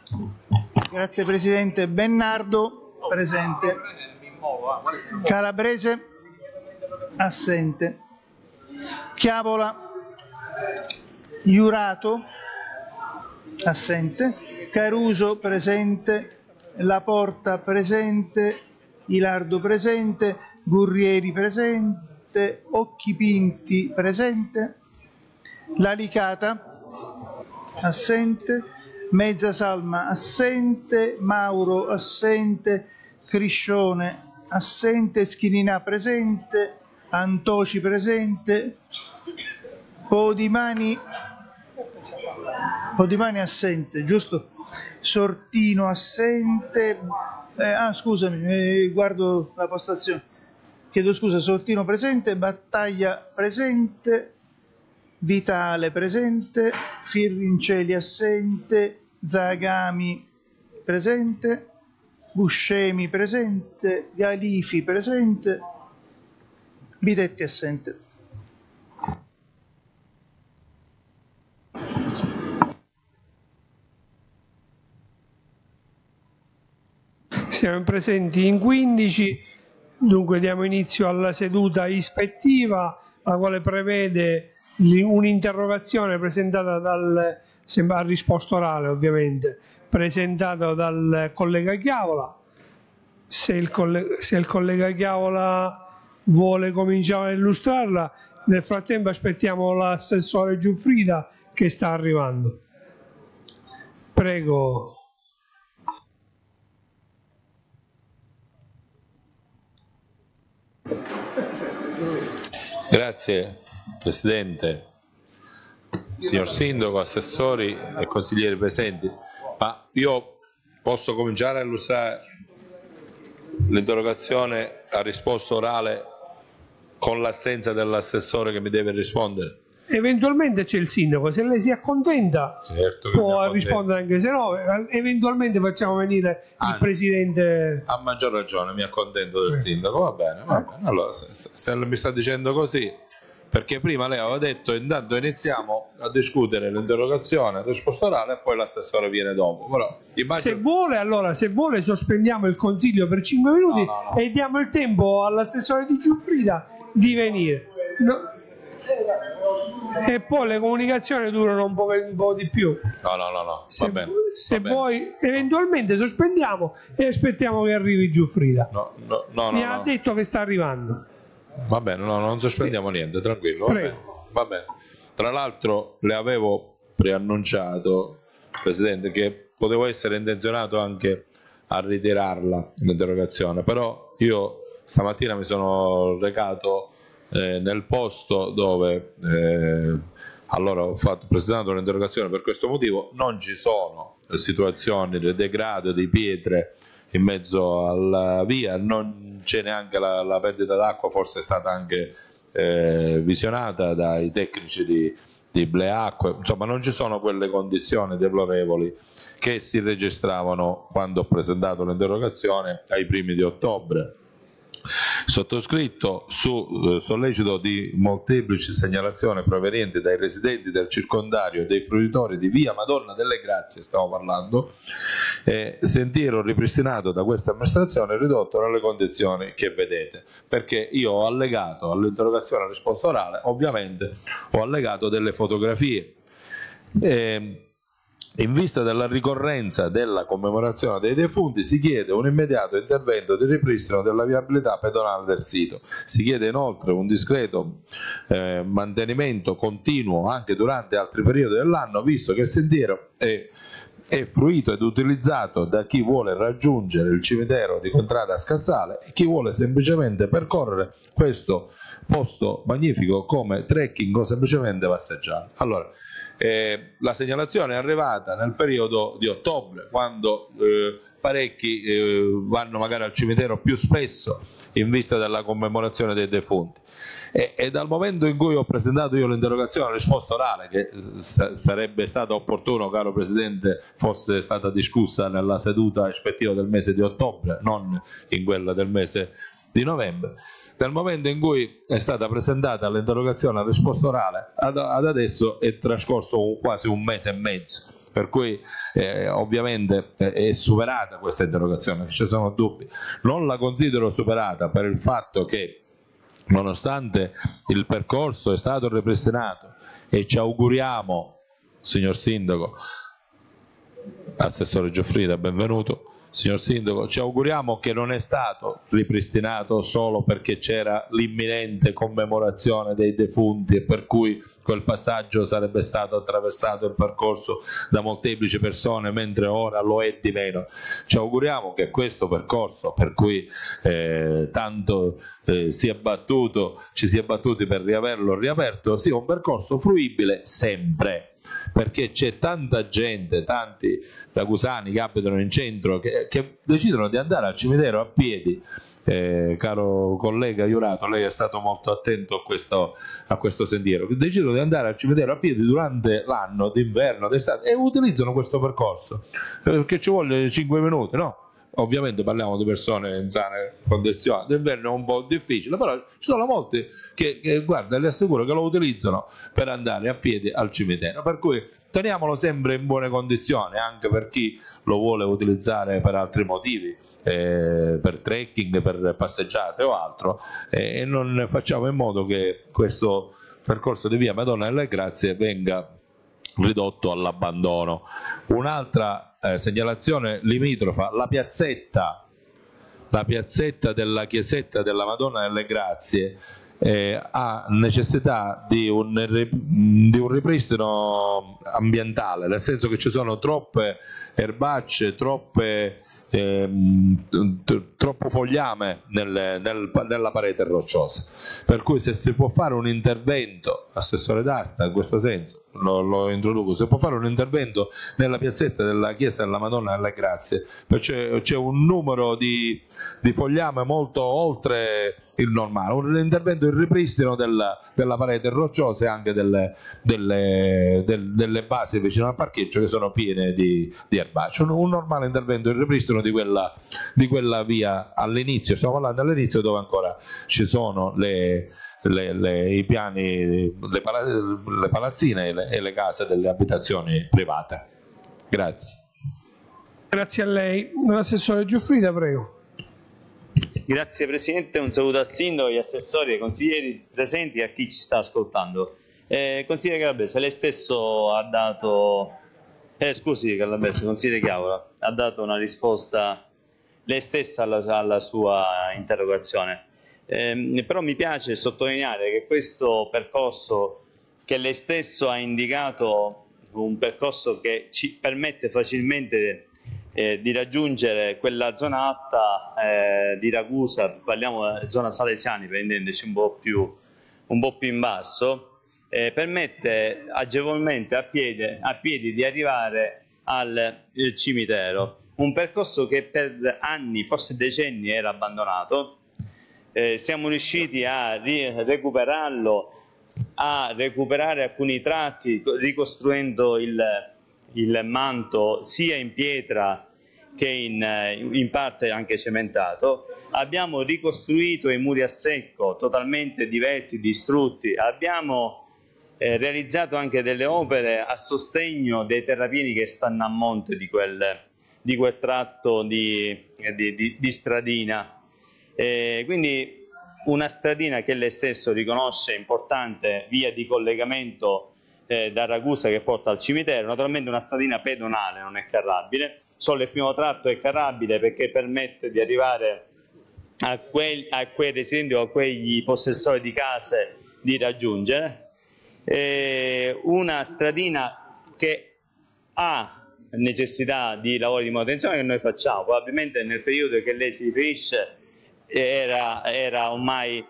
Grazie Presidente. Bennardo, presente. Calabrese, assente. Chiavola, Iurato, assente. Caruso, presente. Laporta, presente. Ilardo, presente. Gurrieri, presente. Occhipinti, presente. Lalicata, assente. Mezzasalma, assente. Mauro, assente. Criscione, assente. Schininà, presente. Antoci, presente. Podimani assente, giusto? Sortino, assente. Scusami, guardo la postazione. Chiedo scusa, Sortino presente. Battaglia presente. Vitale presente. Firrincelli assente. Zagami presente. Buscemi presente. Galifi presente. Bidetti assente. Siamo presenti in 15, dunque diamo inizio alla seduta ispettiva, la quale prevede un'interrogazione presentata a risposta orale ovviamente, presentata dal collega Chiavola. Se il collega Chiavola vuole cominciare a illustrarla, nel frattempo aspettiamo l'assessore Giuffrida che sta arrivando. Prego. Grazie Presidente, signor Sindaco, assessori e consiglieri presenti. Ma io posso cominciare a illustrare l'interrogazione a risposta orale con l'assenza dell'assessore che mi deve rispondere? Eventualmente c'è il sindaco, se lei si accontenta certo può rispondere, anche se no eventualmente facciamo venire il Presidente. A maggior ragione mi accontento del sindaco, va bene. Allora se mi sta dicendo così, perché prima lei aveva detto intanto iniziamo a discutere l'interrogazione, la risposta orale e poi l'assessore viene dopo. Però, se vuole sospendiamo il consiglio per 5 minuti e diamo il tempo all'assessore di Giuffrida di venire. E poi le comunicazioni durano un po' di più. No. Se vuoi eventualmente sospendiamo e aspettiamo che arrivi Giuffrida. Mi ha detto che sta arrivando. Va bene, non sospendiamo niente, tranquillo. Va bene. Tra l'altro le avevo preannunciato, Presidente, che potevo essere intenzionato anche a ritirarla l'interrogazione, però io stamattina mi sono recato nel posto dove allora ho presentato un'interrogazione per questo motivo. Non ci sono situazioni di degrado di pietre in mezzo alla via, non c'è neanche la perdita d'acqua, forse è stata anche visionata dai tecnici di Bleacque, insomma non ci sono quelle condizioni deplorevoli che si registravano quando ho presentato l'interrogazione ai primi di ottobre. Sottoscritto su sollecito di molteplici segnalazioni provenienti dai residenti del circondario e dei fruitori di via Madonna delle Grazie, stiamo parlando, sentiero ripristinato da questa amministrazione ridotto nelle condizioni che vedete, perché io ho allegato all'interrogazione a risposta orale, ovviamente ho allegato delle fotografie. In vista della ricorrenza della commemorazione dei defunti si chiede un immediato intervento di ripristino della viabilità pedonale del sito. Si chiede inoltre un discreto mantenimento continuo anche durante altri periodi dell'anno, visto che il sentiero è fruito ed utilizzato da chi vuole raggiungere il cimitero di Contrada Scassale e chi vuole semplicemente percorrere questo posto magnifico come trekking o semplicemente passeggiare. Allora, la segnalazione è arrivata nel periodo di ottobre, quando parecchi vanno magari al cimitero più spesso in vista della commemorazione dei defunti, e dal momento in cui ho presentato io l'interrogazione a risposta orale, che sarebbe stato opportuno, caro Presidente, fosse stata discussa nella seduta ispettiva del mese di ottobre, non in quella del mese di novembre, dal momento in cui è stata presentata l'interrogazione a risposta orale ad adesso è trascorso quasi un mese e mezzo. per cui ovviamente è superata questa interrogazione, ci sono dubbi. Non la considero superata per il fatto che, nonostante il percorso è stato ripristinato, e ci auguriamo, signor Sindaco, Assessore Giuffrida, benvenuto. Signor Sindaco, ci auguriamo che non è stato ripristinato solo perché c'era l'imminente commemorazione dei defunti e per cui quel passaggio sarebbe stato attraversato il percorso da molteplici persone, mentre ora lo è di meno. Ci auguriamo che questo percorso, per cui tanto ci si è battuti per riaverlo riaperto, sia un percorso fruibile sempre, perché c'è tanta gente, tanti ragusani che abitano in centro che decidono di andare al cimitero a piedi. Caro collega Iurato, lei è stato molto attento a questo sentiero, che decidono di andare al cimitero a piedi durante l'anno d'inverno, d'estate, e utilizzano questo percorso perché ci vuole 5 minuti, no? Ovviamente parliamo di persone in sane condizioni, d'inverno è un po' difficile, però ci sono molti che guarda, le assicuro che lo utilizzano per andare a piedi al cimitero, per cui teniamolo sempre in buone condizioni, anche per chi lo vuole utilizzare per altri motivi, per trekking, per passeggiate o altro, e non facciamo in modo che questo percorso di via Madonna delle Grazie venga ridotto all'abbandono. Un'altra segnalazione limitrofa: la piazzetta della chiesetta della Madonna delle Grazie ha necessità di un ripristino ambientale, nel senso che ci sono troppe erbacce, troppo fogliame nella parete rocciosa, per cui se si può fare un intervento, Assessore D'Asta, in questo senso lo introduco, se può fare un intervento nella piazzetta della chiesa della Madonna delle Grazie, perché c'è un numero di fogliame molto oltre il normale, un intervento in ripristino della parete rocciosa e anche delle basi vicino al parcheggio che sono piene di erbaceo, un normale intervento in ripristino di quella via all'inizio, stiamo parlando all'inizio dove ancora ci sono i piani, le palazzine e le case delle abitazioni private. Grazie. Grazie a lei. L'assessore Giuffrida, prego. Grazie Presidente, un saluto al Sindaco, agli assessori, ai consiglieri presenti e a chi ci sta ascoltando. Consigliere Calabrese, lei stesso ha dato, consigliere Chiavola, ha dato una risposta lei stessa alla sua interrogazione. Però mi piace sottolineare che questo percorso che lei stesso ha indicato, un percorso che ci permette facilmente di raggiungere quella zona alta di Ragusa, parliamo zona Salesiani per intenderci, un po' più in basso, permette agevolmente a piedi di arrivare al cimitero, un percorso che per anni, forse decenni, era abbandonato. Siamo riusciti a recuperarlo, a recuperare alcuni tratti ricostruendo il manto sia in pietra che in parte anche cementato. Abbiamo ricostruito i muri a secco totalmente divelti, distrutti. Abbiamo realizzato anche delle opere a sostegno dei terrapieni che stanno a monte di quel tratto di stradina. Quindi una stradina che lei stesso riconosce importante, via di collegamento da Ragusa che porta al cimitero, naturalmente una stradina pedonale, non è carrabile, solo il primo tratto è carrabile perché permette di arrivare a quei residenti o a quegli possessori di case di raggiungere. Una stradina che ha necessità di lavori di manutenzione che noi facciamo, probabilmente nel periodo che lei si riferisce era ormai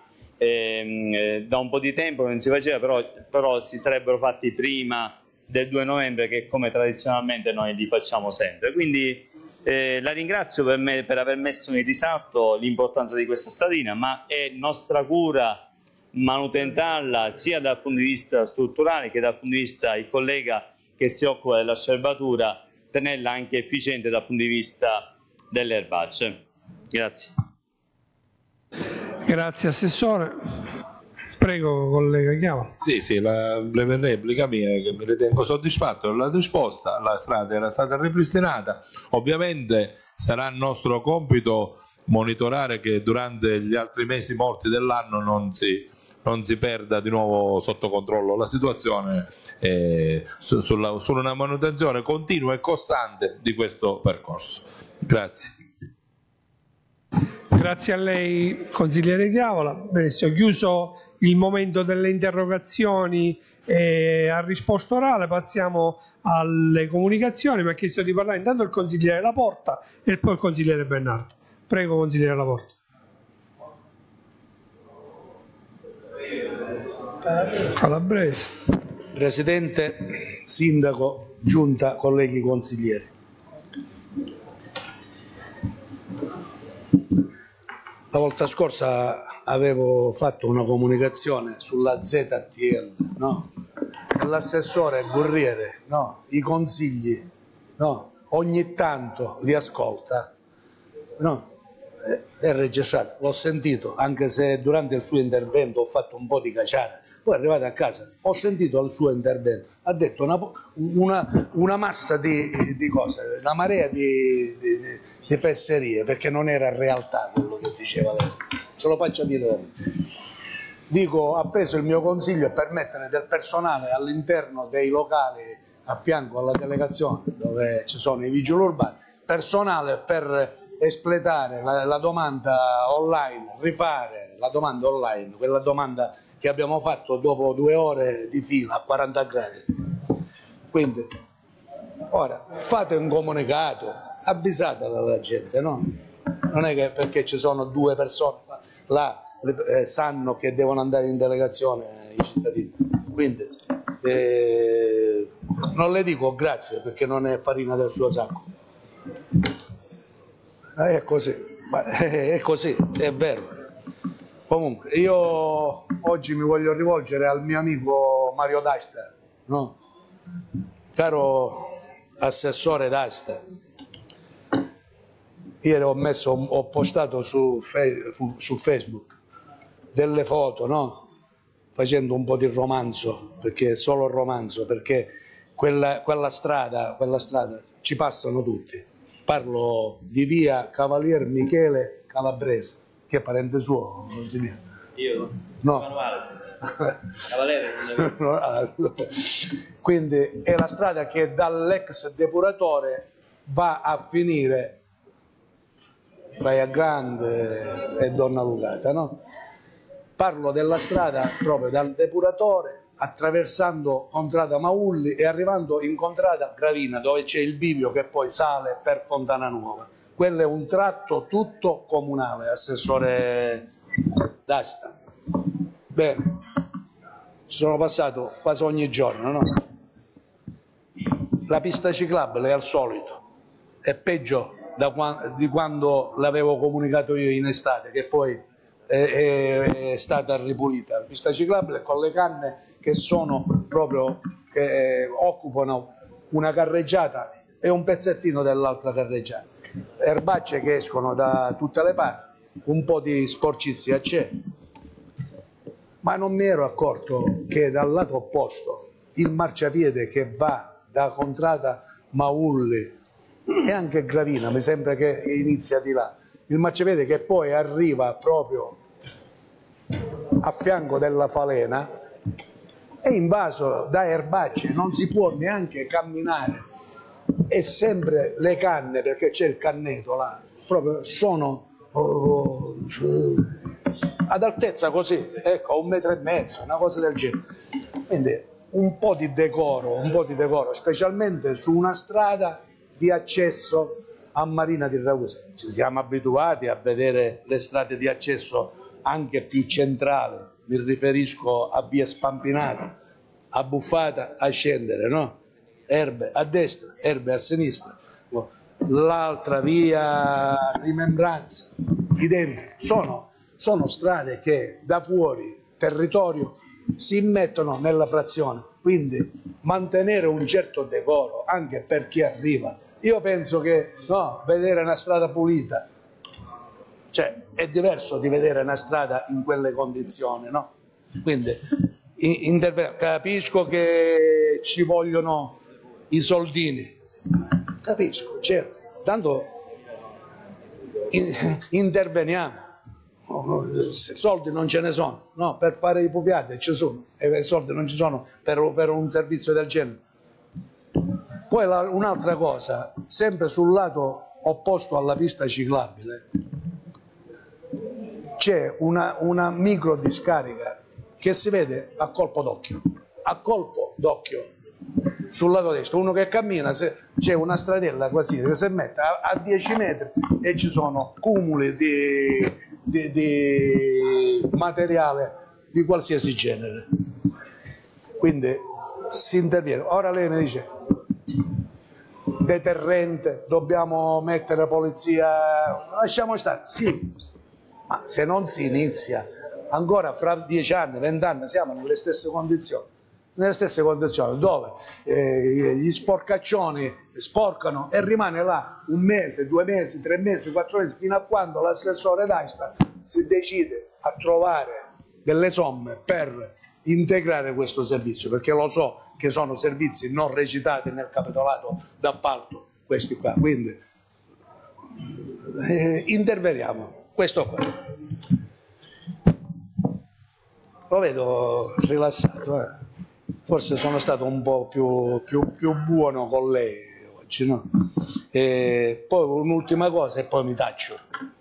da un po' di tempo che non si faceva, però si sarebbero fatti prima del 2 novembre che come tradizionalmente noi li facciamo sempre. Quindi la ringrazio per aver messo in risalto l'importanza di questa stradina, ma è nostra cura manutentarla sia dal punto di vista strutturale che dal punto di vista il collega che si occupa della scerbatura, tenerla anche efficiente dal punto di vista delle erbacce. Grazie. Grazie Assessore. Prego, collega Chiava. Sì, la breve replica mia è che mi ritengo soddisfatto della risposta, la strada era stata ripristinata, ovviamente sarà nostro compito monitorare che durante gli altri mesi morti dell'anno non si perda di nuovo sotto controllo la situazione sulla una manutenzione continua e costante di questo percorso. Grazie. Grazie a lei, consigliere Chiavola. Adesso chiuso il momento delle interrogazioni e a risposta orale, passiamo alle comunicazioni. Mi ha chiesto di parlare intanto il consigliere Laporta e poi il consigliere Bernardo. Prego, consigliere Laporta. Calabrese. Presidente, Sindaco, Giunta, colleghi consiglieri. La volta scorsa avevo fatto una comunicazione sulla ZTL, no? L'assessore Gurriere, no? I consigli, no? Ogni tanto li ascolta, no? È registrato, l'ho sentito, anche se durante il suo intervento ho fatto un po' di caciara. Poi arrivato a casa, ho sentito il suo intervento, ha detto una massa di cose, una marea di fesserie, perché non era realtà quello che diceva lei. Ce lo faccio dire. Dico, ha preso il mio consiglio per mettere del personale all'interno dei locali a fianco alla delegazione dove ci sono i vigili urbani, personale per espletare la domanda online, rifare la domanda online, quella domanda che abbiamo fatto dopo 2 ore di fila a 40 gradi. Quindi, ora, fate un comunicato, avvisate la gente, no? Non è che perché ci sono 2 persone là sanno che devono andare in delegazione i cittadini. Quindi, non le dico grazie perché non è farina del suo sacco. È così, è vero. Comunque, io oggi mi voglio rivolgere al mio amico Mario D'Asta, no? Caro assessore D'Asta, ieri ho postato su Facebook delle foto, no? Facendo un po' di romanzo, perché è solo romanzo, perché quella strada ci passano tutti. Parlo di via Cavalier Michele Calabrese, che è parente suo, consigliere. Io? No. Cavaliere non è... Quindi è la strada che dall'ex depuratore va a finire Praia Grande e Donna Lucata, no? Parlo della strada proprio dal depuratore, attraversando Contrada Maulli e arrivando in Contrada Gravina, dove c'è il bivio che poi sale per Fontana Nuova. Quello è un tratto tutto comunale, assessore D'Asta. Bene, ci sono passato quasi ogni giorno, no? La pista ciclabile è al solito, è peggio di quando l'avevo comunicato io in estate, che poi è stata ripulita. La pista ciclabile con le canne che sono proprio, che occupano una carreggiata e un pezzettino dell'altra carreggiata, erbacce che escono da tutte le parti, un po' di sporcizia c'è, ma non mi ero accorto che dal lato opposto il marciapiede che va da Contrada Maulli e anche Gravina, mi sembra che inizia di là, il marciapiede che poi arriva proprio a fianco della falena è invaso da erbacce, non si può neanche camminare, e sempre le canne, perché c'è il canneto là, proprio sono ad altezza così, ecco, 1,5 metri, una cosa del genere. Quindi un po' di decoro, specialmente su una strada di accesso a Marina di Ragusa. Ci siamo abituati a vedere le strade di accesso anche più centrali, mi riferisco a via Spampinata, a Buffata a scendere, no? Erbe a destra, erbe a sinistra, l'altra via Rimembranza, identico. Sono strade che da fuori territorio si immettono nella frazione, quindi mantenere un certo decoro anche per chi arriva. Io penso che no, vedere una strada pulita, cioè, è diverso di vedere una strada in quelle condizioni, no? Quindi capisco che ci vogliono i soldini, capisco, certo, tanto interveniamo. Soldi non ce ne sono, no? Per fare i pupiati ci sono, e soldi non ci sono per un servizio del genere. Poi un'altra cosa, sempre sul lato opposto alla pista ciclabile, c'è una micro discarica che si vede a colpo d'occhio, sul lato destro. Uno che cammina, c'è una stradella quasi che si mette a 10 metri e ci sono cumuli di materiale di qualsiasi genere. Quindi si interviene. Ora lei mi dice deterrente, dobbiamo mettere polizia, lasciamo stare, sì, ma se non si inizia, ancora fra 10 anni, 20 anni siamo nelle stesse condizioni, dove gli sporcaccioni sporcano e rimane là 1 mese, 2 mesi, 3 mesi, 4 mesi, fino a quando l'assessore d'Aista si decide a trovare delle somme per integrare questo servizio, perché lo so che sono servizi non recitati nel capitolato d'appalto questi qua, quindi interveniamo. Questo qua lo vedo rilassato, forse sono stato un po' più buono con lei oggi, no? E poi un'ultima cosa e poi mi taccio.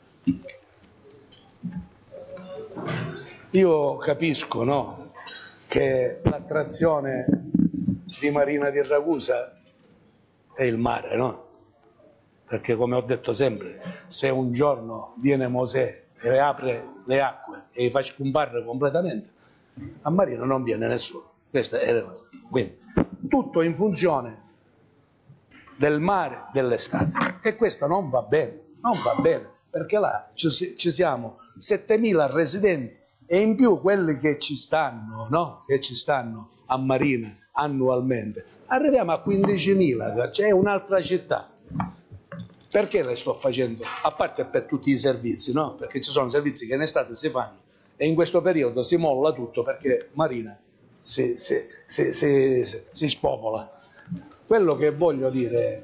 Io capisco, no, che l'attrazione di Marina di Ragusa è il mare, no? Perché, come ho detto sempre, se un giorno viene Mosè e apre le acque e li fa scomparire completamente, a Marina non viene nessuno. Questa è la... Quindi tutto in funzione del mare dell'estate, e questo non va bene, perché là ci siamo 7.000 residenti e in più quelli che ci stanno, no? Che ci stanno a Marina annualmente, arriviamo a 15.000, c'è un'altra città. Perché le sto facendo? A parte per tutti i servizi, no? Perché ci sono servizi che in estate si fanno e in questo periodo si molla tutto perché Marina si spopola. Quello che voglio dire,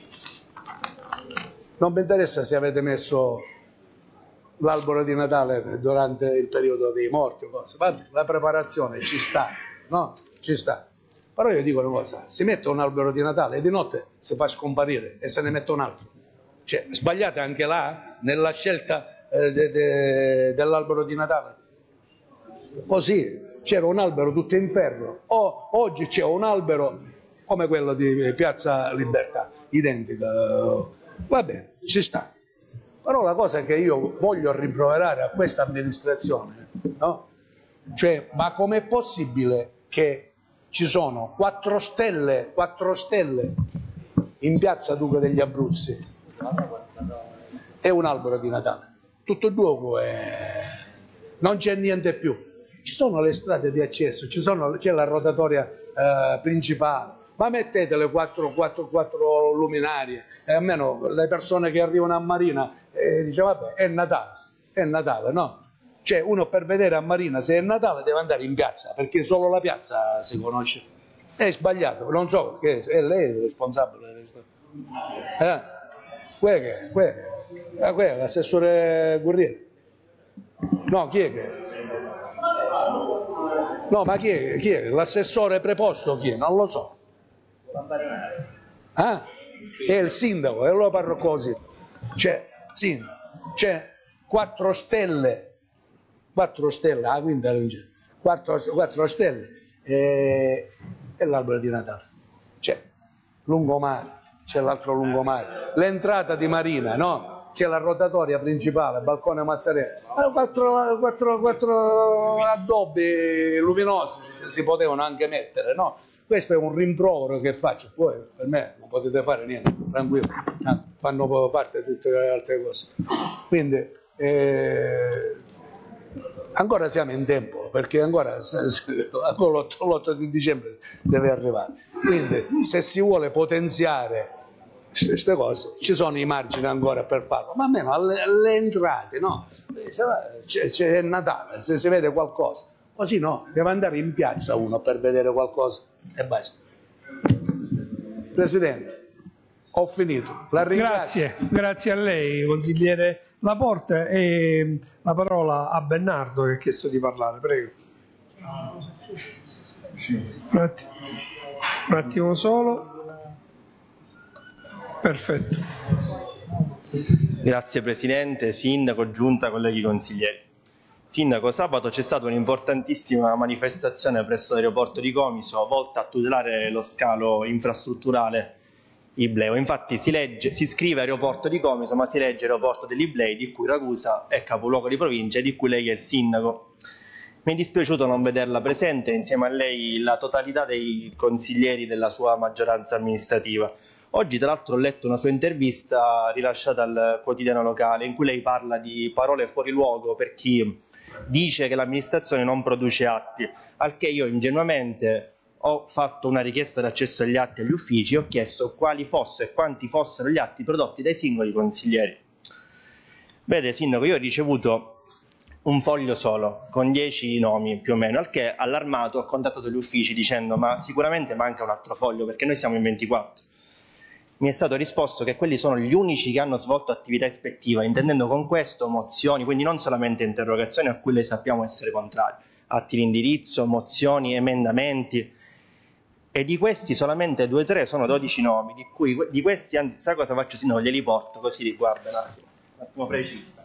non mi interessa se avete messo l'albero di Natale durante il periodo dei morti o cose. La preparazione ci sta, no? Ci sta. Però io dico una cosa, si mette un albero di Natale e di notte si fa scomparire e se ne mette un altro. Cioè, sbagliate anche là nella scelta dell'albero di Natale. Così c'era un albero tutto in ferro, oggi c'è un albero come quello di Piazza Libertà, identico. Va bene, ci sta. Però la cosa che io voglio rimproverare a questa amministrazione, no? Cioè, ma com'è possibile che ci sono 4 stelle in piazza Duca degli Abruzzi e un albero di Natale? Tutto e due, non c'è niente più. Ci sono le strade di accesso, c'è la rotatoria principale, ma mettete le 4 luminarie, e almeno le persone che arrivano a Marina dicono vabbè, è Natale, no? Cioè uno per vedere a Marina se è Natale deve andare in piazza, perché solo la piazza si conosce. È sbagliato, non so, che è lei il responsabile. Quello è l'assessore Gurrieri. No, chi è che... No, ma chi è? L'assessore preposto chi è? Non lo so. È il sindaco, e allora parlo così. C'è 4 stelle, quinta 4 stelle e l'albero di Natale. C'è lungomare, c'è l'altro lungomare, l'entrata di Marina, no? C'è la rotatoria principale, balcone Mazzarella, 4 addobbi luminosi si potevano anche mettere, no? Questo è un rimprovero che faccio, poi per me non potete fare niente, tranquillo, fanno parte tutte le altre cose. Quindi ancora siamo in tempo, perché ancora l'8 di dicembre deve arrivare. Quindi se si vuole potenziare queste cose, ci sono i margini ancora per farlo, ma almeno alle entrate, no? C'è Natale, se si vede qualcosa, Così no, deve andare in piazza uno per vedere qualcosa e basta. Presidente, ho finito. La ringrazio. Grazie a lei, consigliere Laporte, e la parola a Bernardo che ha chiesto di parlare, prego. Un attimo solo. Perfetto. Grazie Presidente, Sindaco, Giunta, colleghi consiglieri. Sindaco, sabato c'è stata un'importantissima manifestazione presso l'aeroporto di Comiso volta a tutelare lo scalo infrastrutturale Ibleo. Infatti si scrive aeroporto di Comiso, ma si legge aeroporto dell'Iblei, di cui Ragusa è capoluogo di provincia e di cui lei è il sindaco. Mi è dispiaciuto non vederla presente, insieme a lei la totalità dei consiglieri della sua maggioranza amministrativa. Oggi tra l'altro ho letto una sua intervista rilasciata al quotidiano locale in cui lei parla di parole fuori luogo per chi dice che l'amministrazione non produce atti, al che io ingenuamente ho fatto una richiesta d'accesso agli atti agli uffici e ho chiesto quali fossero e quanti fossero gli atti prodotti dai singoli consiglieri. Vede Sindaco, io ho ricevuto un foglio solo con 10 nomi più o meno, al che allarmato ho contattato gli uffici dicendo ma sicuramente manca un altro foglio perché noi siamo in 24. Mi è stato risposto che quelli sono gli unici che hanno svolto attività ispettiva, intendendo con questo mozioni, quindi non solamente interrogazioni a cui le sappiamo essere contrari, atti di indirizzo, mozioni, emendamenti, e di questi solamente 2 o 3 sono 12 nomi, di questi, anzi, sa cosa faccio Sindaco? Glieli porto così li guarda un attimo preciso.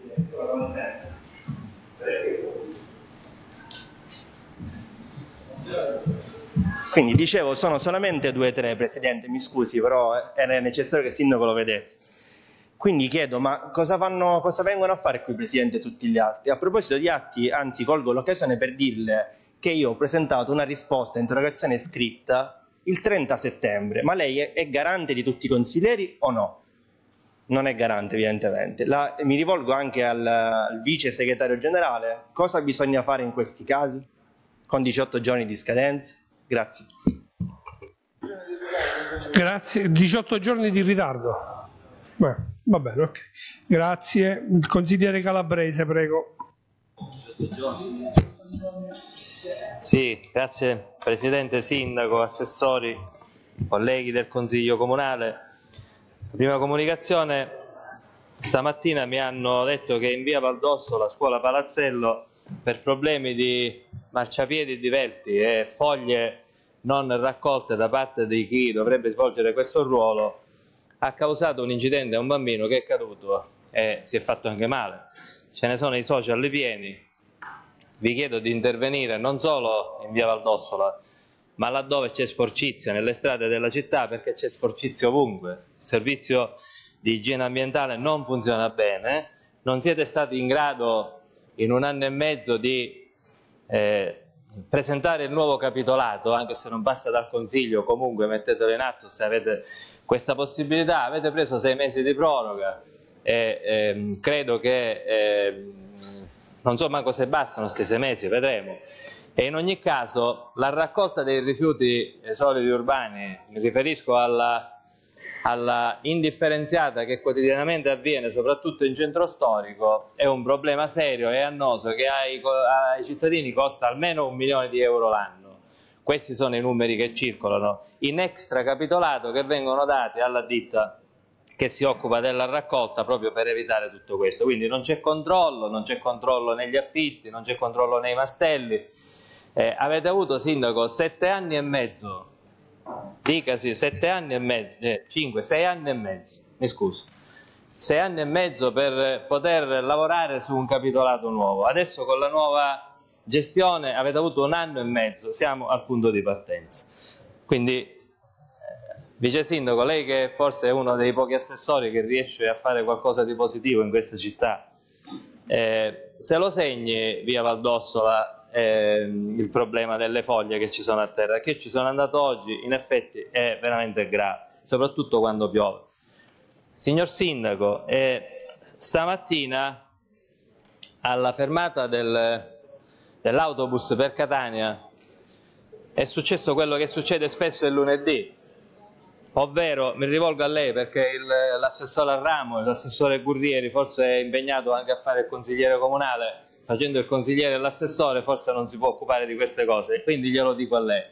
Quindi dicevo sono solamente 2 o 3, Presidente, mi scusi, però era necessario che il Sindaco lo vedesse. Quindi chiedo, ma cosa vengono a fare qui, Presidente, tutti gli atti? A proposito di atti, anzi colgo l'occasione per dirle che io ho presentato una risposta a interrogazione scritta il 30 settembre, ma lei è garante di tutti i consiglieri o no? Non è garante evidentemente. Mi rivolgo anche al vice segretario generale, cosa bisogna fare in questi casi? Con 18 giorni di scadenza? Grazie. Grazie. 18 giorni di ritardo. Va bene, ok. Grazie. Il consigliere Calabrese, prego. Sì, grazie Presidente, Sindaco, assessori, colleghi del Consiglio Comunale. Prima comunicazione, stamattina mi hanno detto che in via Valdosso, la scuola Palazzello, per problemi di marciapiedi divelti e foglie non raccolte da parte di chi dovrebbe svolgere questo ruolo, ha causato un incidente a un bambino che è caduto e si è fatto anche male. Ce ne sono i social pieni. Vi chiedo di intervenire non solo in via Valdossola, ma laddove c'è sporcizia nelle strade della città, perché c'è sporcizia ovunque. Il servizio di igiene ambientale non funziona bene, non siete stati in grado in 1 anno e mezzo di presentare il nuovo capitolato, anche se non passa dal Consiglio, comunque mettetelo in atto se avete questa possibilità. Avete preso 6 mesi di proroga e credo che non so manco se bastano questi 6 mesi, vedremo. E in ogni caso la raccolta dei rifiuti solidi urbani, mi riferisco alla indifferenziata che quotidianamente avviene soprattutto in centro storico, è un problema serio e annoso che ai cittadini costa almeno 1 milione di euro l'anno. Questi sono i numeri che circolano in extracapitolato che vengono dati alla ditta che si occupa della raccolta proprio per evitare tutto questo. Quindi non c'è controllo negli affitti, non c'è controllo nei mastelli. Avete avuto, Sindaco, 7 anni e mezzo, dicasi 7 anni e mezzo, 6 anni e mezzo, mi scuso, 6 anni e mezzo per poter lavorare su un capitolato nuovo. Adesso con la nuova gestione avete avuto 1 anno e mezzo, siamo al punto di partenza. Quindi, Vice Sindaco, lei che forse è uno dei pochi assessori che riesce a fare qualcosa di positivo in questa città, se lo segni via Valdossola il problema delle foglie che ci sono a terra, che ci sono andato oggi, in effetti è veramente grave, soprattutto quando piove. Signor Sindaco, stamattina alla fermata dell'autobus per Catania è successo quello che succede spesso il lunedì, ovvero, mi rivolgo a lei perché l'assessore al ramo, l'assessore Gurrieri forse è impegnato anche a fare il consigliere comunale, facendo il consigliere e l'assessore forse non si può occupare di queste cose, quindi glielo dico a lei.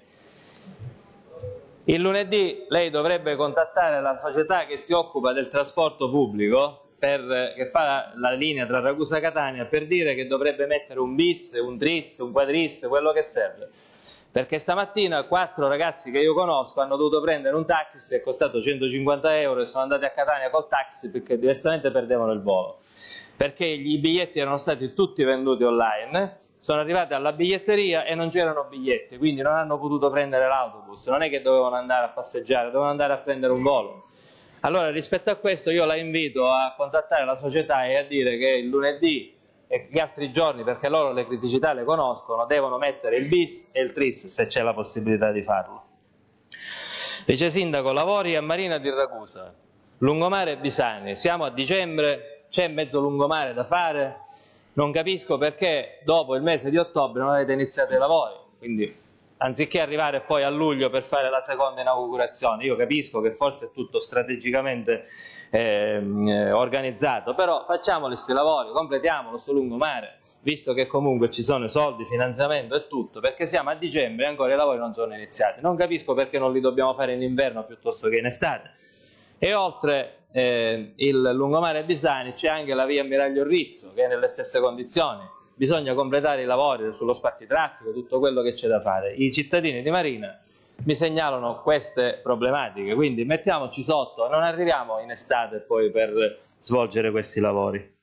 Il lunedì lei dovrebbe contattare la società che si occupa del trasporto pubblico, che fa la linea tra Ragusa e Catania, per dire che dovrebbe mettere un bis, un tris, un quadris, quello che serve. Perché stamattina 4 ragazzi che io conosco hanno dovuto prendere un taxi, è costato 150 euro e sono andati a Catania col taxi perché diversamente perdevano il volo. Perché i biglietti erano stati tutti venduti online, sono arrivati alla biglietteria e non c'erano biglietti, quindi non hanno potuto prendere l'autobus, non è che dovevano andare a passeggiare, dovevano andare a prendere un volo. Allora rispetto a questo io la invito a contattare la società e a dire che il lunedì e gli altri giorni, perché loro le criticità le conoscono, devono mettere il bis e il tris se c'è la possibilità di farlo. Vice Sindaco, lavori a Marina di Ragusa, lungomare Bisani, siamo a dicembre, c'è mezzo lungomare da fare, non capisco perché dopo il mese di ottobre non avete iniziato i lavori, quindi anziché arrivare poi a luglio per fare la seconda inaugurazione. Io capisco che forse è tutto strategicamente organizzato, però facciamo questi lavori, completiamolo sul lungomare, visto che comunque ci sono i soldi, finanziamento e tutto, perché siamo a dicembre e ancora i lavori non sono iniziati. Non capisco perché non li dobbiamo fare in inverno piuttosto che in estate. E oltre il lungomare Bisani c'è anche la via Ammiraglio Rizzo, che è nelle stesse condizioni. Bisogna completare i lavori sullo spartitraffico, tutto quello che c'è da fare. I cittadini di Marina mi segnalano queste problematiche, quindi mettiamoci sotto, non arriviamo in estate poi per svolgere questi lavori.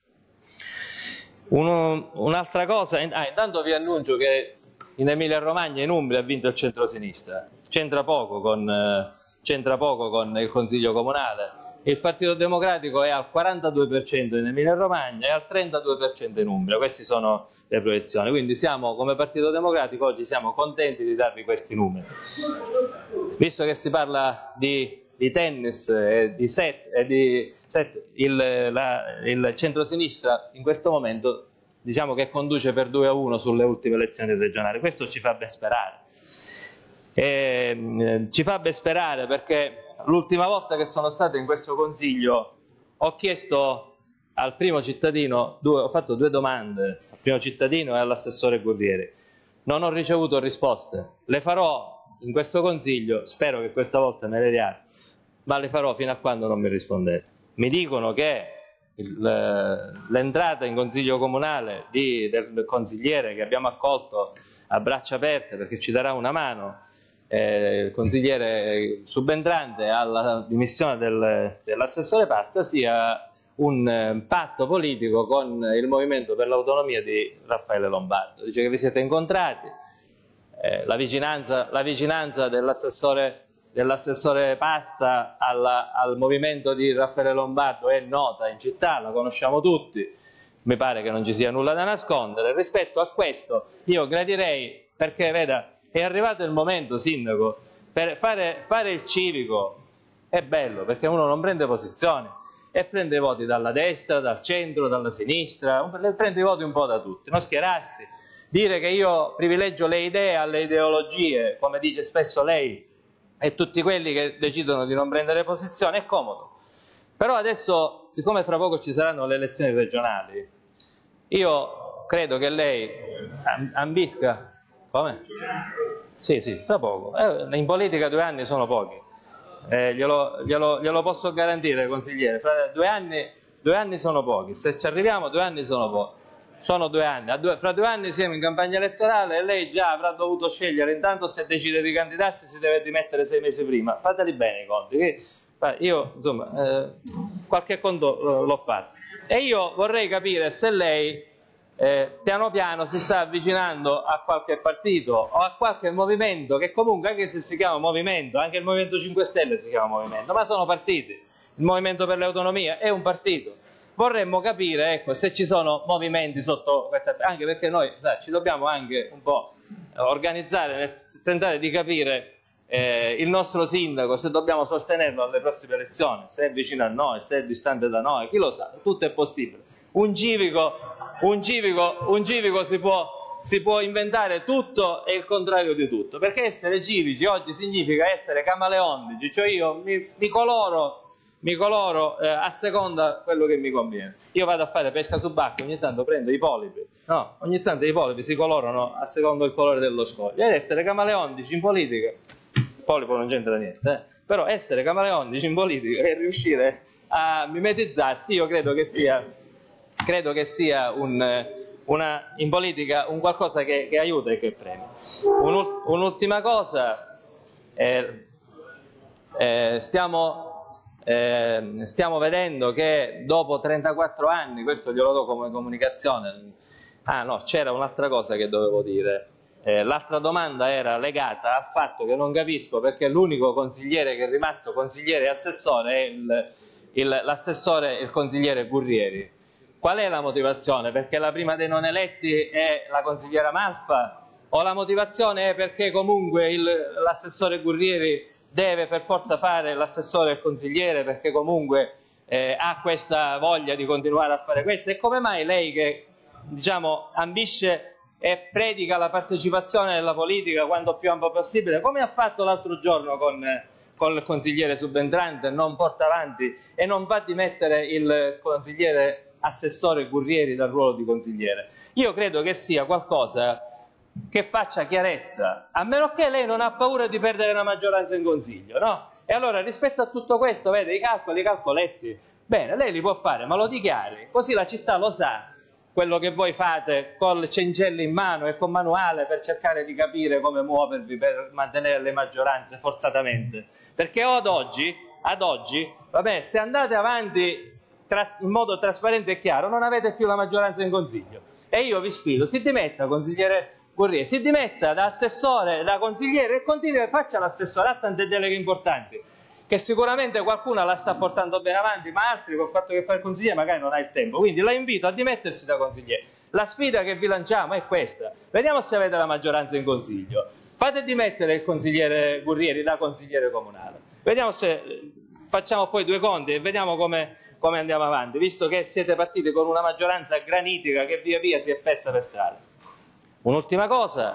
Un'altra cosa, intanto vi annuncio che in Emilia Romagna e in Umbria ha vinto il centrosinistra, c'entra poco con il Consiglio Comunale. Il Partito Democratico è al 42% in Emilia Romagna e al 32% in Umbria, queste sono le proiezioni, quindi siamo come Partito Democratico oggi siamo contenti di darvi questi numeri. Visto che si parla di tennis e di il centrosinistra in questo momento diciamo che conduce per 2-1 sulle ultime elezioni regionali, questo ci fa ben sperare. Ci fa ben sperare perché l'ultima volta che sono stato in questo consiglio ho chiesto al primo cittadino, ho fatto 2 domande al primo cittadino e all'assessore Gurrieri, non ho ricevuto risposte, le farò in questo consiglio, spero che questa volta me le diate, ma le farò fino a quando non mi rispondete. Mi dicono che l'entrata in consiglio comunale del consigliere che abbiamo accolto a braccia aperte perché ci darà una mano, il consigliere subentrante alla dimissione dell'assessore Pasta, sia un patto politico con il Movimento per l'Autonomia di Raffaele Lombardo. Dice che vi siete incontrati, la vicinanza dell'assessore Pasta al movimento di Raffaele Lombardo è nota in città, la conosciamo tutti, mi pare che non ci sia nulla da nascondere. Rispetto a questo io gradirei, perché veda, è arrivato il momento, Sindaco, per fare il civico è bello, perché uno non prende posizioni e prende i voti dalla destra, dal centro, dalla sinistra, prende i voti un po' da tutti, non schierarsi, dire che io privilegio le idee alle ideologie, come dice spesso lei, e tutti quelli che decidono di non prendere posizione, è comodo. Però adesso, siccome fra poco ci saranno le elezioni regionali, io credo che lei ambisca. Come? Sì, fra poco. In politica 2 anni sono pochi. Glielo posso garantire, consigliere. Fra 2 anni sono pochi. Se ci arriviamo 2 anni sono pochi. Sono 2 anni. Fra 2 anni siamo in campagna elettorale e lei già avrà dovuto scegliere. Intanto, se decide di candidarsi, si deve dimettere 6 mesi prima. Fateli bene i conti. Io, insomma, qualche conto l'ho fatto. E io vorrei capire se lei piano piano si sta avvicinando a qualche partito o a qualche movimento, che comunque, anche se si chiama movimento, anche il Movimento 5 Stelle si chiama movimento, ma sono partiti. Il Movimento per le Autonomie è un partito. Vorremmo capire, ecco, se ci sono movimenti sotto questa, anche perché noi ci dobbiamo anche un po' organizzare nel tentare di capire il nostro sindaco, se dobbiamo sostenerlo alle prossime elezioni, se è vicino a noi, se è distante da noi, chi lo sa, tutto è possibile. Un civico si può inventare tutto e il contrario di tutto, perché essere civici oggi significa essere camaleontici, cioè io mi coloro mi coloro a seconda quello che mi conviene. Io vado a fare pesca subacquea, ogni tanto prendo i polipi, no, ogni tanto i polipi si colorano a secondo il colore dello scoglio. Ed essere camaleontici in politica, il polipo non c'entra niente, però essere camaleontici in politica e riuscire a mimetizzarsi, io credo che sia in politica un qualcosa che aiuta e che premia. Un'ultima cosa, stiamo vedendo che dopo 34 anni, questo glielo do come comunicazione, c'era un'altra cosa che dovevo dire. L'altra domanda era legata al fatto che non capisco perché l'unico consigliere che è rimasto consigliere e assessore è l'assessore e il consigliere Gurrieri. Qual è la motivazione? Perché la prima dei non eletti è la consigliera Malfa? O la motivazione è perché comunque l'assessore Gurrieri deve per forza fare l'assessore e il consigliere perché comunque ha questa voglia di continuare a fare questo? E come mai lei che ambisce e predica la partecipazione nella politica quanto più ampia possibile, come ha fatto l'altro giorno con il consigliere subentrante, non porta avanti e non va a dimettere il consigliere assessore Gurrieri dal ruolo di consigliere? Io credo che sia qualcosa che faccia chiarezza, a meno che lei non ha paura di perdere la maggioranza in consiglio, no? E allora rispetto a tutto questo, vede, i calcoletti, bene, lei li può fare, ma lo dichiari, così la città lo sa quello che voi fate col cencello in mano e con manuale per cercare di capire come muovervi per mantenere le maggioranze forzatamente, perché ad oggi, vabbè, se andate avanti in modo trasparente e chiaro non avete più la maggioranza in consiglio, e io vi sfido, si dimetta consigliere Gurrieri, si dimetta da assessore, da consigliere e continui e faccia l'assessore, ha tante deleghe importanti che sicuramente qualcuna la sta portando bene avanti, ma altri col fatto che fa il consigliere magari non ha il tempo, quindi la invito a dimettersi da consigliere. La sfida che vi lanciamo è questa, vediamo se avete la maggioranza in consiglio, fate dimettere il consigliere Gurrieri da consigliere comunale, vediamo se facciamo poi due conti e vediamo come andiamo avanti, visto che siete partiti con una maggioranza granitica che via via si è persa per strada. Un'ultima cosa,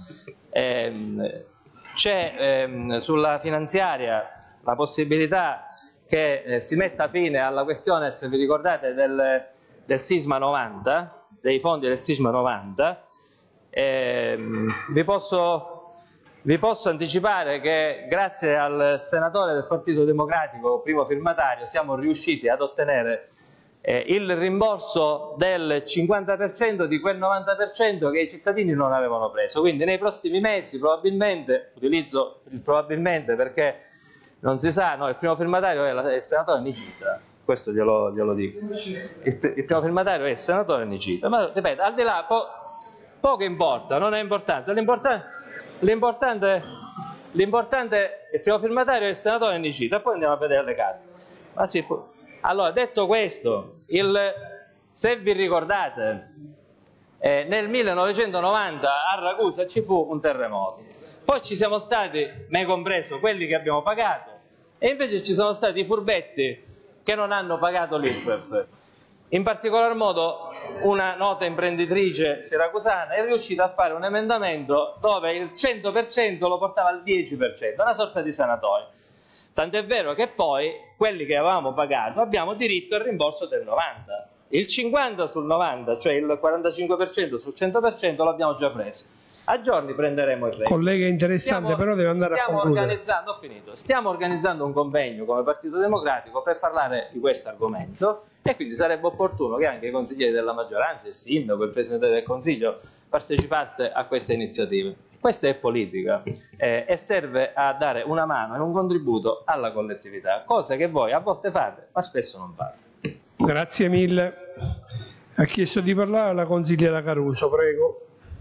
c'è sulla finanziaria la possibilità che si metta fine alla questione, se vi ricordate, del Sisma 90, dei fondi del Sisma 90. Vi posso anticipare che grazie al senatore del Partito Democratico, primo firmatario, siamo riusciti ad ottenere il rimborso del 50% di quel 90% che i cittadini non avevano preso. Quindi nei prossimi mesi probabilmente, utilizzo il probabilmente perché non si sa, no, il primo firmatario è il senatore Nicita, questo glielo dico, il primo firmatario è il senatore Nicita, ma ripeto, al di là poco importa, non ha importanza, l'importante il primo firmatario è il senatore Nicita, poi andiamo a vedere le carte. Ma sì, allora, detto questo, se vi ricordate, nel 1990 a Ragusa ci fu un terremoto, poi ci siamo stati, me compreso, quelli che abbiamo pagato, e invece ci sono stati i furbetti che non hanno pagato l'IRPEF. In particolar modo una nota imprenditrice siracusana è riuscita a fare un emendamento dove il 100% lo portava al 10%, una sorta di sanatoria. Tant'è vero che poi quelli che avevamo pagato abbiamo diritto al rimborso del 90%. Il 50% sul 90%, cioè il 45% sul 100% l'abbiamo già preso. A giorni prenderemo il resto. Collega interessante, però deve andare a concludere. Stiamo organizzando un convegno come Partito Democratico per parlare di questo argomento e quindi sarebbe opportuno che anche i consiglieri della maggioranza, il sindaco, il Presidente del Consiglio partecipaste a queste iniziative. Questa è politica e serve a dare una mano e un contributo alla collettività, cosa che voi a volte fate ma spesso non fate. Grazie mille. Ha chiesto di parlare la consigliera Caruso, prego.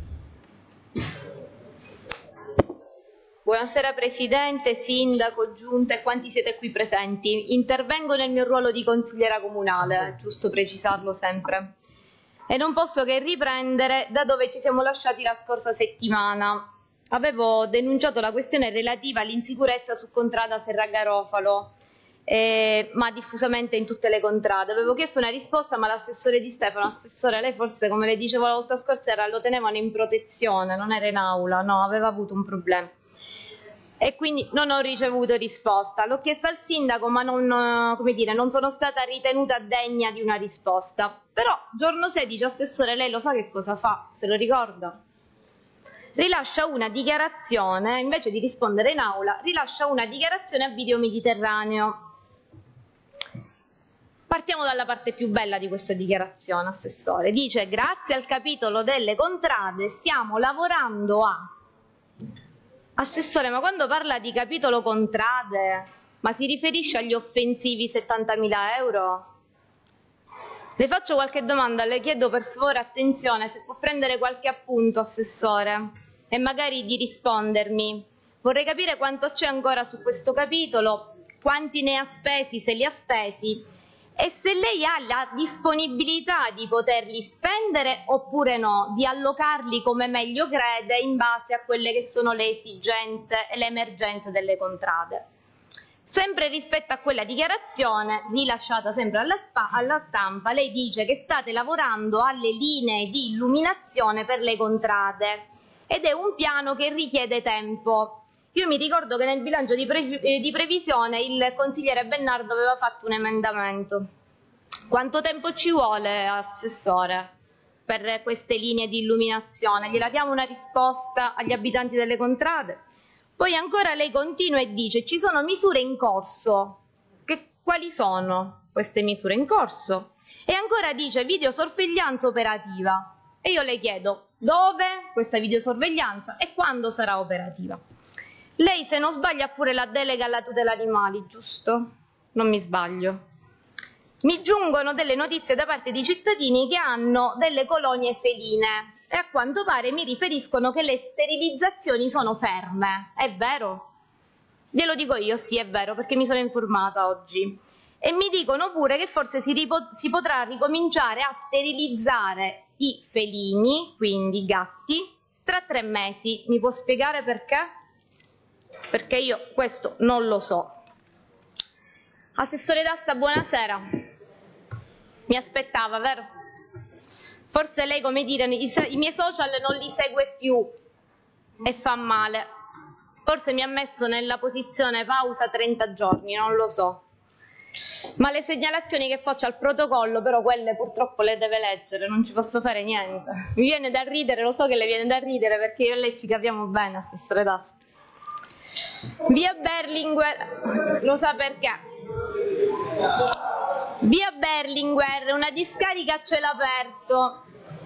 Buonasera Presidente, Sindaco, Giunta e quanti siete qui presenti. Intervengo nel mio ruolo di consigliera comunale, giusto precisarlo sempre. E non posso che riprendere da dove ci siamo lasciati la scorsa settimana. Avevo denunciato la questione relativa all'insicurezza su contrada Serra Garofalo, ma diffusamente in tutte le contrade. Avevo chiesto una risposta, ma l'assessore Di Stefano, assessore, lei forse, come le dicevo la volta scorsa, lo tenevano in protezione, non era in aula, no, aveva avuto un problema. e quindi non ho ricevuto risposta. L'ho chiesta al sindaco, ma non, come dire, non sono stata ritenuta degna di una risposta. Però giorno 16, assessore, lei lo sa che cosa fa? Se lo ricorda? Rilascia una dichiarazione, invece di rispondere in aula, rilascia una dichiarazione a Video Mediterraneo. Partiamo dalla parte più bella di questa dichiarazione, assessore. Dice: grazie al capitolo delle contrade stiamo lavorando a... Assessore, ma quando parla di capitolo contrade, ma si riferisce agli offensivi 70.000 euro? Le faccio qualche domanda, le chiedo per favore attenzione, se può prendere qualche appunto, assessore, e magari di rispondermi. Vorrei capire quanto c'è ancora su questo capitolo, quanti ne ha spesi, se li ha spesi, e se lei ha la disponibilità di poterli spendere oppure no, di allocarli come meglio crede in base a quelle che sono le esigenze e le emergenze delle contrade. Sempre rispetto a quella dichiarazione rilasciata sempre alla stampa, lei dice che state lavorando alle linee di illuminazione per le contrade ed è un piano che richiede tempo. Io mi ricordo che nel bilancio di previsione il consigliere Bennardo aveva fatto un emendamento. Quanto tempo ci vuole, assessore, per queste linee di illuminazione? Gliela diamo una risposta agli abitanti delle contrade? Poi ancora lei continua e dice: ci sono misure in corso. Quali sono queste misure in corso? E ancora dice: videosorveglianza operativa. E io le chiedo: dove questa videosorveglianza e quando sarà operativa? Lei, se non sbaglia, ha pure la delega alla tutela animali, giusto? Non mi sbaglio. Mi giungono delle notizie da parte di cittadini che hanno delle colonie feline e a quanto pare mi riferiscono che le sterilizzazioni sono ferme. È vero? Glielo dico io, sì, è vero, perché mi sono informata oggi. E mi dicono pure che forse si potrà ricominciare a sterilizzare i felini, quindi i gatti, tra 3 mesi. Mi può spiegare perché? Perché io questo non lo so. Assessore D'Asta, buonasera. Mi aspettava, vero? Forse lei, come dire, i miei social non li segue più e fa male. Forse mi ha messo nella posizione pausa 30 giorni, non lo so. Ma le segnalazioni che faccio al protocollo, però quelle purtroppo le deve leggere, non ci posso fare niente. Mi viene da ridere, lo so che le viene da ridere perché io e lei ci capiamo bene, assessore D'Asta. Via Berlinguer, lo sa perché? Via Berlinguer, una discarica a cielo aperto.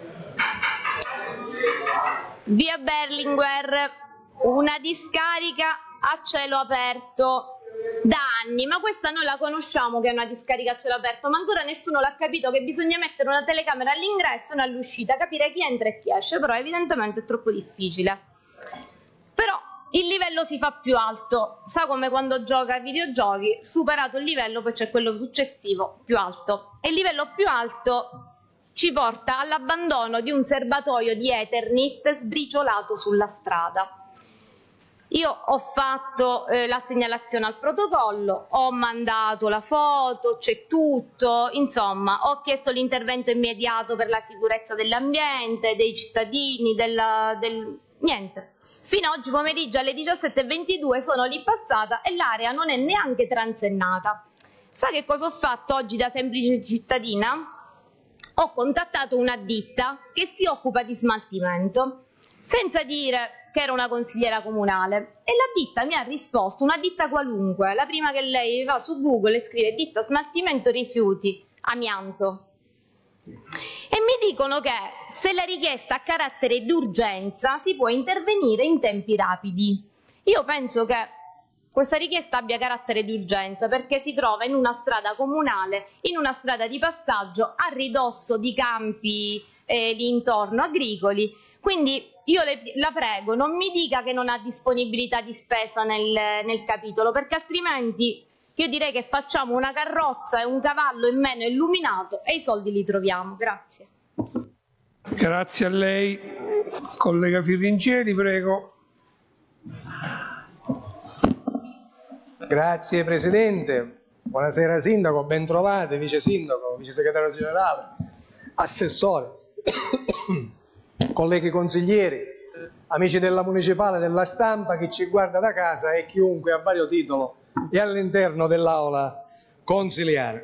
Via Berlinguer, una discarica a cielo aperto da anni, ma questa noi la conosciamo che è una discarica a cielo aperto, ma ancora nessuno l'ha capito che bisogna mettere una telecamera all'ingresso e una all'uscita, capire chi entra e chi esce, però evidentemente è troppo difficile. Però il livello si fa più alto, sa come quando gioca ai videogiochi, superato il livello poi c'è quello successivo più alto e il livello più alto ci porta all'abbandono di un serbatoio di Eternit sbriciolato sulla strada. Io ho fatto la segnalazione al protocollo, ho mandato la foto, c'è tutto, insomma ho chiesto l'intervento immediato per la sicurezza dell'ambiente, dei cittadini, niente. Fino a oggi pomeriggio alle 17:22 sono lì passata e l'area non è neanche transennata. Sa che cosa ho fatto oggi da semplice cittadina? Ho contattato una ditta che si occupa di smaltimento, senza dire che era una consigliera comunale, e la ditta mi ha risposto, una ditta qualunque, la prima che lei va su Google e scrive ditta smaltimento rifiuti, amianto. E mi dicono che se la richiesta ha carattere di urgenza si può intervenire in tempi rapidi. Io penso che questa richiesta abbia carattere di urgenza perché si trova in una strada comunale, in una strada di passaggio a ridosso di campi lì intorno agricoli, quindi io la prego non mi dica che non ha disponibilità di spesa nel capitolo, perché altrimenti io direi che facciamo una carrozza e un cavallo in meno illuminato e i soldi li troviamo. Grazie. Grazie a lei. Collega Firrincieri, prego. Grazie Presidente. Buonasera Sindaco, ben trovate, Vice Sindaco, Vice Segretario Generale, Assessore, colleghi consiglieri. amici della Municipale, della stampa, chi ci guarda da casa e chiunque a vario titolo e all'interno dell'aula consiliare.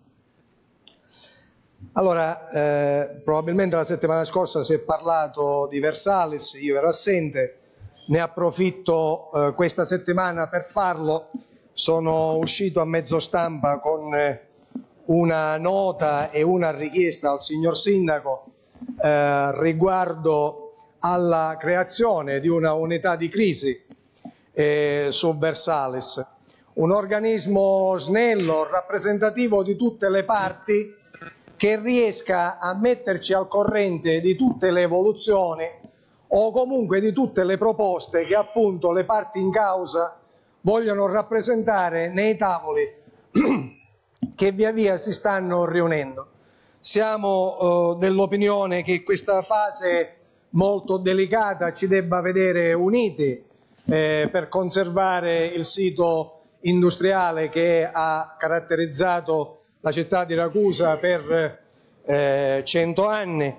Allora, probabilmente la settimana scorsa si è parlato di Versalis, io ero assente, ne approfitto questa settimana per farlo. Sono uscito a mezzo stampa con una nota e una richiesta al signor Sindaco riguardo alla creazione di una unità di crisi su Versalis, un organismo snello, rappresentativo di tutte le parti, che riesca a metterci al corrente di tutte le evoluzioni o comunque di tutte le proposte che appunto le parti in causa vogliono rappresentare nei tavoli che via via si stanno riunendo. Siamo dell'opinione che questa fase molto delicata ci debba vedere uniti per conservare il sito industriale che ha caratterizzato la città di Ragusa per 100 anni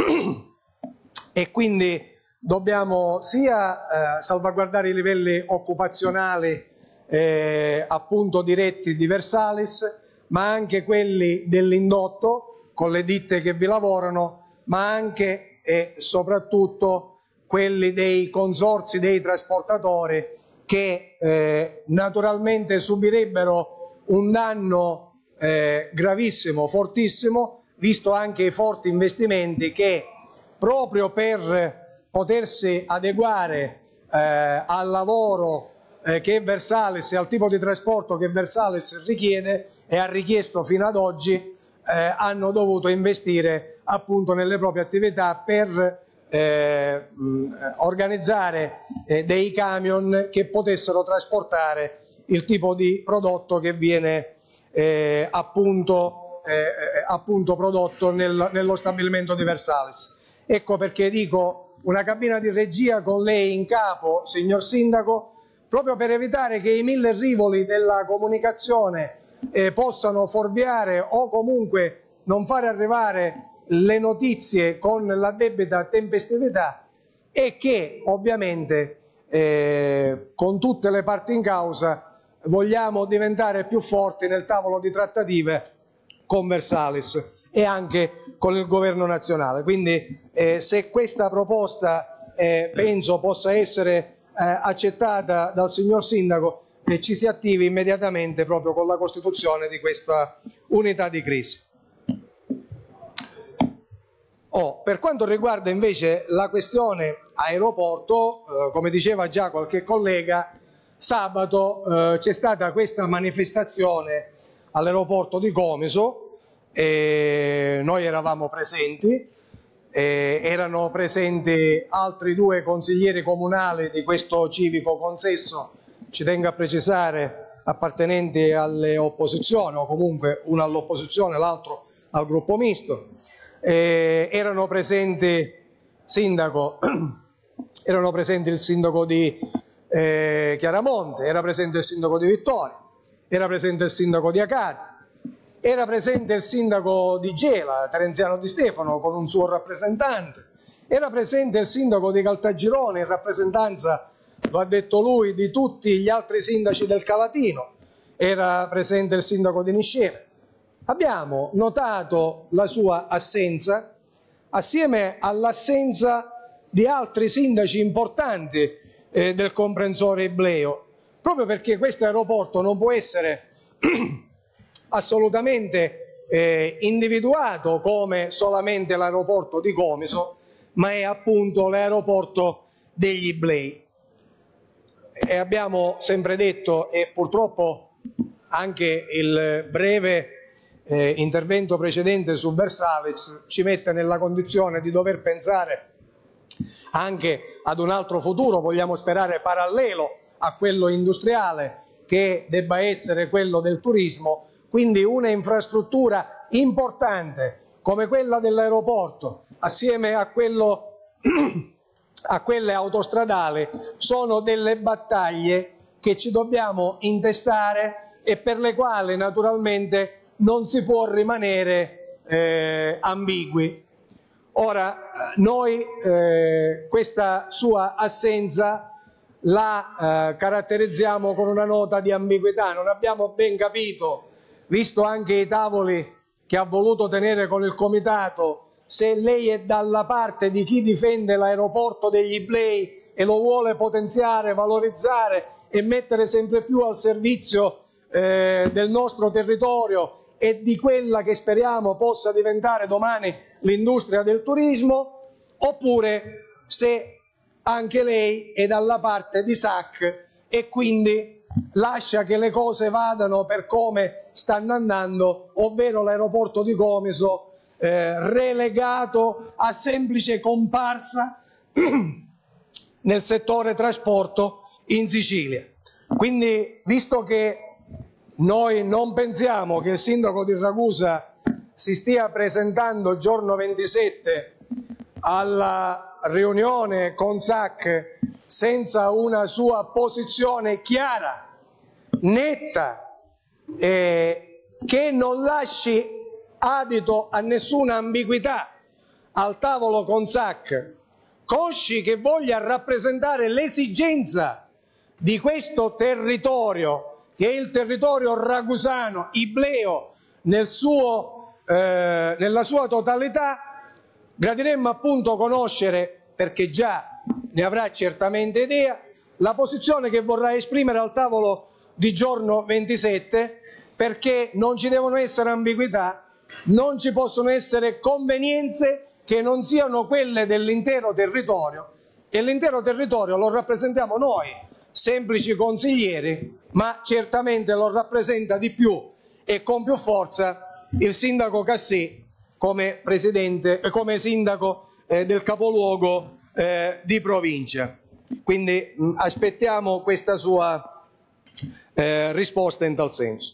e quindi dobbiamo sia salvaguardare i livelli occupazionali appunto diretti di Versalis, ma anche quelli dell'indotto con le ditte che vi lavorano, ma anche e soprattutto quelli dei consorzi dei trasportatori che naturalmente subirebbero un danno gravissimo, fortissimo, visto anche i forti investimenti che proprio per potersi adeguare al lavoro che Versalis e al tipo di trasporto che Versalis richiede e ha richiesto fino ad oggi, hanno dovuto investire appunto nelle proprie attività per organizzare dei camion che potessero trasportare il tipo di prodotto che viene appunto prodotto nello stabilimento di Versalis. Ecco perché dico una cabina di regia con lei in capo, signor Sindaco, proprio per evitare che i 1000 rivoli della comunicazione possano fuorviare o comunque non fare arrivare le notizie con la debita tempestività, e che ovviamente con tutte le parti in causa vogliamo diventare più forti nel tavolo di trattative con Versalis e anche con il governo nazionale. Quindi se questa proposta penso possa essere accettata dal signor Sindaco, ci si attivi immediatamente proprio con la costituzione di questa unità di crisi. Per quanto riguarda invece la questione aeroporto, come diceva già qualche collega, sabato c'è stata questa manifestazione all'aeroporto di Comiso, noi eravamo presenti, erano presenti altri 2 consiglieri comunali di questo civico consesso, ci tengo a precisare appartenenti alle opposizioni, o comunque uno all'opposizione e l'altro al gruppo misto. Erano presenti sindaco, erano presenti il sindaco di Chiaramonte, era presente il sindaco di Vittoria, era presente il sindaco di Acati, era presente il sindaco di Gela, Terenziano Di Stefano, con un suo rappresentante, era presente il sindaco di Caltagirone in rappresentanza, lo ha detto lui, di tutti gli altri sindaci del Calatino, era presente il sindaco di Niscene. Abbiamo notato la sua assenza assieme all'assenza di altri sindaci importanti del comprensore Ibleo, proprio perché questo aeroporto non può essere assolutamente individuato come solamente l'aeroporto di Comiso, ma è appunto l'aeroporto degli Iblei. E abbiamo sempre detto, e purtroppo anche il breve intervento precedente su Versalis ci mette nella condizione di dover pensare anche ad un altro futuro, vogliamo sperare parallelo a quello industriale, che debba essere quello del turismo, quindi una infrastruttura importante come quella dell'aeroporto assieme a quelle autostradali sono delle battaglie che ci dobbiamo intestare e per le quali naturalmente non si può rimanere ambigui. Ora, noi questa sua assenza la caratterizziamo con una nota di ambiguità. Non abbiamo ben capito, visto anche i tavoli che ha voluto tenere con il Comitato, se lei è dalla parte di chi difende l'aeroporto degli Iblei e lo vuole potenziare, valorizzare e mettere sempre più al servizio del nostro territorio e di quella che speriamo possa diventare domani l'industria del turismo, oppure se anche lei è dalla parte di SAC e quindi lascia che le cose vadano per come stanno andando, ovvero l'aeroporto di Comiso relegato a semplice comparsa nel settore trasporto in Sicilia. Quindi, visto che noi non pensiamo che il sindaco di Ragusa si stia presentando il giorno 27 alla riunione con SAC senza una sua posizione chiara, netta, che non lasci adito a nessuna ambiguità al tavolo con SAC, consci che voglia rappresentare l'esigenza di questo territorio, che è il territorio ragusano, ibleo, nella sua totalità, gradiremmo appunto conoscere, perché già ne avrà certamente idea, la posizione che vorrà esprimere al tavolo di giorno 27, perché non ci devono essere ambiguità, non ci possono essere convenienze che non siano quelle dell'intero territorio, e l'intero territorio lo rappresentiamo noi, semplici consiglieri, ma certamente lo rappresenta di più e con più forza il sindaco Cassì come sindaco del capoluogo di provincia. Quindi aspettiamo questa sua risposta in tal senso.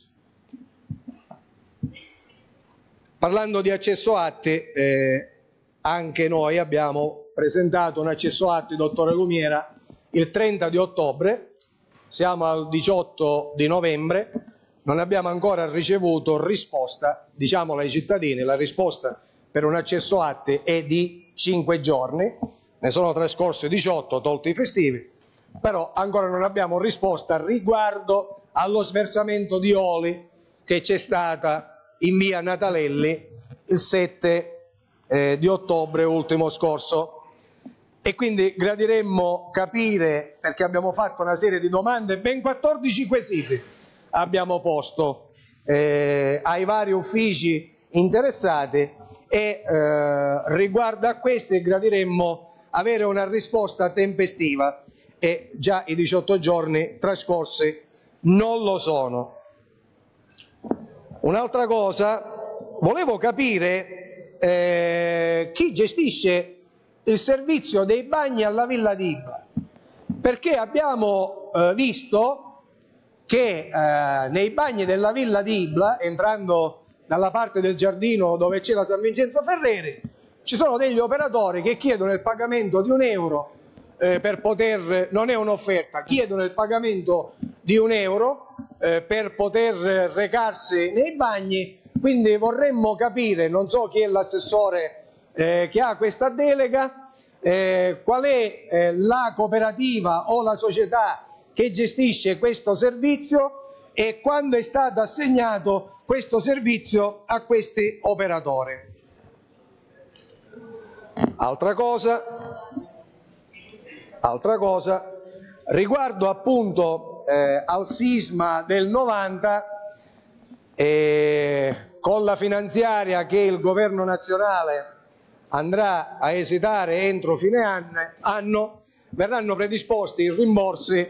Parlando di accesso atti, anche noi abbiamo presentato un accesso atti, dottore Lumiera, il 30 di ottobre, siamo al 18 di novembre, non abbiamo ancora ricevuto risposta, diciamolo ai cittadini, la risposta per un accesso atti è di 5 giorni, ne sono trascorsi 18 tolti i festivi, però ancora non abbiamo risposta riguardo allo sversamento di oli che c'è stata in via Natalelli il 7 di ottobre ultimo scorso. E quindi gradiremmo capire, perché abbiamo fatto una serie di domande, ben 14 quesiti abbiamo posto ai vari uffici interessati e riguardo a questi gradiremmo avere una risposta tempestiva, e già i 18 giorni trascorsi non lo sono. Un'altra cosa, volevo capire chi gestisce il servizio dei bagni alla Villa d'Ibla, perché abbiamo visto che nei bagni della Villa d'Ibla, entrando dalla parte del giardino dove c'è la San Vincenzo Ferreri, ci sono degli operatori che chiedono il pagamento di €1 per poter, non è un'offerta, chiedono il pagamento di €1 per poter recarsi nei bagni. Quindi vorremmo capire, non so chi è l'assessore che ha questa delega, qual è la cooperativa o la società che gestisce questo servizio e quando è stato assegnato questo servizio a questi operatori. Altra cosa, riguardo appunto al sisma del 90, con la finanziaria che il governo nazionale andrà a esitare entro fine anno, verranno predisposti i rimborsi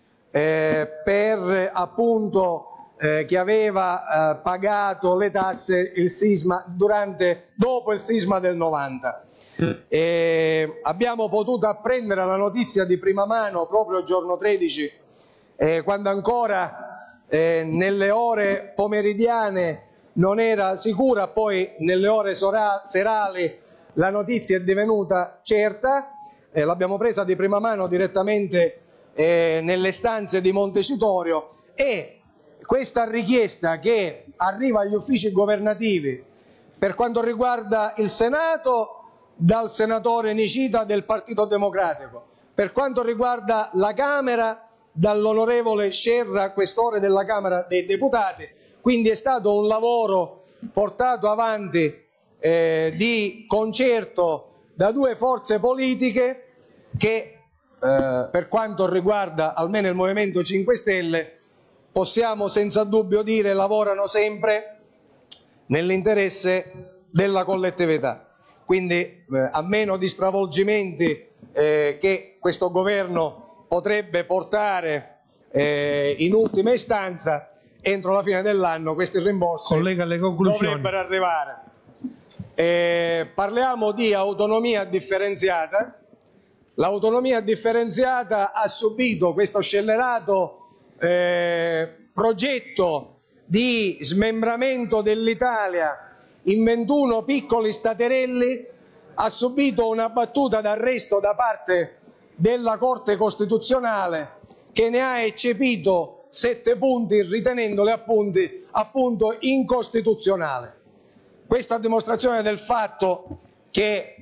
per appunto chi aveva pagato le tasse il sisma dopo il sisma del 90. Abbiamo potuto apprendere la notizia di prima mano proprio il giorno 13, quando ancora nelle ore pomeridiane non era sicura, poi nelle ore serali la notizia è divenuta certa, l'abbiamo presa di prima mano direttamente nelle stanze di Montecitorio, e questa richiesta che arriva agli uffici governativi per quanto riguarda il Senato dal senatore Nicita del Partito Democratico. Per quanto riguarda la Camera, dall'onorevole Scerra, questore della Camera dei Deputati. Quindi è stato un lavoro portato avanti di concerto da due forze politiche che per quanto riguarda almeno il Movimento 5 Stelle possiamo senza dubbio dire lavorano sempre nell'interesse della collettività. Quindi a meno di stravolgimenti che questo governo potrebbe portare in ultima istanza, entro la fine dell'anno questi rimborsi dovrebbero arrivare. Parliamo di autonomia differenziata. L'autonomia differenziata ha subito questo scellerato progetto di smembramento dell'Italia in 21 piccoli staterelli, ha subito una battuta d'arresto da parte della Corte Costituzionale, che ne ha eccepito 7 punti ritenendoli appunto incostituzionali. Questo a dimostrazione del fatto che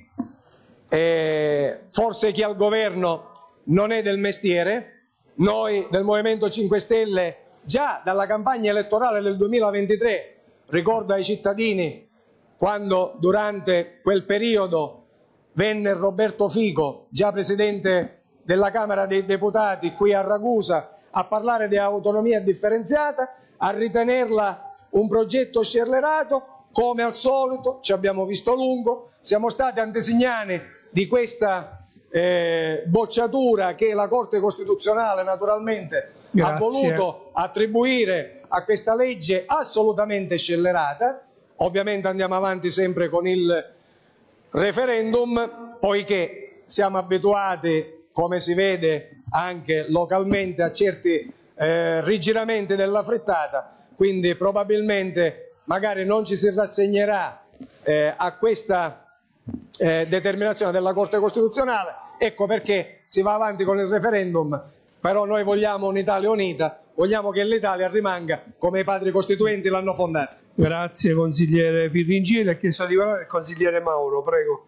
forse chi al governo non è del mestiere. Noi del Movimento 5 Stelle già dalla campagna elettorale del 2023, ricordo ai cittadini quando durante quel periodo venne Roberto Fico, già presidente della Camera dei Deputati qui a Ragusa, a parlare di autonomia differenziata, a ritenerla un progetto scellerato. Come al solito ci abbiamo visto lungo, siamo stati antesignani di questa bocciatura che la Corte Costituzionale naturalmente ha voluto attribuire a questa legge assolutamente scellerata. Ovviamente andiamo avanti sempre con il referendum, poiché siamo abituati, come si vede anche localmente, a certi rigiramenti della frittata, quindi probabilmente magari non ci si rassegnerà a questa determinazione della Corte Costituzionale. Ecco perché si va avanti con il referendum, però noi vogliamo un'Italia unita, vogliamo che l'Italia rimanga come i padri costituenti l'hanno fondata. Grazie consigliere Firringile. Ha chiesto di parlare il consigliere Mauro, prego.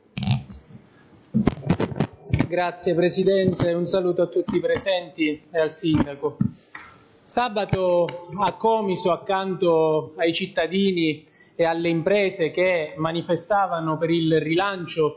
Grazie Presidente, un saluto a tutti i presenti e al Sindaco. Sabato a Comiso, accanto ai cittadini e alle imprese che manifestavano per il rilancio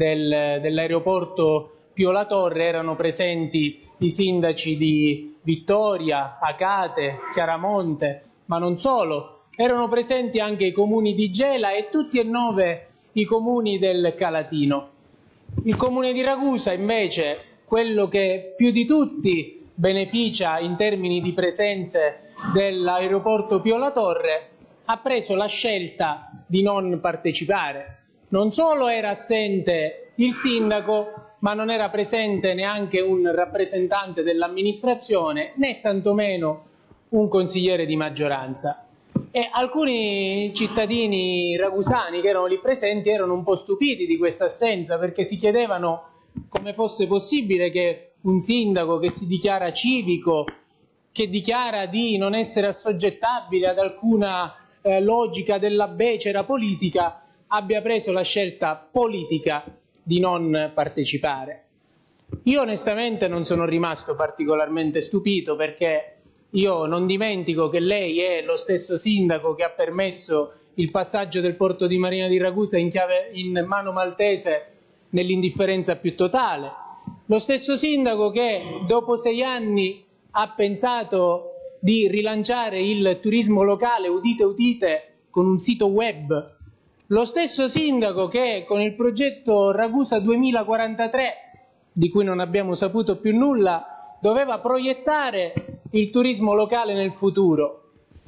dell'aeroporto Pio La Torre, erano presenti i sindaci di Vittoria, Acate, Chiaramonte, ma non solo, erano presenti anche i comuni di Gela e tutti e 9 i comuni del Calatino. Il comune di Ragusa invece, quello che più di tutti beneficia in termini di presenze dell'aeroporto Pio La Torre, ha preso la scelta di non partecipare. Non solo era assente il sindaco, ma non era presente neanche un rappresentante dell'amministrazione, né tantomeno un consigliere di maggioranza. E alcuni cittadini ragusani che erano lì presenti erano un po' stupiti di questa assenza, perché si chiedevano come fosse possibile che un sindaco che si dichiara civico, che dichiara di non essere assoggettabile ad alcuna logica della becera politica, abbia preso la scelta politica di non partecipare. Io onestamente non sono rimasto particolarmente stupito, perché io non dimentico che lei è lo stesso sindaco che ha permesso il passaggio del porto di Marina di Ragusa in mano maltese nell'indifferenza più totale, lo stesso sindaco che dopo 6 anni ha pensato di rilanciare il turismo locale, udite udite, con un sito web. Lo stesso sindaco che con il progetto Ragusa 2043, di cui non abbiamo saputo più nulla, doveva proiettare il turismo locale nel futuro.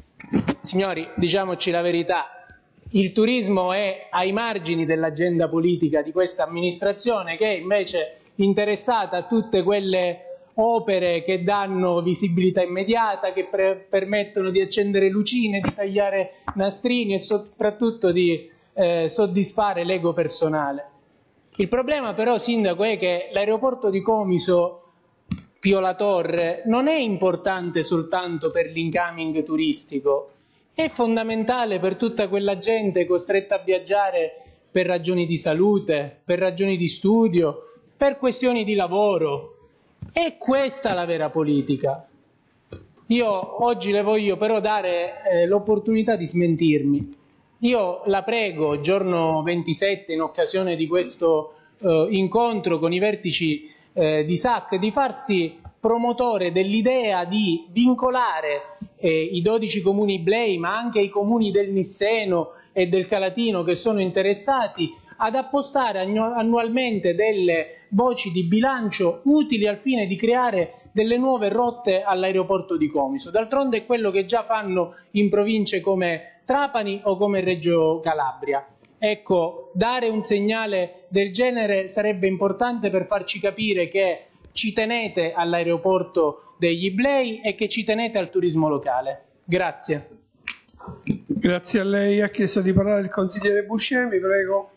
Signori, diciamoci la verità, il turismo è ai margini dell'agenda politica di questa amministrazione, che è invece interessata a tutte quelle opere che danno visibilità immediata, che permettono di accendere lucine, di tagliare nastrini e soprattutto di soddisfare l'ego personale. Il problema però, Sindaco, è che l'aeroporto di Comiso Pio La Torre non è importante soltanto per l'incoming turistico, è fondamentale per tutta quella gente costretta a viaggiare per ragioni di salute, per ragioni di studio, per questioni di lavoro. È questa la vera politica. Io oggi le voglio però dare l'opportunità di smentirmi. Io la prego, giorno 27, in occasione di questo incontro con i vertici di SAC, di farsi promotore dell'idea di vincolare i 12 comuni Iblei, ma anche i comuni del Nisseno e del Calatino che sono interessati, ad appostare annualmente delle voci di bilancio utili al fine di creare delle nuove rotte all'aeroporto di Comiso. D'altronde è quello che già fanno in province come Trapani o come Reggio Calabria. Ecco, dare un segnale del genere sarebbe importante per farci capire che ci tenete all'aeroporto degli Iblei e che ci tenete al turismo locale. Grazie. Grazie a lei. Ha chiesto di parlare il consigliere Buscemi, prego.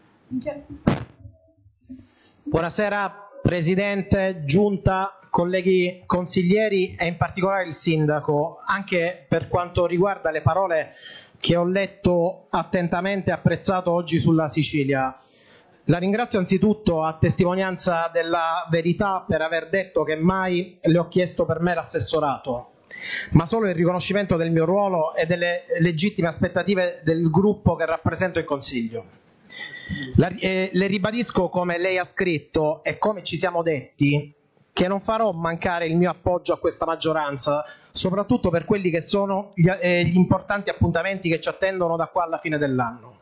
Buonasera Presidente, Giunta, colleghi consiglieri e in particolare il Sindaco, anche per quanto riguarda le parole che ho letto attentamente e apprezzato oggi sulla Sicilia. La ringrazio anzitutto a testimonianza della verità per aver detto che mai le ho chiesto per me l'assessorato, ma solo il riconoscimento del mio ruolo e delle legittime aspettative del gruppo che rappresento in Consiglio. Le ribadisco, come lei ha scritto e come ci siamo detti, che non farò mancare il mio appoggio a questa maggioranza, soprattutto per quelli che sono gli importanti appuntamenti che ci attendono da qua alla fine dell'anno.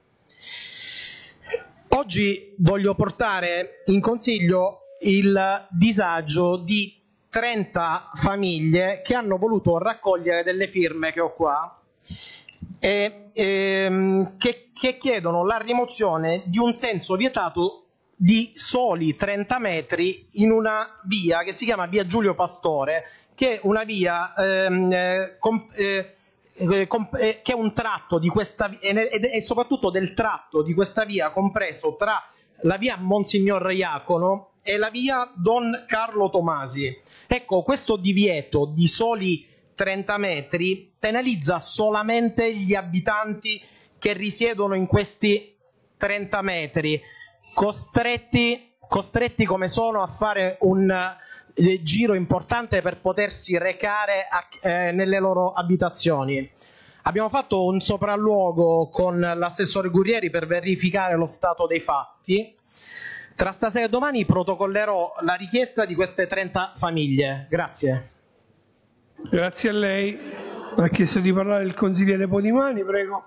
Oggi voglio portare in Consiglio il disagio di 30 famiglie che hanno voluto raccogliere delle firme che ho qua e che chiedono la rimozione di un senso vietato di soli 30 metri in una via che si chiama via Giulio Pastore, che è una via che è un tratto di questa e soprattutto del tratto di questa via compreso tra la via Monsignor Iacono e la via Don Carlo Tomasi. Ecco, questo divieto di soli 30 metri penalizza solamente gli abitanti che risiedono in questi 30 metri, costretti come sono a fare un giro importante per potersi recare nelle loro abitazioni. Abbiamo fatto un sopralluogo con l'assessore Gurrieri per verificare lo stato dei fatti. Tra stasera e domani protocollerò la richiesta di queste 30 famiglie. Grazie. Grazie a lei. Ha chiesto di parlare il consigliere Podimani, prego.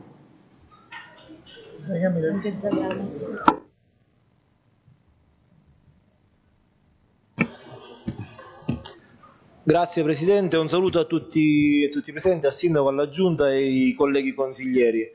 Grazie Presidente, un saluto a tutti i presenti, al Sindaco, alla Giunta e ai colleghi consiglieri.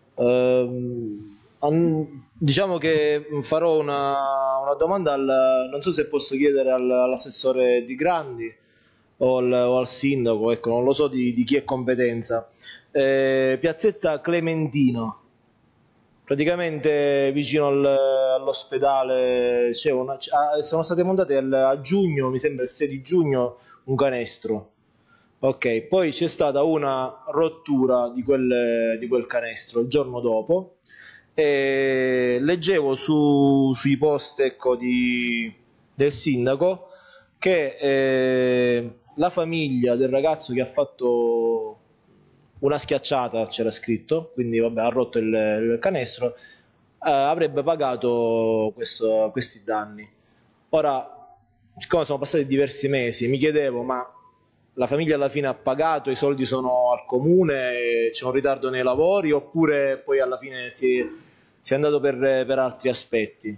Diciamo che farò una domanda, non so se posso chiedere all'assessore Di Grandi o al Sindaco, ecco, non lo so di chi è competenza. Piazzetta Clementino, praticamente vicino all'ospedale, sono state montate a giugno, mi sembra il 6 di giugno, un canestro. Ok, poi c'è stata una rottura di quel canestro il giorno dopo e leggevo sui post, ecco, del sindaco che la famiglia del ragazzo che ha fatto una schiacciata, c'era scritto, quindi vabbè, ha rotto il canestro, avrebbe pagato questi danni. Ora, siccome sono passati diversi mesi, mi chiedevo, ma la famiglia alla fine ha pagato, i soldi sono al comune, c'è un ritardo nei lavori, oppure poi alla fine si è andato per altri aspetti?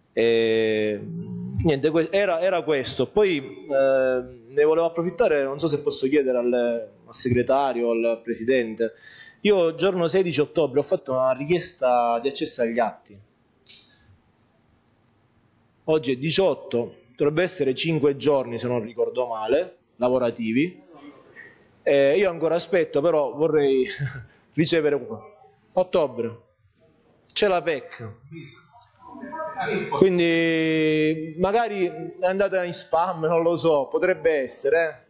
Niente, era questo. Poi ne volevo approfittare, non so se posso chiedere al segretario o al presidente. Io il giorno 16 ottobre ho fatto una richiesta di accesso agli atti. Oggi è 18, dovrebbe essere 5 giorni se non ricordo male, lavorativi. Io ancora aspetto, però vorrei ricevere ottobre. C'è la PEC. Quindi magari è andata in spam, non lo so, potrebbe essere,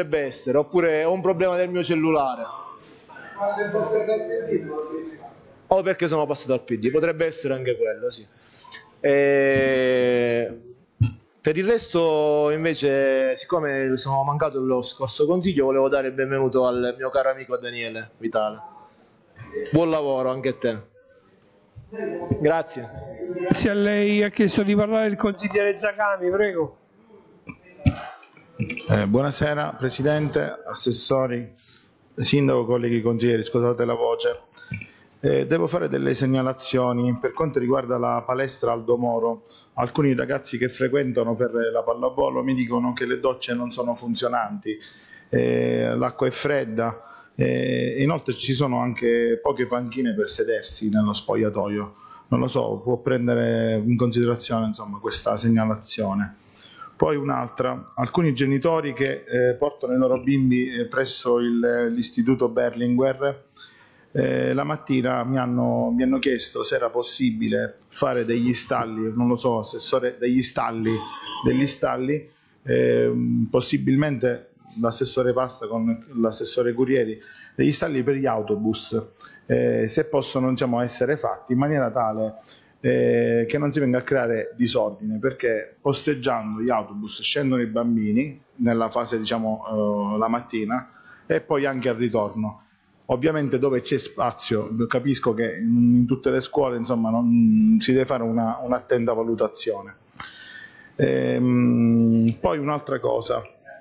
oppure è un problema del mio cellulare. o perché sono passato al PD, potrebbe essere anche quello, sì. Per il resto invece, siccome sono mancato lo scorso consiglio, volevo dare il benvenuto al mio caro amico Daniele Vitale. Buon lavoro anche a te. Grazie. Grazie a lei. Ha chiesto di parlare il consigliere Zacami, prego. Buonasera Presidente, assessori, Sindaco, colleghi consiglieri, scusate la voce. Devo fare delle segnalazioni per quanto riguarda la palestra Aldo Moro. Alcuni ragazzi che frequentano per la pallavolo mi dicono che le docce non sono funzionanti, l'acqua è fredda, inoltre ci sono anche poche panchine per sedersi nello spogliatoio. Non lo so, può prendere in considerazione insomma, questa segnalazione. Poi un'altra, alcuni genitori che portano i loro bimbi presso l'istituto Berlinguer la mattina mi hanno chiesto se era possibile fare degli stalli, non lo so, assessore, degli stalli, possibilmente l'assessore Pasta con l'assessore Curieri, degli stalli per gli autobus, se possono diciamo, essere fatti in maniera tale che non si venga a creare disordine, perché posteggiando gli autobus scendono i bambini nella fase diciamo la mattina e poi anche al ritorno. Ovviamente dove c'è spazio, capisco che in tutte le scuole insomma, non si deve fare un'attenta valutazione. Poi un'altra cosa,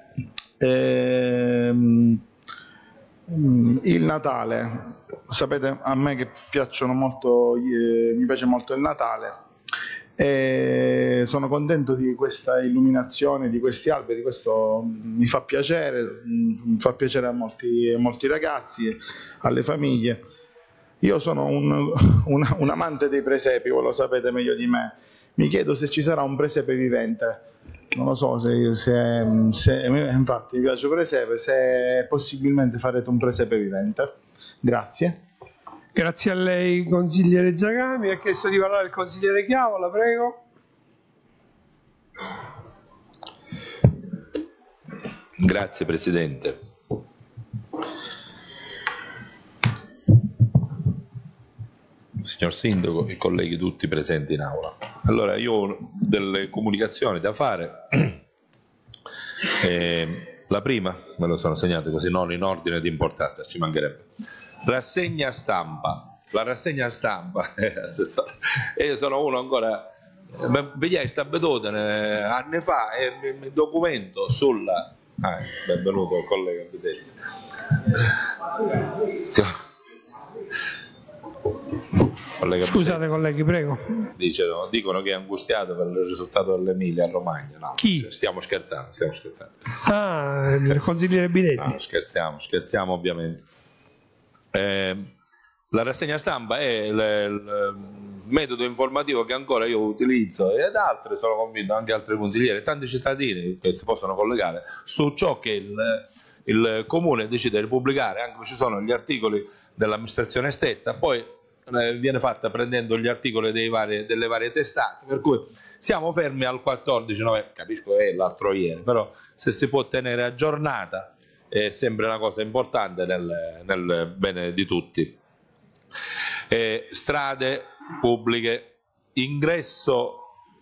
il Natale, sapete a me che piacciono molto, mi piace molto il Natale e sono contento di questa illuminazione di questi alberi, questo mi fa piacere a molti ragazzi, alle famiglie. Io sono un amante dei presepi, voi lo sapete meglio di me, mi chiedo se ci sarà un presepe vivente, non lo so se infatti mi piace il presepe, se possibilmente farete un presepe vivente. Grazie. Grazie a lei consigliere Zacami. Ha chiesto di parlare il consigliere Chiavola, prego. Grazie Presidente. Signor Sindaco e colleghi tutti presenti in aula. Allora io ho delle comunicazioni da fare. La prima me lo sono segnato così, non in ordine di importanza, ci mancherebbe. Rassegna stampa, la rassegna stampa, assessore, e io sono uno ancora, vegliai sta beduta anni fa e mi documento sulla, benvenuto collega Bedetti. Scusate colleghi, prego. Dicono che è angustiato per il risultato dell'Emilia a Romagna. No, chi? Stiamo scherzando. Ah, il consigliere Bidetti. No, scherziamo ovviamente. La rassegna stampa è il metodo informativo che ancora io utilizzo ed altri, sono convinto, anche altri consiglieri e tanti cittadini che si possono collegare su ciò che il Comune decide di pubblicare, anche se ci sono gli articoli dell'amministrazione stessa, poi viene fatta prendendo gli articoli delle varie testate, per cui siamo fermi al 14 novembre, capisco che è l'altro ieri, però se si può tenere aggiornata è sempre una cosa importante nel bene di tutti. Strade pubbliche, ingresso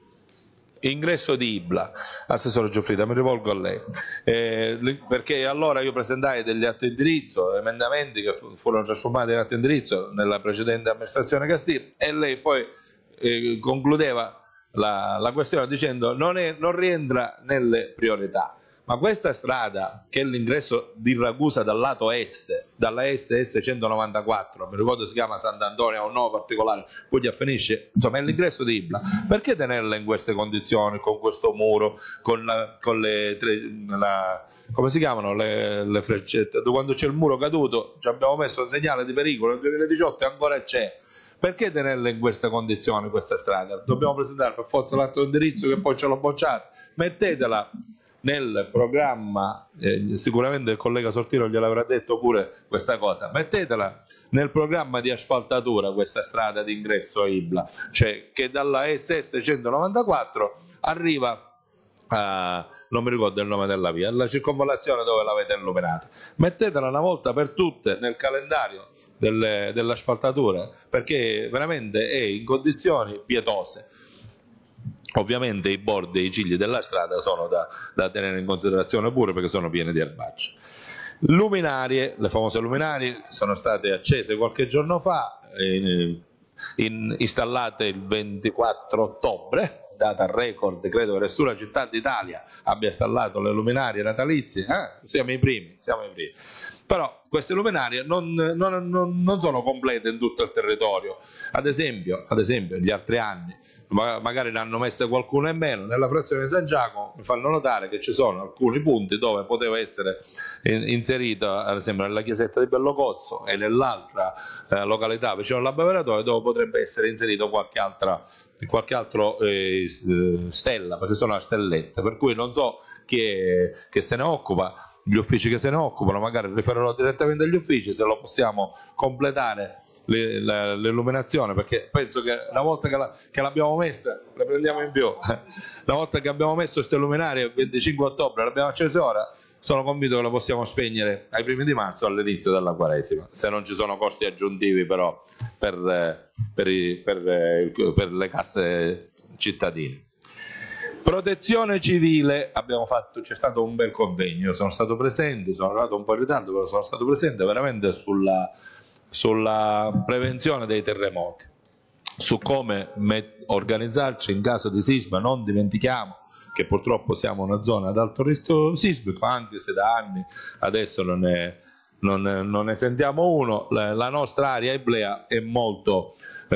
di Ibla. Assessore Giuffrida, mi rivolgo a lei, perché allora io presentai degli atti di indirizzo, emendamenti che furono trasformati in atti di indirizzo nella precedente amministrazione Cassini, e lei poi concludeva la questione dicendo non rientra nelle priorità. Ma questa strada, che è l'ingresso di Ragusa dal lato est, dalla SS 194, mi ricordo si chiama Sant'Antonio, ha un nome particolare, poi già finisce, insomma è l'ingresso di Ibla, perché tenerla in queste condizioni, con questo muro, con le come si chiamano, le freccette, quando c'è il muro caduto ci abbiamo messo un segnale di pericolo, nel 2018 ancora c'è. Perché tenerla in queste condizioni questa strada? Dobbiamo presentare per forza l'atto di indirizzo che poi ce l'ho bocciato, mettetela nel programma, sicuramente il collega Sortino gliel'avrà detto pure questa cosa, mettetela nel programma di asfaltatura questa strada di ingresso a Ibla, cioè che dalla SS 194 arriva a, non mi ricordo il nome della via, la circonvallazione dove l'avete illuminata, mettetela una volta per tutte nel calendario dell'asfaltatura, perché veramente è in condizioni pietose. Ovviamente i bordi e i cigli della strada sono da tenere in considerazione pure, perché sono pieni di erbacce. Luminarie, le famose luminarie, sono state accese qualche giorno fa, installate il 24 ottobre, data record, credo che nessuna città d'Italia abbia installato le luminarie natalizie, siamo i primi. Però queste luminarie non sono complete in tutto il territorio. Ad esempio gli altri anni magari ne hanno messe qualcuno in meno. Nella frazione di San Giacomo mi fanno notare che ci sono alcuni punti dove poteva essere inserita, ad esempio nella chiesetta di Bellocozzo e nell'altra località vicino all'abbeveratoio, dove potrebbe essere inserito qualche altro stella, perché sono a stellette, per cui non so chi è che se ne occupa, gli uffici che se ne occupano, magari riferirò direttamente agli uffici se lo possiamo completare l'illuminazione, perché penso che una volta che l'abbiamo messa, la prendiamo in più, una volta che abbiamo messo queste luminarie il 25 ottobre, l'abbiamo accese ora, sono convinto che la possiamo spegnere ai primi di marzo, all'inizio della Quaresima, se non ci sono costi aggiuntivi però per le casse cittadine. Protezione civile, c'è stato un bel convegno, sono stato presente, sono arrivato un po' in ritardo, però sono stato presente veramente sulla prevenzione dei terremoti, su come organizzarci in caso di sisma. Non dimentichiamo che purtroppo siamo una zona ad alto rischio sismico, anche se da anni adesso non ne sentiamo uno. La nostra area Iblea è molto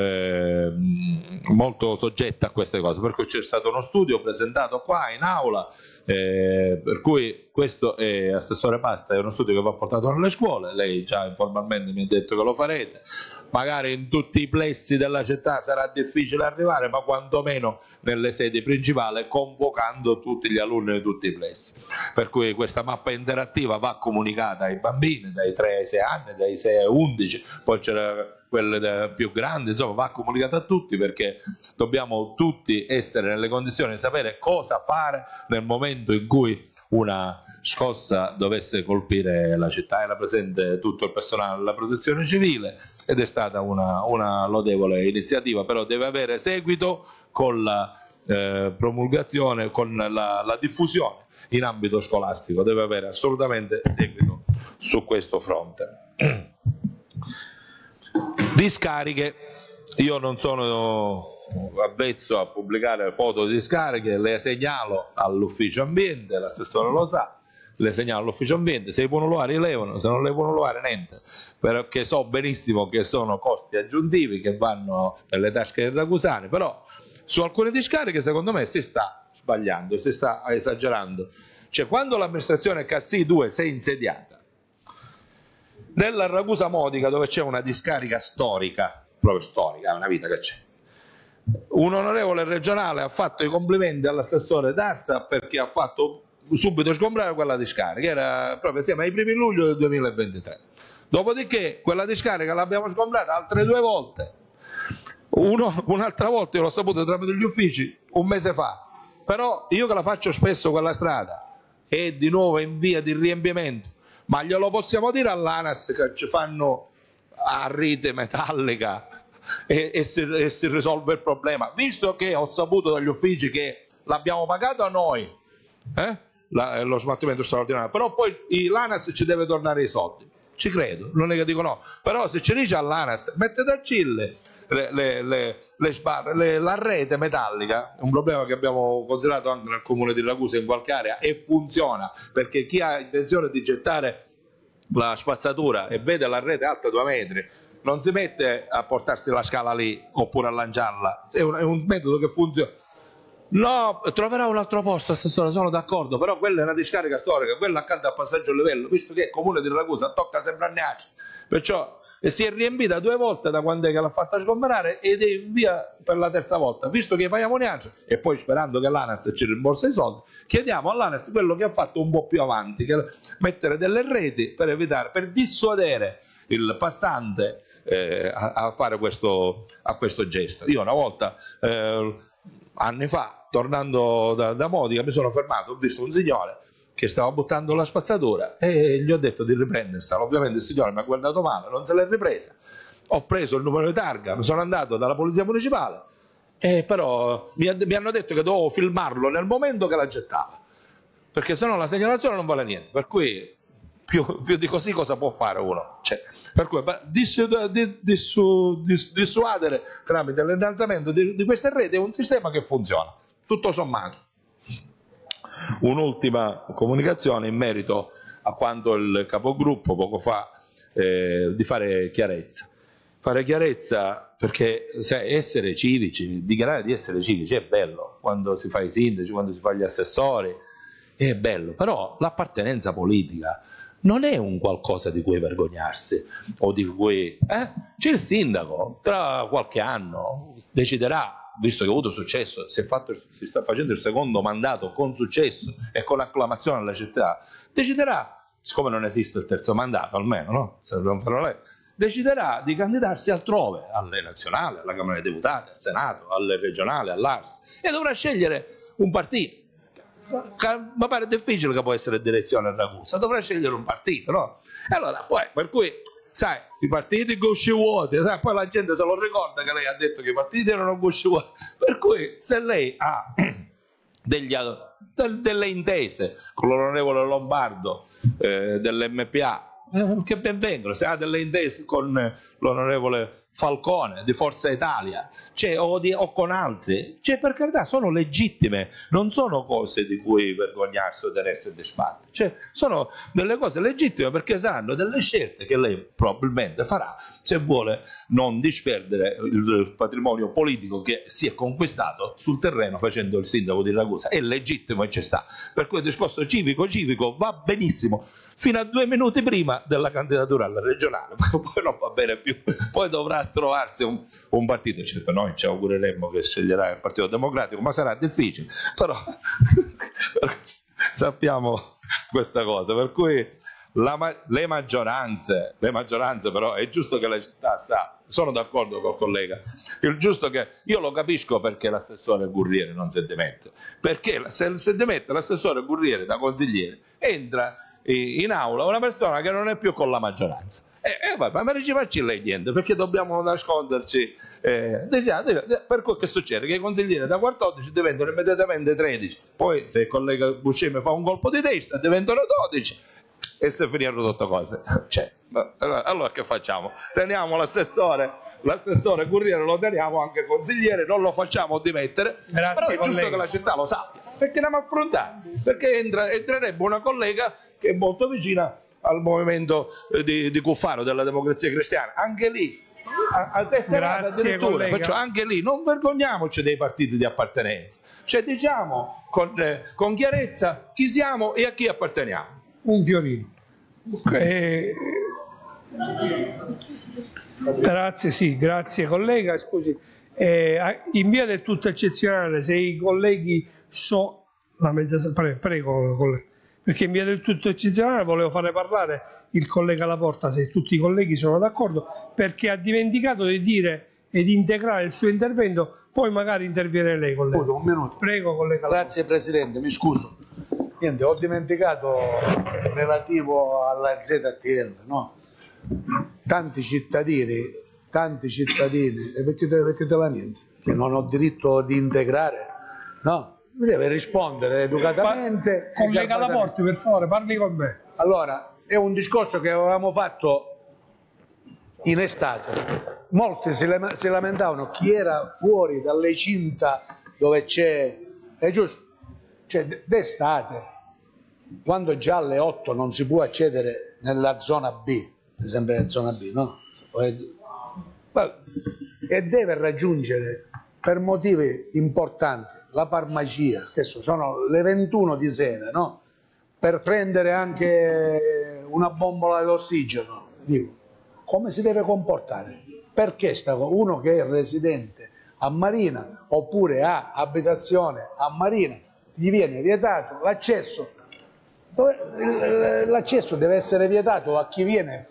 soggetta a queste cose, per cui c'è stato uno studio presentato qua in aula, per cui questo è, Assessore Pasta, è uno studio che va portato nelle scuole. Lei già informalmente mi ha detto che lo farete, magari in tutti i plessi della città sarà difficile arrivare, ma quantomeno nelle sedi principali, convocando tutti gli alunni di tutti i plessi, per cui questa mappa interattiva va comunicata ai bambini dai 3 ai 6 anni, dai 6 ai 11, poi c'era quelle più grandi, insomma va comunicata a tutti, perché dobbiamo tutti essere nelle condizioni di sapere cosa fare nel momento in cui una scossa dovesse colpire la città. Era presente tutto il personale della protezione civile ed è stata una lodevole iniziativa, però deve avere seguito con la promulgazione, con la diffusione in ambito scolastico, deve avere assolutamente seguito su questo fronte. Discariche, io non sono avvezzo a pubblicare foto di discariche, le segnalo all'ufficio ambiente, l'assessore lo sa, le segnalo all'ufficio ambiente, se i punolori rilevano, se non le punolori niente, perché so benissimo che sono costi aggiuntivi che vanno nelle tasche dei ragusani. Però su alcune discariche secondo me si sta sbagliando, si sta esagerando. Cioè, quando l'amministrazione Cassì 2 si è insediata nella Ragusa Modica, dove c'è una discarica storica, proprio storica, è una vita che c'è, un onorevole regionale ha fatto i complimenti all'assessore D'Asta perché ha fatto subito sgombrare quella discarica, era proprio insieme ai primi luglio del 2023. Dopodiché quella discarica l'abbiamo sgombrata altre 2 volte, un'altra volta io l'ho saputo tramite gli uffici un mese fa, però io che la faccio spesso quella strada è di nuovo in via di riempimento, ma glielo possiamo dire all'ANAS che ci fanno a rete metallica e si risolve il problema, visto che ho saputo dagli uffici che l'abbiamo pagato a noi lo smaltimento straordinario, però poi l'ANAS ci deve tornare i soldi. Ci credo, non è che dico no, però se ci dice all'ANAS mettete a CIL la rete metallica, è un problema che abbiamo considerato anche nel comune di Ragusa in qualche area, e funziona, perché chi ha intenzione di gettare la spazzatura e vede la rete alta 2 metri non si mette a portarsi la scala lì oppure a lanciarla, è un metodo che funziona. No, troverà un altro posto, assessore, sono d'accordo, però quella è una discarica storica, quella accanto al passaggio a livello, visto che il comune di Ragusa tocca sempre a Gnacci, perciò si è riempita 2 volte da quando è che l'ha fatta sgomberare ed è in via per la 3ª volta, visto che paghiamo Gnacci e poi sperando che l'ANAS ci rimborsa i soldi, chiediamo all'ANAS quello che ha fatto un po' più avanti, che mettere delle reti per evitare, per dissuadere il passante a fare questo gesto. Io una volta anni fa, tornando da Modica, mi sono fermato, ho visto un signore che stava buttando la spazzatura e gli ho detto di riprendersela. Ovviamente il signore mi ha guardato male, non se l'è ripresa. Ho preso il numero di targa, mi sono andato dalla polizia municipale, però mi hanno detto che dovevo filmarlo nel momento che la gettava, perché sennò la segnalazione non vale niente. Per cui più di così cosa può fare uno? Cioè, per cui dissuadere tramite l'innalzamento di queste reti è un sistema che funziona, tutto sommato. Un'ultima comunicazione in merito a quanto il capogruppo poco fa di fare chiarezza. Fare chiarezza perché essere civici, dichiarare di essere civici è bello, quando si fa i sindaci, quando si fa gli assessori, è bello, però l'appartenenza politica non è un qualcosa di cui vergognarsi o di cui c'è il sindaco, tra qualche anno deciderà, visto che ha avuto successo, si sta facendo il secondo mandato con successo e con acclamazione alla città, deciderà, siccome non esiste il terzo mandato almeno, no? Se non farò lei, deciderà di candidarsi altrove, alle nazionali, alla Camera dei Deputati, al Senato, alle regionali, all'ARS, e dovrà scegliere un partito. Mi pare difficile che può essere direzione a Ragusa, dovrà scegliere un partito, no? E allora poi, per cui, sai, i partiti gusci vuoti, sai, poi la gente se lo ricorda che lei ha detto che i partiti erano gusci vuoti, per cui se lei ha delle intese con l'onorevole Lombardo dell'MPA, che ben vengono, se ha delle intese con l'onorevole Falcone di Forza Italia, o con altri, per carità, sono legittime, non sono cose di cui vergognarsi o tenersi di spalle, sono delle cose legittime perché saranno delle scelte che lei probabilmente farà se vuole non disperdere il patrimonio politico che si è conquistato sul terreno facendo il sindaco di Ragusa. È legittimo e ci sta, per cui il discorso civico va benissimo fino a 2 minuti prima della candidatura alla regionale, poi non va bene più, poi dovrà trovarsi un partito. Certo, noi ci augureremmo che sceglierà il Partito Democratico, ma sarà difficile, però sappiamo questa cosa, per cui le maggioranze però è giusto che la città sono d'accordo col collega, il giusto che io lo capisco perché l'assessore Gurriere non si dimette, perché se dimette l'assessore Gurriere da consigliere entra in aula una persona che non è più con la maggioranza vabbè, ma ci facci lei niente, perché dobbiamo nasconderci, per cui che succede? Che i consiglieri da 14 diventano immediatamente 13, poi se il collega Buscemi fa un colpo di testa diventano 12 e se finiranno tutte cose, allora che facciamo? Teniamo l'assessore Gurriere, lo teniamo anche consigliere, non lo facciamo dimettere. Grazie, però è giusto collega, che la città lo sappia, perché andiamo a affrontare, perché entrerebbe una collega che è molto vicina al movimento di Cuffaro della Democrazia Cristiana, anche lì a tesserata addirittura, perciò anche lì non vergogniamoci dei partiti di appartenenza, diciamo con chiarezza chi siamo e a chi apparteniamo. Un fiorino. Grazie collega, scusi, in via del tutto eccezionale, se i colleghi prego collega, perché in via del tutto eccezionale volevo fare parlare il collega Laporta, se tutti i colleghi sono d'accordo, perché ha dimenticato di dire e di integrare il suo intervento, poi magari interviene lei, collega. Un minuto. Prego, collega. Grazie Presidente, mi scuso. Niente, ho dimenticato relativo alla ZTL, no? Tanti cittadini, e perché te la niente? Che non ho diritto di integrare, no? Mi deve rispondere educatamente. Collega Laporta, per favore, parli con me. Allora, è un discorso che avevamo fatto in estate. Molti si lamentavano chi era fuori dalle cinta dove c'è, è giusto, d'estate, quando già alle 8 non si può accedere nella zona B, sempre nella zona B, no? E deve raggiungere per motivi importanti la farmacia, che sono le 21 di sera, no? Per prendere anche una bombola d'ossigeno. Dico, come si deve comportare? Perché uno che è residente a Marina oppure ha abitazione a Marina gli viene vietato l'accesso? L'accesso deve essere vietato a chi viene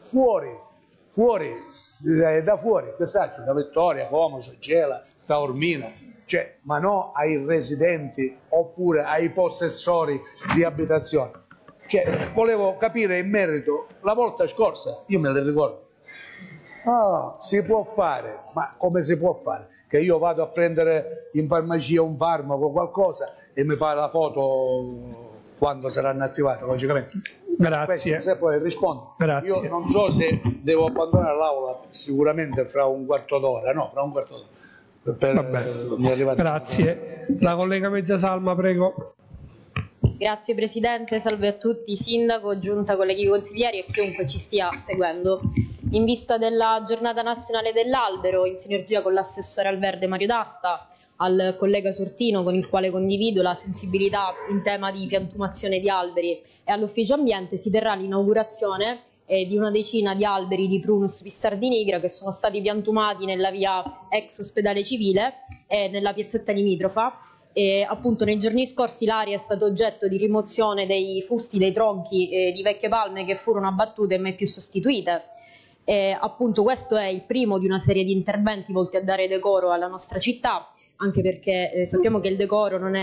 da fuori, da Vittoria, Como, Gela, Taormina, ma no ai residenti oppure ai possessori di abitazione. Cioè, volevo capire in merito, la volta scorsa, io me le ricordo, si può fare, ma come si può fare? Che io vado a prendere in farmacia un farmaco, qualcosa, e mi fa la foto quando saranno attivate, logicamente. Grazie. Se poi rispondo. Grazie. Io non so se devo abbandonare l'aula, sicuramente fra un quarto d'ora, no, fra un quarto d'ora. Grazie. La collega Mezzasalma, prego. Grazie Presidente, salve a tutti, Sindaco, Giunta, colleghi consiglieri e chiunque ci stia seguendo. In vista della Giornata Nazionale dell'Albero, in sinergia con l'assessore al Verde Mario D'Asta, al collega Sortino, con il quale condivido la sensibilità in tema di piantumazione di alberi, e all'Ufficio Ambiente si terrà l'inaugurazione di una decina di alberi di Prunus pissardinigra che sono stati piantumati nella via ex ospedale civile e nella piazzetta limitrofa. E appunto nei giorni scorsi l'area è stata oggetto di rimozione dei fusti, dei tronchi di vecchie palme che furono abbattute e mai più sostituite. Appunto questo è il primo di una serie di interventi volti a dare decoro alla nostra città, anche perché sappiamo che il decoro non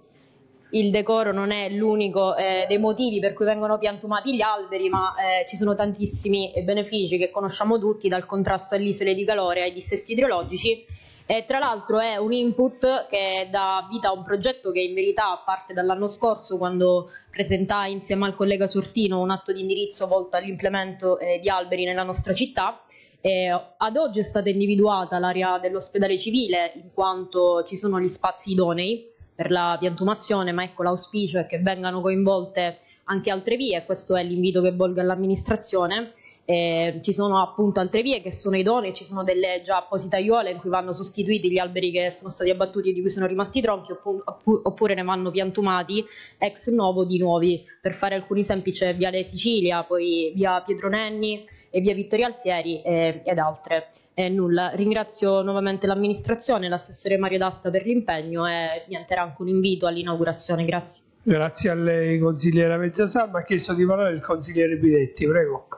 è l'unico dei motivi per cui vengono piantumati gli alberi, ma ci sono tantissimi benefici che conosciamo tutti, dal contrasto alle isole di calore ai dissesti idrogeologici. Tra l'altro è un input che dà vita a un progetto che in verità parte dall'anno scorso, quando presentai insieme al collega Sortino un atto di indirizzo volto all'implemento di alberi nella nostra città. Ad oggi è stata individuata l'area dell'ospedale civile in quanto ci sono gli spazi idonei per la piantumazione, ma ecco, l'auspicio è che vengano coinvolte anche altre vie. Questo è l'invito che volgo all'amministrazione. Ci sono appunto altre vie che sono idonee, ci sono delle già apposite aiuole in cui vanno sostituiti gli alberi che sono stati abbattuti e di cui sono rimasti tronchi, oppure ne vanno piantumati ex novo di nuovi. Per fare alcuni esempi c'è Viale Sicilia, poi via Pietro Nenni e via Vittorio Alfieri ed altre. Nulla, ringrazio nuovamente l'amministrazione, l'assessore Mario D'Asta per l'impegno e niente, era anche un invito all'inaugurazione. Grazie. Grazie a lei consigliera Mezzasalma. Ha chiesto di parlare il consigliere Bidetti, prego.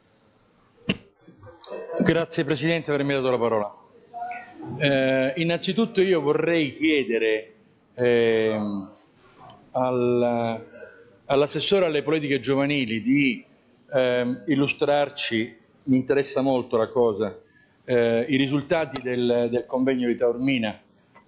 Grazie Presidente per avermi dato la parola. Innanzitutto io vorrei chiedere all'assessore alle politiche giovanili di illustrarci, mi interessa molto la cosa, i risultati del convegno di Taormina,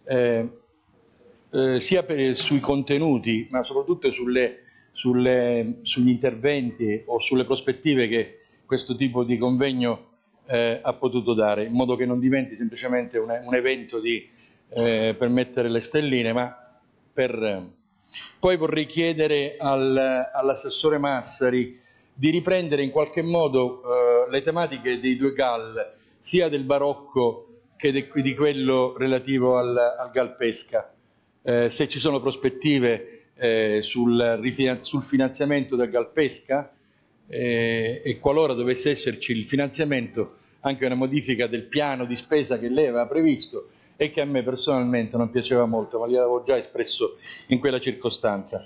sia sui contenuti ma soprattutto sugli interventi o sulle prospettive che questo tipo di convegno ha potuto dare, in modo che non diventi semplicemente un evento per mettere le stelline, ma Poi vorrei chiedere all'assessore Massari di riprendere in qualche modo le tematiche dei due GAL, sia del barocco che di quello relativo al Galpesca, se ci sono prospettive sul finanziamento del Galpesca, e qualora dovesse esserci il finanziamento, anche una modifica del piano di spesa che lei aveva previsto e che a me personalmente non piaceva molto, ma li avevo già espresso in quella circostanza.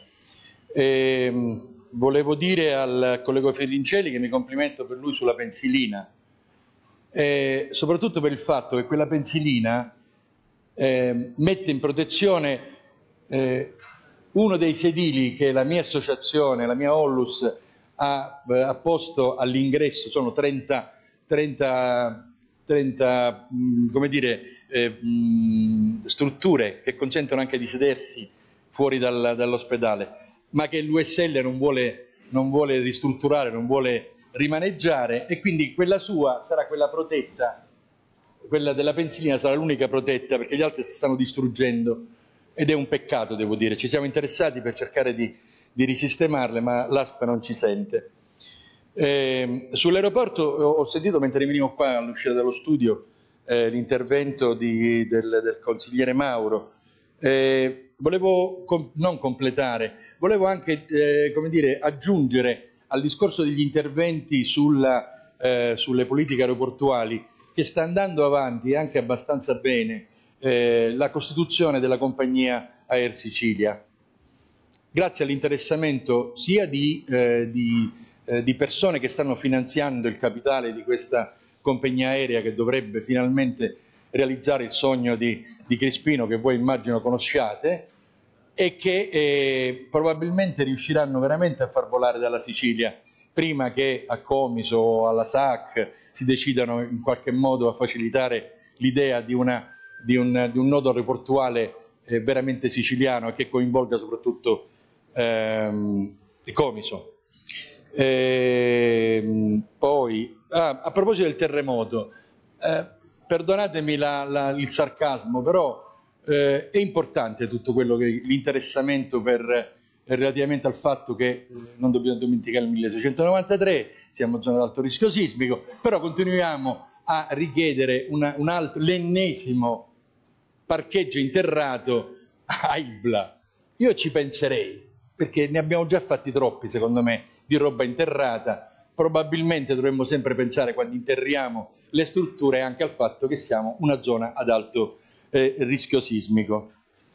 Volevo dire al collega Ferrincelli che mi complimento per lui sulla pensilina, soprattutto per il fatto che quella pensilina mette in protezione uno dei sedili che la mia associazione, la mia Ollus, ha posto all'ingresso. Sono 30 come dire, strutture che consentono anche di sedersi fuori dall'ospedale, ma che l'USL non vuole ristrutturare, non vuole rimaneggiare, e quindi quella sua sarà quella protetta, quella della pensilina sarà l'unica protetta, perché gli altri si stanno distruggendo ed è un peccato, devo dire. Ci siamo interessati per cercare di risistemarle, ma l'ASPA non ci sente. Sull'aeroporto ho sentito, mentre venivo qua all'uscita dallo studio, l'intervento del consigliere Mauro. Volevo non completare, volevo anche come dire, aggiungere al discorso degli interventi sulle politiche aeroportuali, che sta andando avanti anche abbastanza bene, la costituzione della compagnia Air Sicilia, grazie all'interessamento sia di persone che stanno finanziando il capitale di questa compagnia aerea, che dovrebbe finalmente realizzare il sogno di Crispino, che voi immagino conosciate, e che probabilmente riusciranno veramente a far volare dalla Sicilia prima che a Comiso o alla SAC si decidano in qualche modo a facilitare l'idea di un nodo aeroportuale veramente siciliano e che coinvolga soprattutto Comiso. Poi, a proposito del terremoto, perdonatemi il sarcasmo, però è importante tutto quello che l'interessamento relativamente al fatto che non dobbiamo dimenticare il 1693, siamo in zona ad alto rischio sismico, però continuiamo a richiedere l'ennesimo parcheggio interrato a Ibla. Io ci penserei, perché ne abbiamo già fatti troppi, secondo me, di roba interrata. Probabilmente dovremmo sempre pensare, quando interriamo le strutture, anche al fatto che siamo una zona ad alto rischio sismico.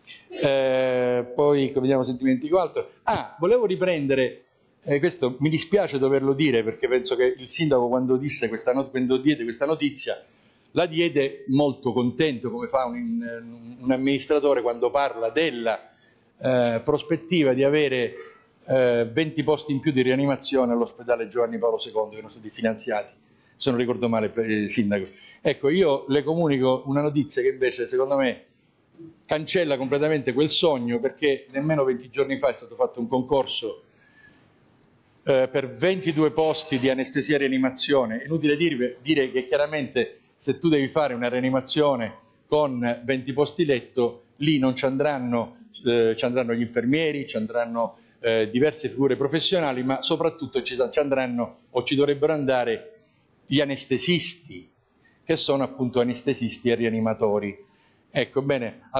Poi, vediamo se dimentico altro. Volevo riprendere, questo mi dispiace doverlo dire, perché penso che il sindaco quando diede questa notizia, la diede molto contento, come fa un amministratore quando parla della prospettiva di avere 20 posti in più di rianimazione all'ospedale Giovanni Paolo II che erano stati finanziati, se non ricordo male, sindaco. Ecco, io le comunico una notizia che invece secondo me cancella completamente quel sogno, perché nemmeno 20 giorni fa è stato fatto un concorso per 22 posti di anestesia e rianimazione. È inutile dire che chiaramente se tu devi fare una rianimazione con 20 posti letto, lì non ci andranno gli infermieri, ci andranno diverse figure professionali, ma soprattutto ci andranno o ci dovrebbero andare gli anestesisti, che sono appunto anestesisti e rianimatori. Ecco, bene,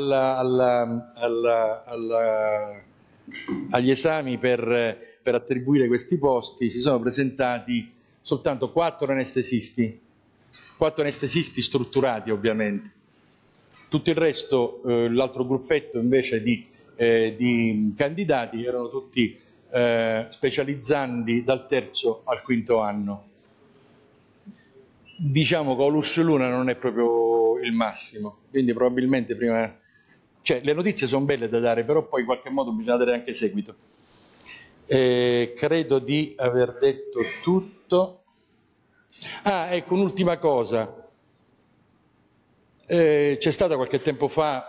agli esami per attribuire questi posti si sono presentati soltanto 4 anestesisti strutturati ovviamente. Tutto il resto, l'altro gruppetto invece di candidati erano tutti specializzandi dal 3° al 5° anno. Diciamo che Olus Luna non è proprio il massimo, quindi probabilmente prima... le notizie sono belle da dare, però poi in qualche modo bisogna dare anche seguito. Credo di aver detto tutto. Ecco, un'ultima cosa. C'è stata qualche tempo fa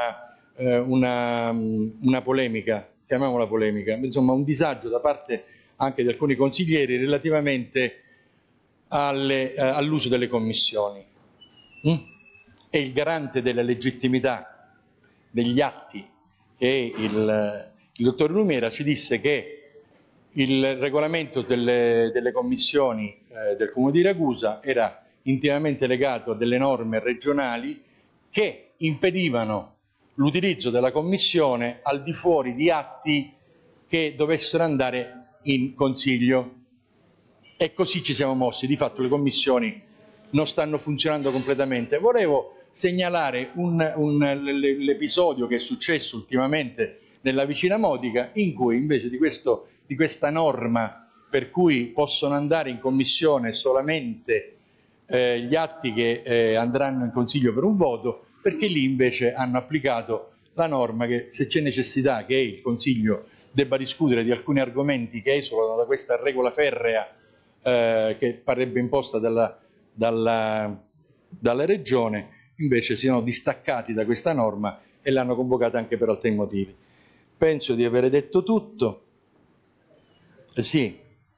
una polemica, chiamiamola polemica, insomma un disagio da parte anche di alcuni consiglieri relativamente all'uso delle commissioni. E il garante della legittimità degli atti, che è il dottor Lumera, ci disse che il regolamento delle commissioni del Comune di Ragusa era intimamente legato a delle norme regionali che impedivano l'utilizzo della commissione al di fuori di atti che dovessero andare in consiglio. E così ci siamo mossi. Di fatto le commissioni non stanno funzionando completamente. Volevo segnalare l'episodio che è successo ultimamente nella vicina Modica, in cui invece di questa norma per cui possono andare in commissione solamente gli atti che andranno in consiglio per un voto, perché lì invece hanno applicato la norma che se c'è necessità che il consiglio debba discutere di alcuni argomenti che esulano da questa regola ferrea che parrebbe imposta dalla regione, invece siano distaccati da questa norma e l'hanno convocata anche per altri motivi. Penso di aver detto tutto. Sì.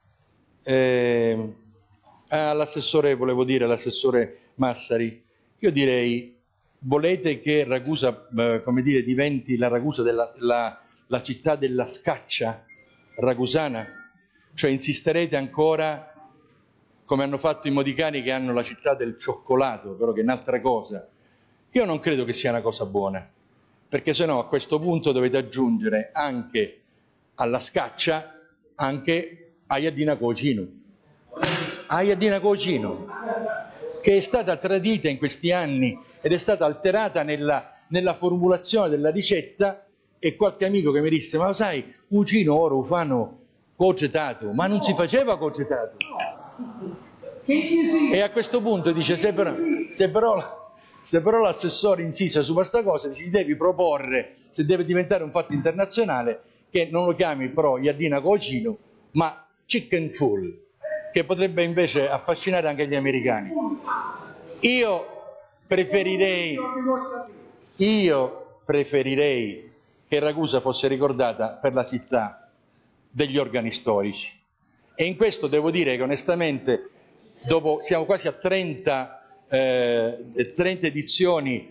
All'assessore, volevo dire, all'assessore Massari, io direi, volete che Ragusa, come dire, diventi la Ragusa la città della scaccia ragusana? Cioè insisterete ancora, come hanno fatto i modicani che hanno la città del cioccolato, però che è un'altra cosa? Io non credo che sia una cosa buona, perché sennò a questo punto dovete aggiungere anche alla scaccia anche Aiadina Cocino. Aiadina Cocino, che è stata tradita in questi anni ed è stata alterata nella formulazione della ricetta, e qualche amico che mi disse: ma lo sai, Ucino ora fanno cocetato, ma non si faceva cocetato. E a questo punto dice: se però Se però l'assessore insiste su questa cosa, ci devi proporre, se deve diventare un fatto internazionale, che non lo chiami però Iadina Cocino, ma Chicken Full, che potrebbe invece affascinare anche gli americani. Io preferirei che Ragusa fosse ricordata per la città degli organi storici, e in questo devo dire che onestamente siamo quasi a 30 edizioni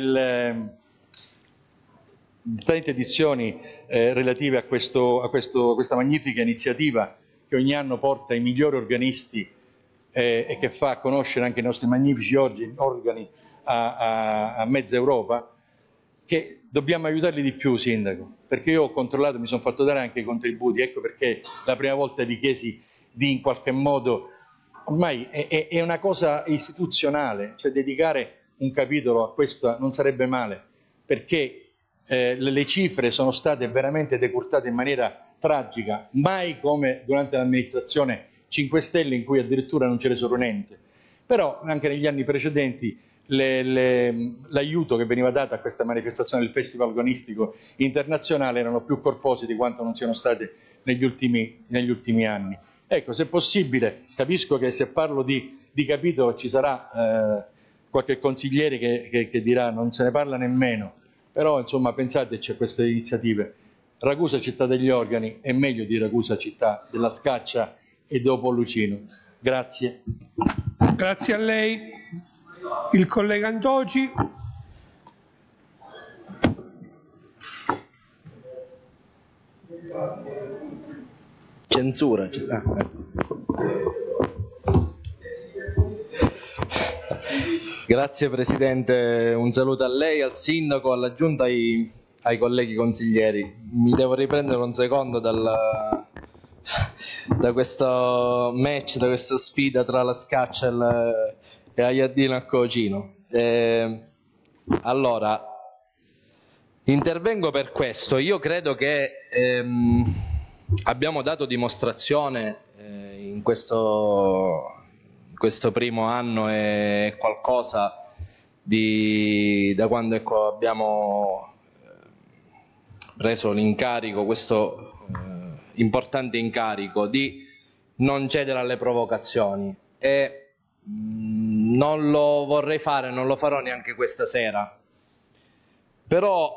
relative a questa magnifica iniziativa che ogni anno porta i migliori organisti e che fa conoscere anche i nostri magnifici organi a mezza Europa, che dobbiamo aiutarli di più, Sindaco, perché io ho controllato, mi sono fatto dare anche i contributi, ecco perché la prima volta vi chiesi di in qualche modo, ormai è una cosa istituzionale, cioè dedicare un capitolo a questo non sarebbe male, perché le cifre sono state veramente decurtate in maniera tragica, mai come durante l'amministrazione 5 Stelle in cui addirittura non c'era solo niente, però anche negli anni precedenti l'aiuto che veniva dato a questa manifestazione del Festival Agonistico Internazionale erano più corposi di quanto non siano state negli ultimi anni. Ecco, se possibile, capisco che se parlo di capitolo ci sarà qualche consigliere che dirà non se ne parla nemmeno, però insomma pensateci a queste iniziative. Ragusa città degli organi è meglio di Ragusa città della Scaccia e dopo Lucino. Grazie. Grazie a lei. Il collega Antoci. Censura. Grazie Presidente, un saluto a lei, al Sindaco, alla Giunta, ai colleghi consiglieri. Mi devo riprendere un secondo da questo match, da questa sfida tra la Scaccia e Iadina Cocino. Allora, intervengo per questo. Io credo che abbiamo dato dimostrazione in questo primo anno è qualcosa da quando abbiamo preso l'incarico, questo importante incarico di non cedere alle provocazioni, e non lo vorrei fare, non lo farò neanche questa sera, però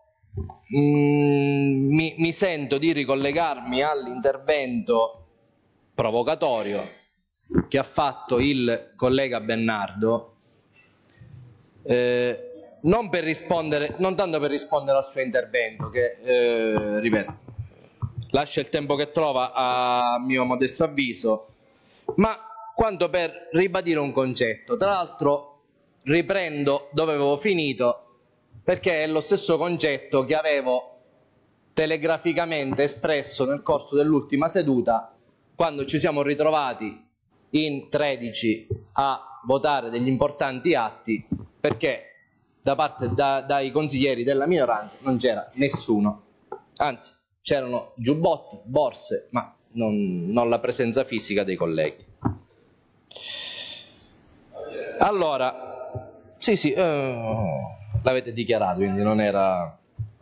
mi sento di ricollegarmi all'intervento provocatorio che ha fatto il collega Bernardo, non tanto per rispondere al suo intervento, che ripeto, lascia il tempo che trova a mio modesto avviso, ma quanto per ribadire un concetto. Tra l'altro riprendo dove avevo finito, perché è lo stesso concetto che avevo telegraficamente espresso nel corso dell'ultima seduta, quando ci siamo ritrovati in 13 a votare degli importanti atti, perché dai consiglieri della minoranza non c'era nessuno, anzi c'erano giubbotti, borse, ma non la presenza fisica dei colleghi. Allora, sì, l'avete dichiarato, quindi non era...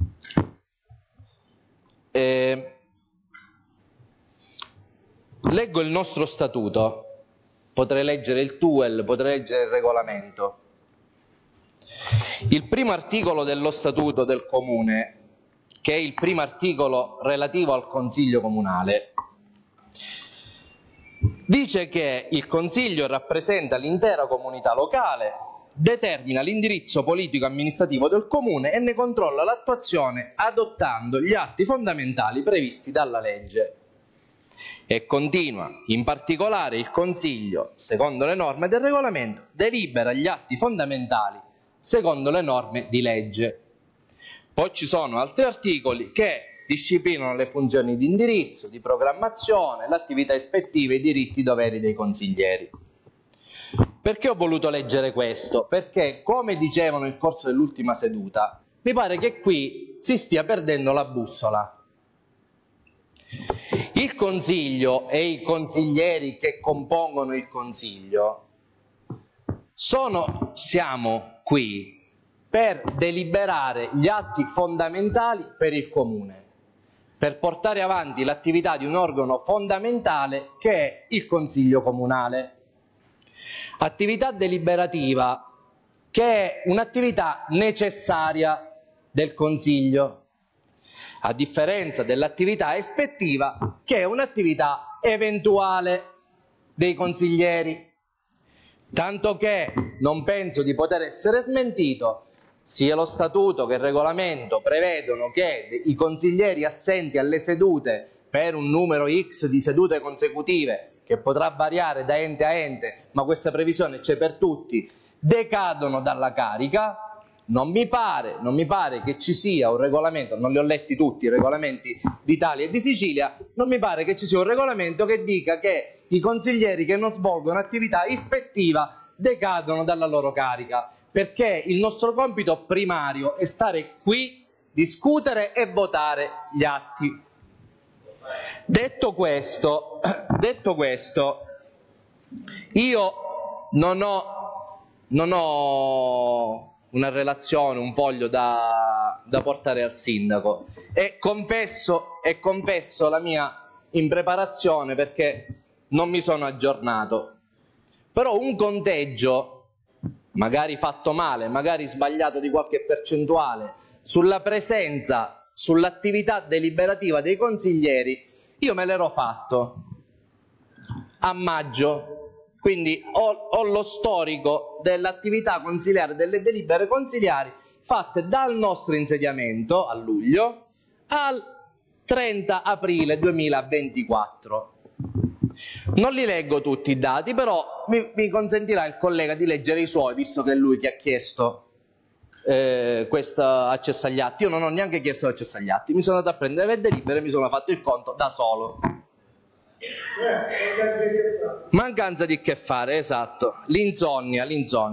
Leggo il nostro statuto. Potrei leggere il TUEL, potrei leggere il regolamento. Il primo articolo dello statuto del comune, che è il primo articolo relativo al consiglio comunale, dice che il consiglio rappresenta l'intera comunità locale, determina l'indirizzo politico-amministrativo del comune e ne controlla l'attuazione adottando gli atti fondamentali previsti dalla legge. E continua, in particolare il Consiglio, secondo le norme del regolamento, delibera gli atti fondamentali secondo le norme di legge. Poi ci sono altri articoli che disciplinano le funzioni di indirizzo, di programmazione, l'attività ispettiva e i diritti e doveri dei consiglieri. Perché ho voluto leggere questo? Perché, come dicevo nel corso dell'ultima seduta, mi pare che qui si stia perdendo la bussola. Il Consiglio e i consiglieri che compongono il Consiglio siamo qui per deliberare gli atti fondamentali per il Comune, per portare avanti l'attività di un organo fondamentale che è il Consiglio Comunale. Attività deliberativa che è un'attività necessaria del Consiglio, a differenza dell'attività ispettiva che è un'attività eventuale dei consiglieri, tanto che non penso di poter essere smentito. Sia lo statuto che il regolamento prevedono che i consiglieri assenti alle sedute per un numero X di sedute consecutive, che potrà variare da ente a ente, ma questa previsione c'è per tutti, decadono dalla carica. Non mi pare che ci sia un regolamento, non li ho letti tutti i regolamenti d'Italia e di Sicilia, non mi pare che ci sia un regolamento che dica che i consiglieri che non svolgono attività ispettiva decadono dalla loro carica, perché il nostro compito primario è stare qui, discutere e votare gli atti. Detto questo, io non ho una relazione, un foglio da portare al sindaco e confesso la mia impreparazione perché non mi sono aggiornato. Però un conteggio, magari fatto male, magari sbagliato di qualche percentuale, sulla presenza, sull'attività deliberativa dei consiglieri, io me l'ero fatto a maggio, quindi ho lo storico dell'attività consiliare, delle delibere consiliari fatte dal nostro insediamento a luglio al 30 aprile 2024. Non li leggo tutti i dati, però mi consentirà il collega di leggere i suoi, visto che è lui che ha chiesto questo accesso agli atti. Io non ho neanche chiesto l'accesso agli atti, mi sono andato a prendere le delibere e mi sono fatto il conto da solo. Mancanza di che fare, esatto. L'insonnia.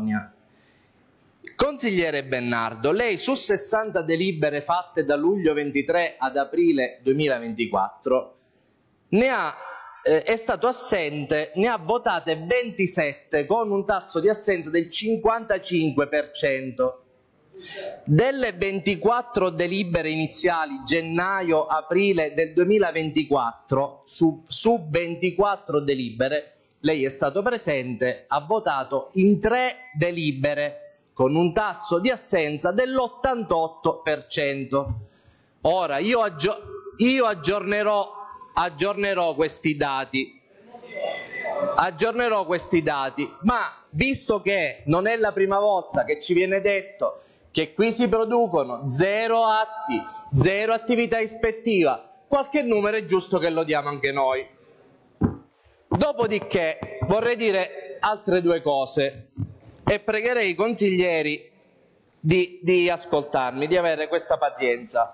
Consigliere Bennardo, lei su 60 delibere fatte da luglio 23 ad aprile 2024 è stato assente, ne ha votate 27 con un tasso di assenza del 55%. Delle 24 delibere iniziali gennaio-aprile del 2024, su 24 delibere, lei è stato presente, ha votato in 3 delibere con un tasso di assenza dell'88%. Ora io aggiornerò questi dati, ma visto che non è la prima volta che ci viene detto che qui si producono 0 atti, 0 attività ispettiva, qualche numero è giusto che lo diamo anche noi. Dopodiché vorrei dire altre 2 cose e pregherei i consiglieri di ascoltarmi, di avere questa pazienza.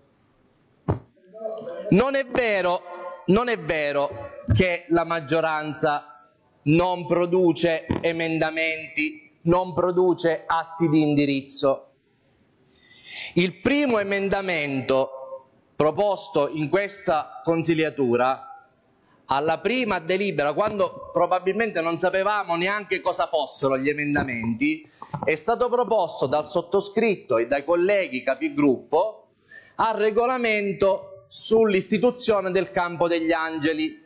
Non è vero che la maggioranza non produce emendamenti, non produce atti di indirizzo. Il primo emendamento proposto in questa consigliatura, alla prima delibera, quando probabilmente non sapevamo neanche cosa fossero gli emendamenti, è stato proposto dal sottoscritto e dai colleghi capigruppo al regolamento sull'istituzione del Campo degli Angeli.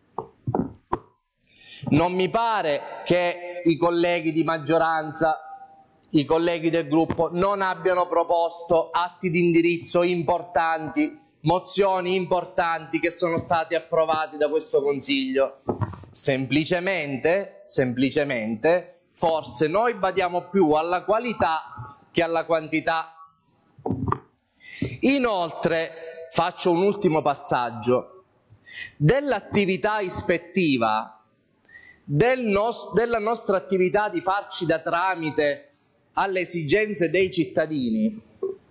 Non mi pare che i colleghi di maggioranza, i colleghi del gruppo, non abbiano proposto atti di indirizzo importanti, mozioni importanti che sono stati approvati da questo Consiglio. Semplicemente, forse noi badiamo più alla qualità che alla quantità. Inoltre, faccio un ultimo passaggio. Dell'attività ispettiva, della nostra attività di farci da tramite alle esigenze dei cittadini,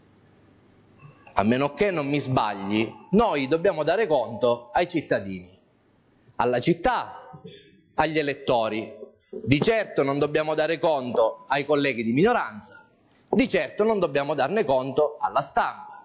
a meno che non mi sbagli, noi dobbiamo dare conto ai cittadini, alla città, agli elettori. Di certo non dobbiamo dare conto ai colleghi di minoranza, di certo non dobbiamo darne conto alla stampa.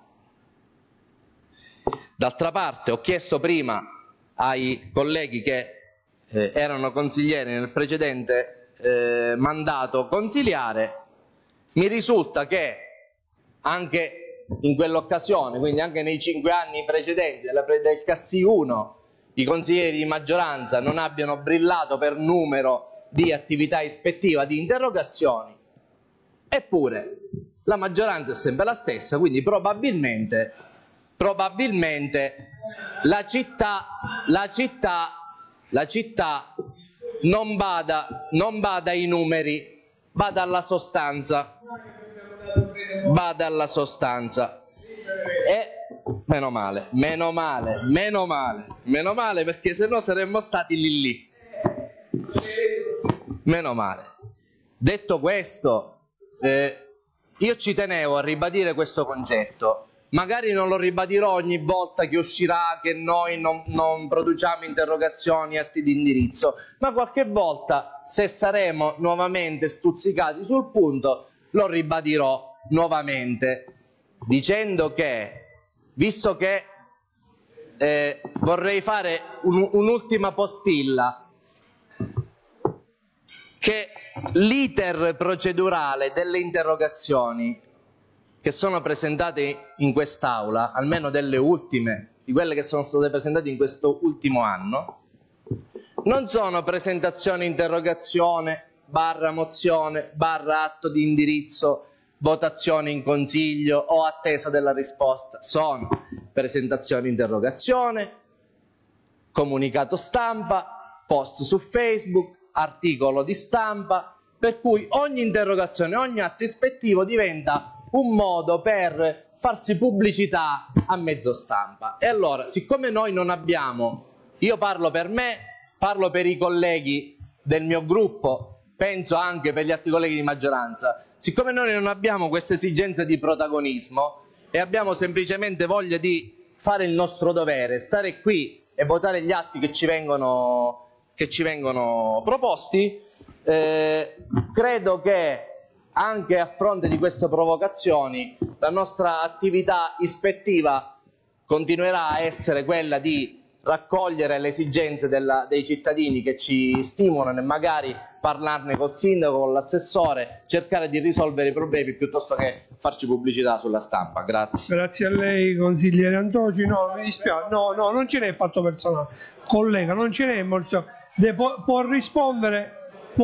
D'altra parte ho chiesto prima ai colleghi che erano consiglieri nel precedente mandato consiliare Mi risulta che anche in quell'occasione, quindi anche nei 5 anni precedenti del Cassi 1, i consiglieri di maggioranza non abbiano brillato per numero di attività ispettiva, di interrogazioni, eppure la maggioranza è sempre la stessa, quindi probabilmente la città non bada ai numeri, bada alla sostanza. E meno male, perché sennò saremmo stati lì. Meno male. Detto questo, io ci tenevo a ribadire questo concetto. Magari non lo ribadirò ogni volta che uscirà che noi non produciamo interrogazioni, atti di indirizzo, ma qualche volta, se saremo nuovamente stuzzicati sul punto, lo ribadirò nuovamente, dicendo che, visto che vorrei fare un'ultima postilla, che l'iter procedurale delle interrogazioni che sono presentate in quest'Aula, almeno delle ultime, di quelle che sono state presentate in questo ultimo anno, non sono presentazione interrogazione, / mozione, / atto di indirizzo, votazione in consiglio o attesa della risposta. Sono presentazione interrogazione, comunicato stampa, post su Facebook, articolo di stampa, per cui ogni interrogazione, ogni atto ispettivo diventa un modo per farsi pubblicità a mezzo stampa. E allora, siccome noi non abbiamo, io parlo per me, parlo per i colleghi del mio gruppo, penso anche per gli altri colleghi di maggioranza, siccome noi non abbiamo questa esigenza di protagonismo e abbiamo semplicemente voglia di fare il nostro dovere, stare qui e votare gli atti che ci vengono proposti, credo che anche a fronte di queste provocazioni la nostra attività ispettiva continuerà a essere quella di raccogliere le esigenze dei cittadini che ci stimolano e magari parlarne col sindaco, con l'assessore, cercare di risolvere i problemi piuttosto che farci pubblicità sulla stampa. Grazie. Grazie a lei, consigliere Antoci. No, mi dispiace, no, non ce n'è fatto personale. Collega, non ce n'è molto. Può rispondere.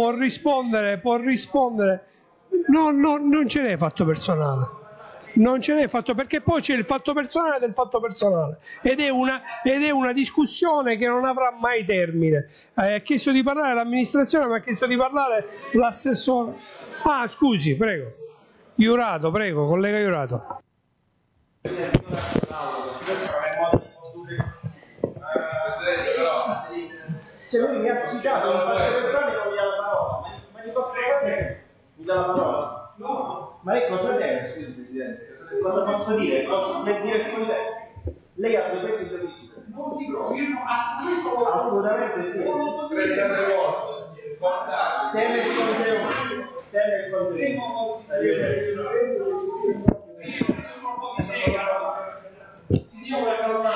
No, non ce n'è fatto personale. Non ce n'è fatto, perché poi c'è il fatto personale del fatto personale ed è una discussione che non avrà mai termine. Ha chiesto di parlare l'amministrazione, ma ha chiesto di parlare l'assessore. Ah, scusi, prego. Iurato, prego, collega Iurato. Se lui mi ha citato un fatto personale non mi dà la parola, ma gli posso fare? Mi dà la parola? No. Ma lei cosa deve, scusi Presidente? Cosa posso dire? Posso dire con lei? Lei ha due pesi e due misure. Non si preoccupi, io assolutamente sì. Teme il contenuto. Si dice una parola.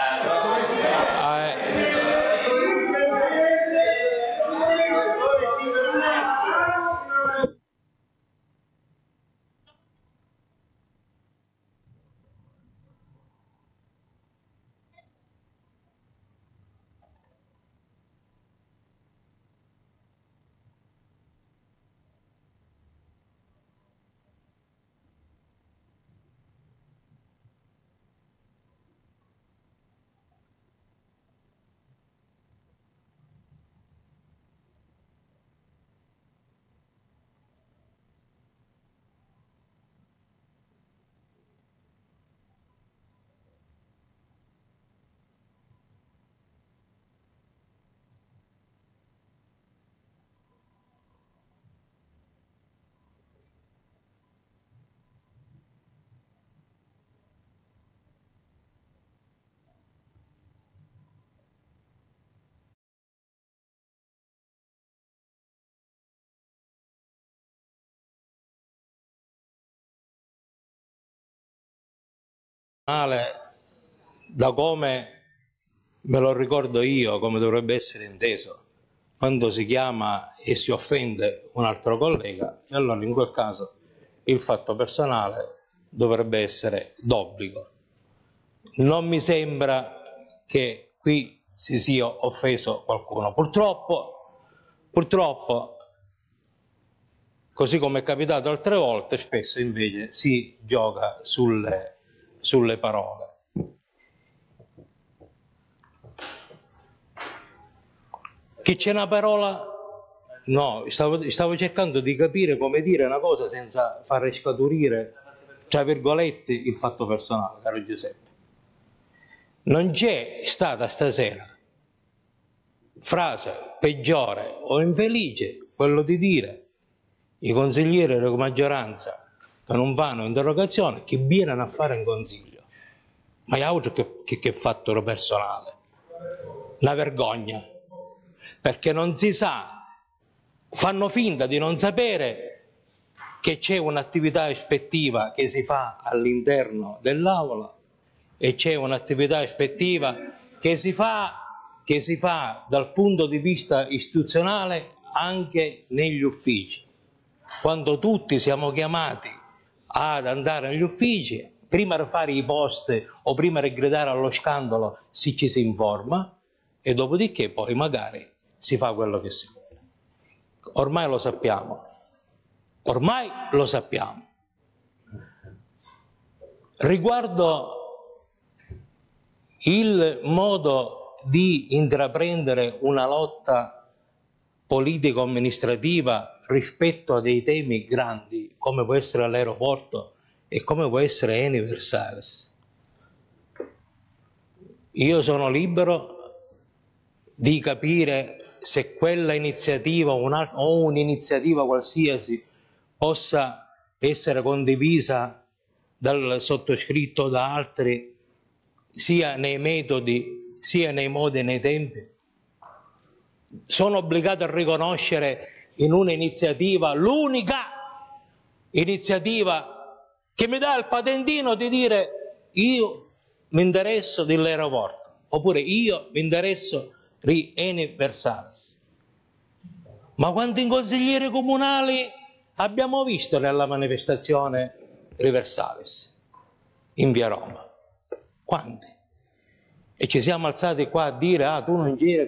Da come me lo ricordo io, come dovrebbe essere inteso, quando si chiama e si offende un altro collega, e allora in quel caso il fatto personale dovrebbe essere d'obbligo. Non mi sembra che qui si sia offeso qualcuno. Purtroppo, così come è capitato altre volte, spesso invece si gioca sulle parole. Che c'è una parola? No, stavo cercando di capire come dire una cosa senza far scaturire, tra virgolette, il fatto personale, caro Giuseppe. Non c'è stata stasera frase peggiore o infelice quello di dire i consiglieri della maggioranza che non fanno interrogazione, che viene a fare un consiglio. Ma è altro che fatto personale. Una vergogna. Perché non si sa, fanno finta di non sapere che c'è un'attività ispettiva che si fa all'interno dell'aula e c'è un'attività ispettiva che si fa dal punto di vista istituzionale anche negli uffici. Quando tutti siamo chiamati ad andare negli uffici, prima di fare i post o prima di gridare allo scandalo ci si informa e dopodiché poi magari si fa quello che si vuole. Ormai lo sappiamo. Riguardo il modo di intraprendere una lotta politico-amministrativa rispetto a dei temi grandi come può essere l'aeroporto e come può essere Eni Versalis, io sono libero di capire se quella iniziativa o un'iniziativa qualsiasi possa essere condivisa dal sottoscritto da altri sia nei metodi sia nei modi e nei tempi. Sono obbligato a riconoscere in un'iniziativa l'unica iniziativa che mi dà il patentino di dire io mi interesso dell'aeroporto oppure io mi interesso di Eni Versalis. Ma quanti consiglieri comunali abbiamo visto nella manifestazione di Versalis in via Roma? Quanti? E ci siamo alzati qua a dire tu non c'eri,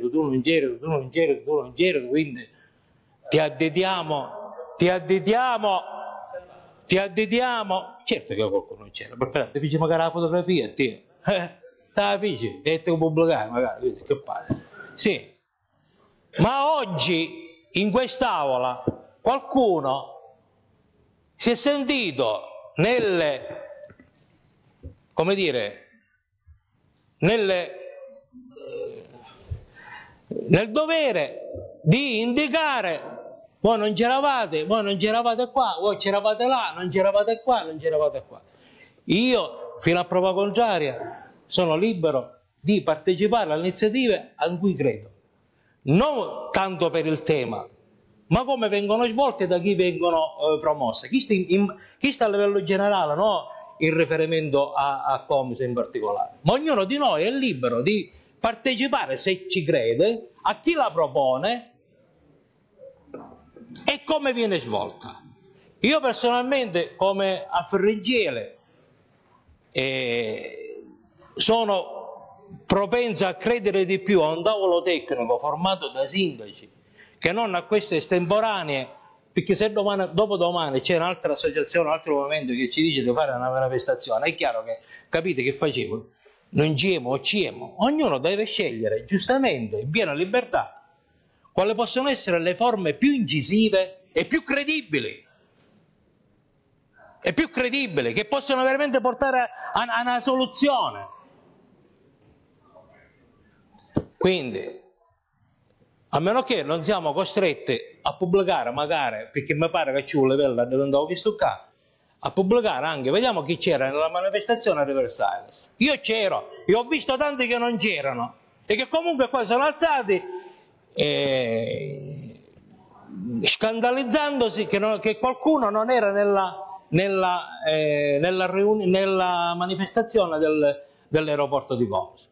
quindi ti additiamo. Certo che qualcuno c'era, perché ti feci magari la fotografia te la feci e te lo pubblicai magari, che palle. Sì, ma oggi in quest'aula qualcuno si è sentito nel dovere di indicare voi non c'eravate qua, voi c'eravate là, non c'eravate qua. Io, fino a prova contraria, sono libero di partecipare alle iniziative a cui credo, non tanto per il tema, ma come vengono svolte e da chi vengono promosse. Chi sta a livello generale, no in riferimento a Comiso in particolare. Ma ognuno di noi è libero di partecipare, se ci crede, a chi la propone e come viene svolta. Io personalmente, come a Ferriggiele, sono propenso a credere di più a un tavolo tecnico formato da sindaci che non a queste estemporanee, perché se dopodomani c'è un'altra associazione, un altro movimento che ci dice di fare una manifestazione, è chiaro che, capite che facevo? Non ciemo o ciemo, ognuno deve scegliere giustamente, in piena libertà, quali possono essere le forme più incisive e più credibili, che possono veramente portare a una soluzione. Quindi, a meno che non siamo costretti a pubblicare, magari, perché mi pare che ci vuole livello dove andavo visto qua, a pubblicare anche, vediamo chi c'era nella manifestazione di Versailles. Io c'ero, e ho visto tanti che non c'erano, e che comunque poi sono alzati, scandalizzandosi che qualcuno non era nella manifestazione dell'aeroporto di Comiso.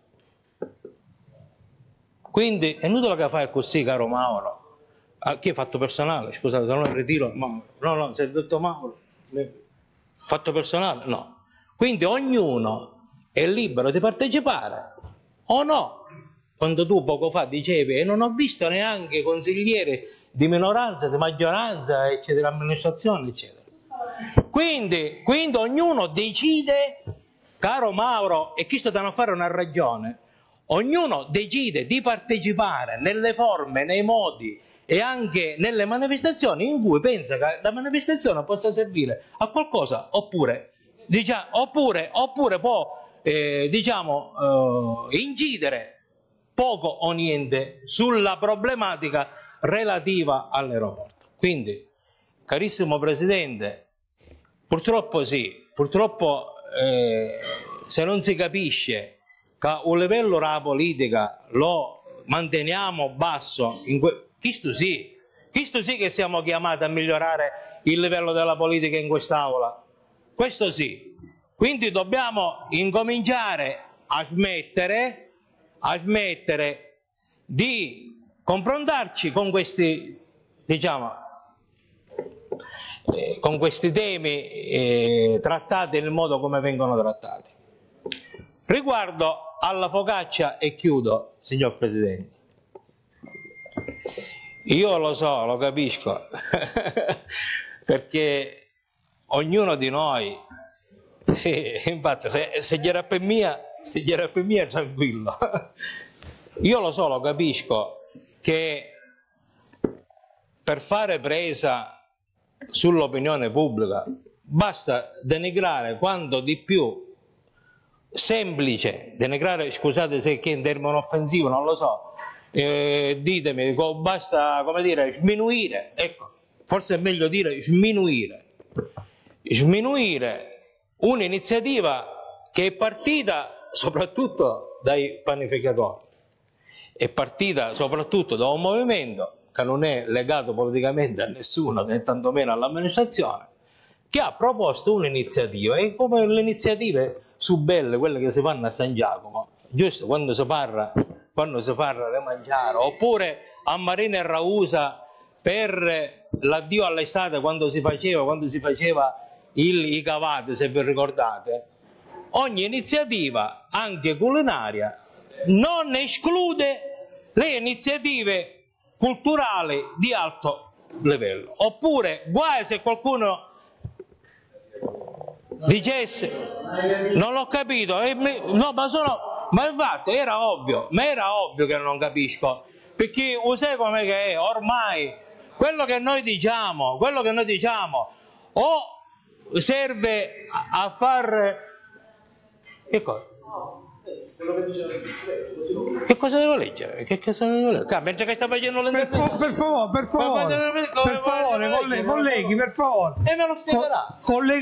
Quindi è inutile che fai così, caro Mauro. Chi è fatto personale? Scusate, se non ritiro Mauro. No, si è detto Mauro. Fatto personale? No. Quindi ognuno è libero di partecipare o no. Quando tu poco fa dicevi e non ho visto neanche consiglieri di minoranza, di maggioranza, eccetera, amministrazione, eccetera. Quindi ognuno decide, caro Mauro, e qui sto dando a fare una ragione, ognuno decide di partecipare nelle forme, nei modi e anche nelle manifestazioni in cui pensa che la manifestazione possa servire a qualcosa, oppure può incidere poco o niente sulla problematica relativa all'aeroporto. Quindi, carissimo Presidente, purtroppo se non si capisce che a un livello della politica lo manteniamo basso, questo sì che siamo chiamati a migliorare il livello della politica in quest'Aula, questo sì. Quindi dobbiamo incominciare a smettere di confrontarci con questi, con questi temi trattati nel modo come vengono trattati. Riguardo alla focaccia, e chiudo, signor Presidente, io lo so, lo capisco, perché ognuno di noi, sì, infatti, se gli era per mia, tranquillo. Io lo so, lo capisco, che per fare presa sull'opinione pubblica basta denigrare quanto di più semplice, denigrare, scusate se è in termine offensivo, non lo so, ditemi, basta, come dire, sminuire, ecco, forse è meglio dire sminuire un'iniziativa che è partita soprattutto dai panificatori, è partita soprattutto da un movimento che non è legato politicamente a nessuno, né tantomeno all'amministrazione, che ha proposto un'iniziativa, e come le iniziative su belle, quelle che si fanno a San Giacomo, giusto, quando si parla di mangiare, oppure a Marina e Rausa per l'addio all'estate quando si faceva i cavati, se vi ricordate. Ogni iniziativa, anche culinaria, non esclude le iniziative culturali di alto livello. Oppure, guai se qualcuno dicesse, non l'ho capito, ma infatti era ovvio che non capisco, perché sai com'è che è, ormai quello che noi diciamo o serve a far... Che cosa? Che cosa devo leggere? Mentre che sta facendo l'intervento? Per favore, colleghi, per favore. E me lo spiegherà.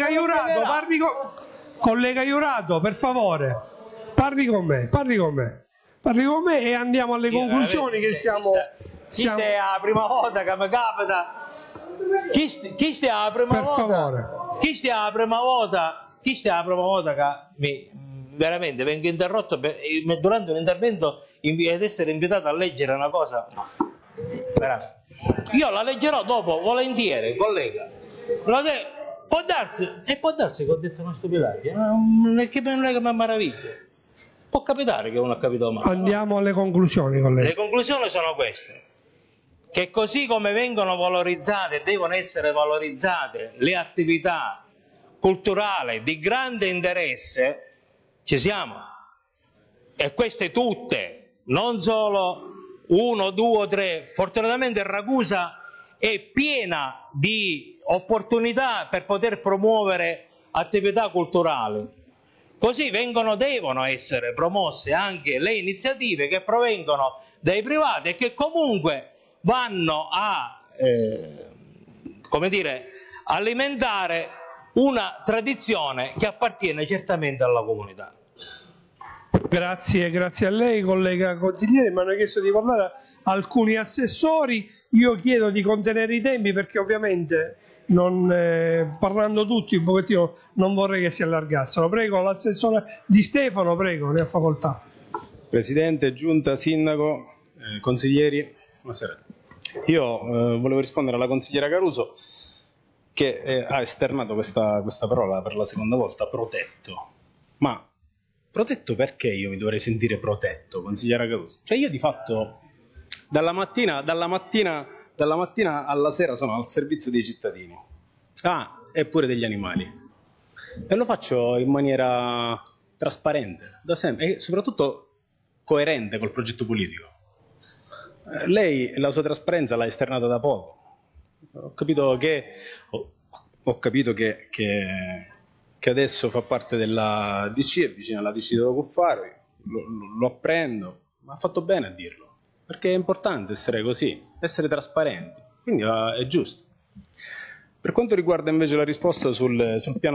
Collega Iurato, per favore, parli con me e andiamo alle conclusioni che siamo... Chi è la prima volta che mi capita? Chi stia la prima volta che veramente vengo interrotto durante un intervento ed essere invitato a leggere una cosa, veramente. Io la leggerò dopo volentieri, collega. Può darsi che ho detto una stupidaggine, non è che mi meraviglia. Può capitare che uno ha capito male. Andiamo alle conclusioni, collega. Le conclusioni sono queste: che così come vengono valorizzate e devono essere valorizzate le attività culturali di grande interesse, ci siamo, e queste tutte, non solo 1, 2 o 3, fortunatamente Ragusa è piena di opportunità per poter promuovere attività culturali. Così devono essere promosse anche le iniziative che provengono dai privati e che comunque vanno a alimentare una tradizione che appartiene certamente alla comunità. Grazie a lei, collega consigliere. Mi hanno chiesto di parlare alcuni assessori. Io chiedo di contenere i tempi perché ovviamente parlando tutti un pochettino non vorrei che si allargassero. Prego l'assessore Di Stefano, prego, ne ha facoltà. Presidente, Giunta, Sindaco, consiglieri, buonasera. Io volevo rispondere alla consigliera Caruso che ha esternato questa parola per la seconda volta, protetto. Ma protetto perché io mi dovrei sentire protetto, consigliere Caruso? Cioè io di fatto dalla mattina alla sera sono al servizio dei cittadini. E pure degli animali. E lo faccio in maniera trasparente, da sempre, e soprattutto coerente col progetto politico. Lei la sua trasparenza l'ha esternata da poco. Ho capito che adesso fa parte della DC, è vicino alla DC di Cuffaro, lo apprendo, ma ha fatto bene a dirlo, perché è importante essere così, essere trasparenti, quindi è giusto. Per quanto riguarda invece la risposta sul piano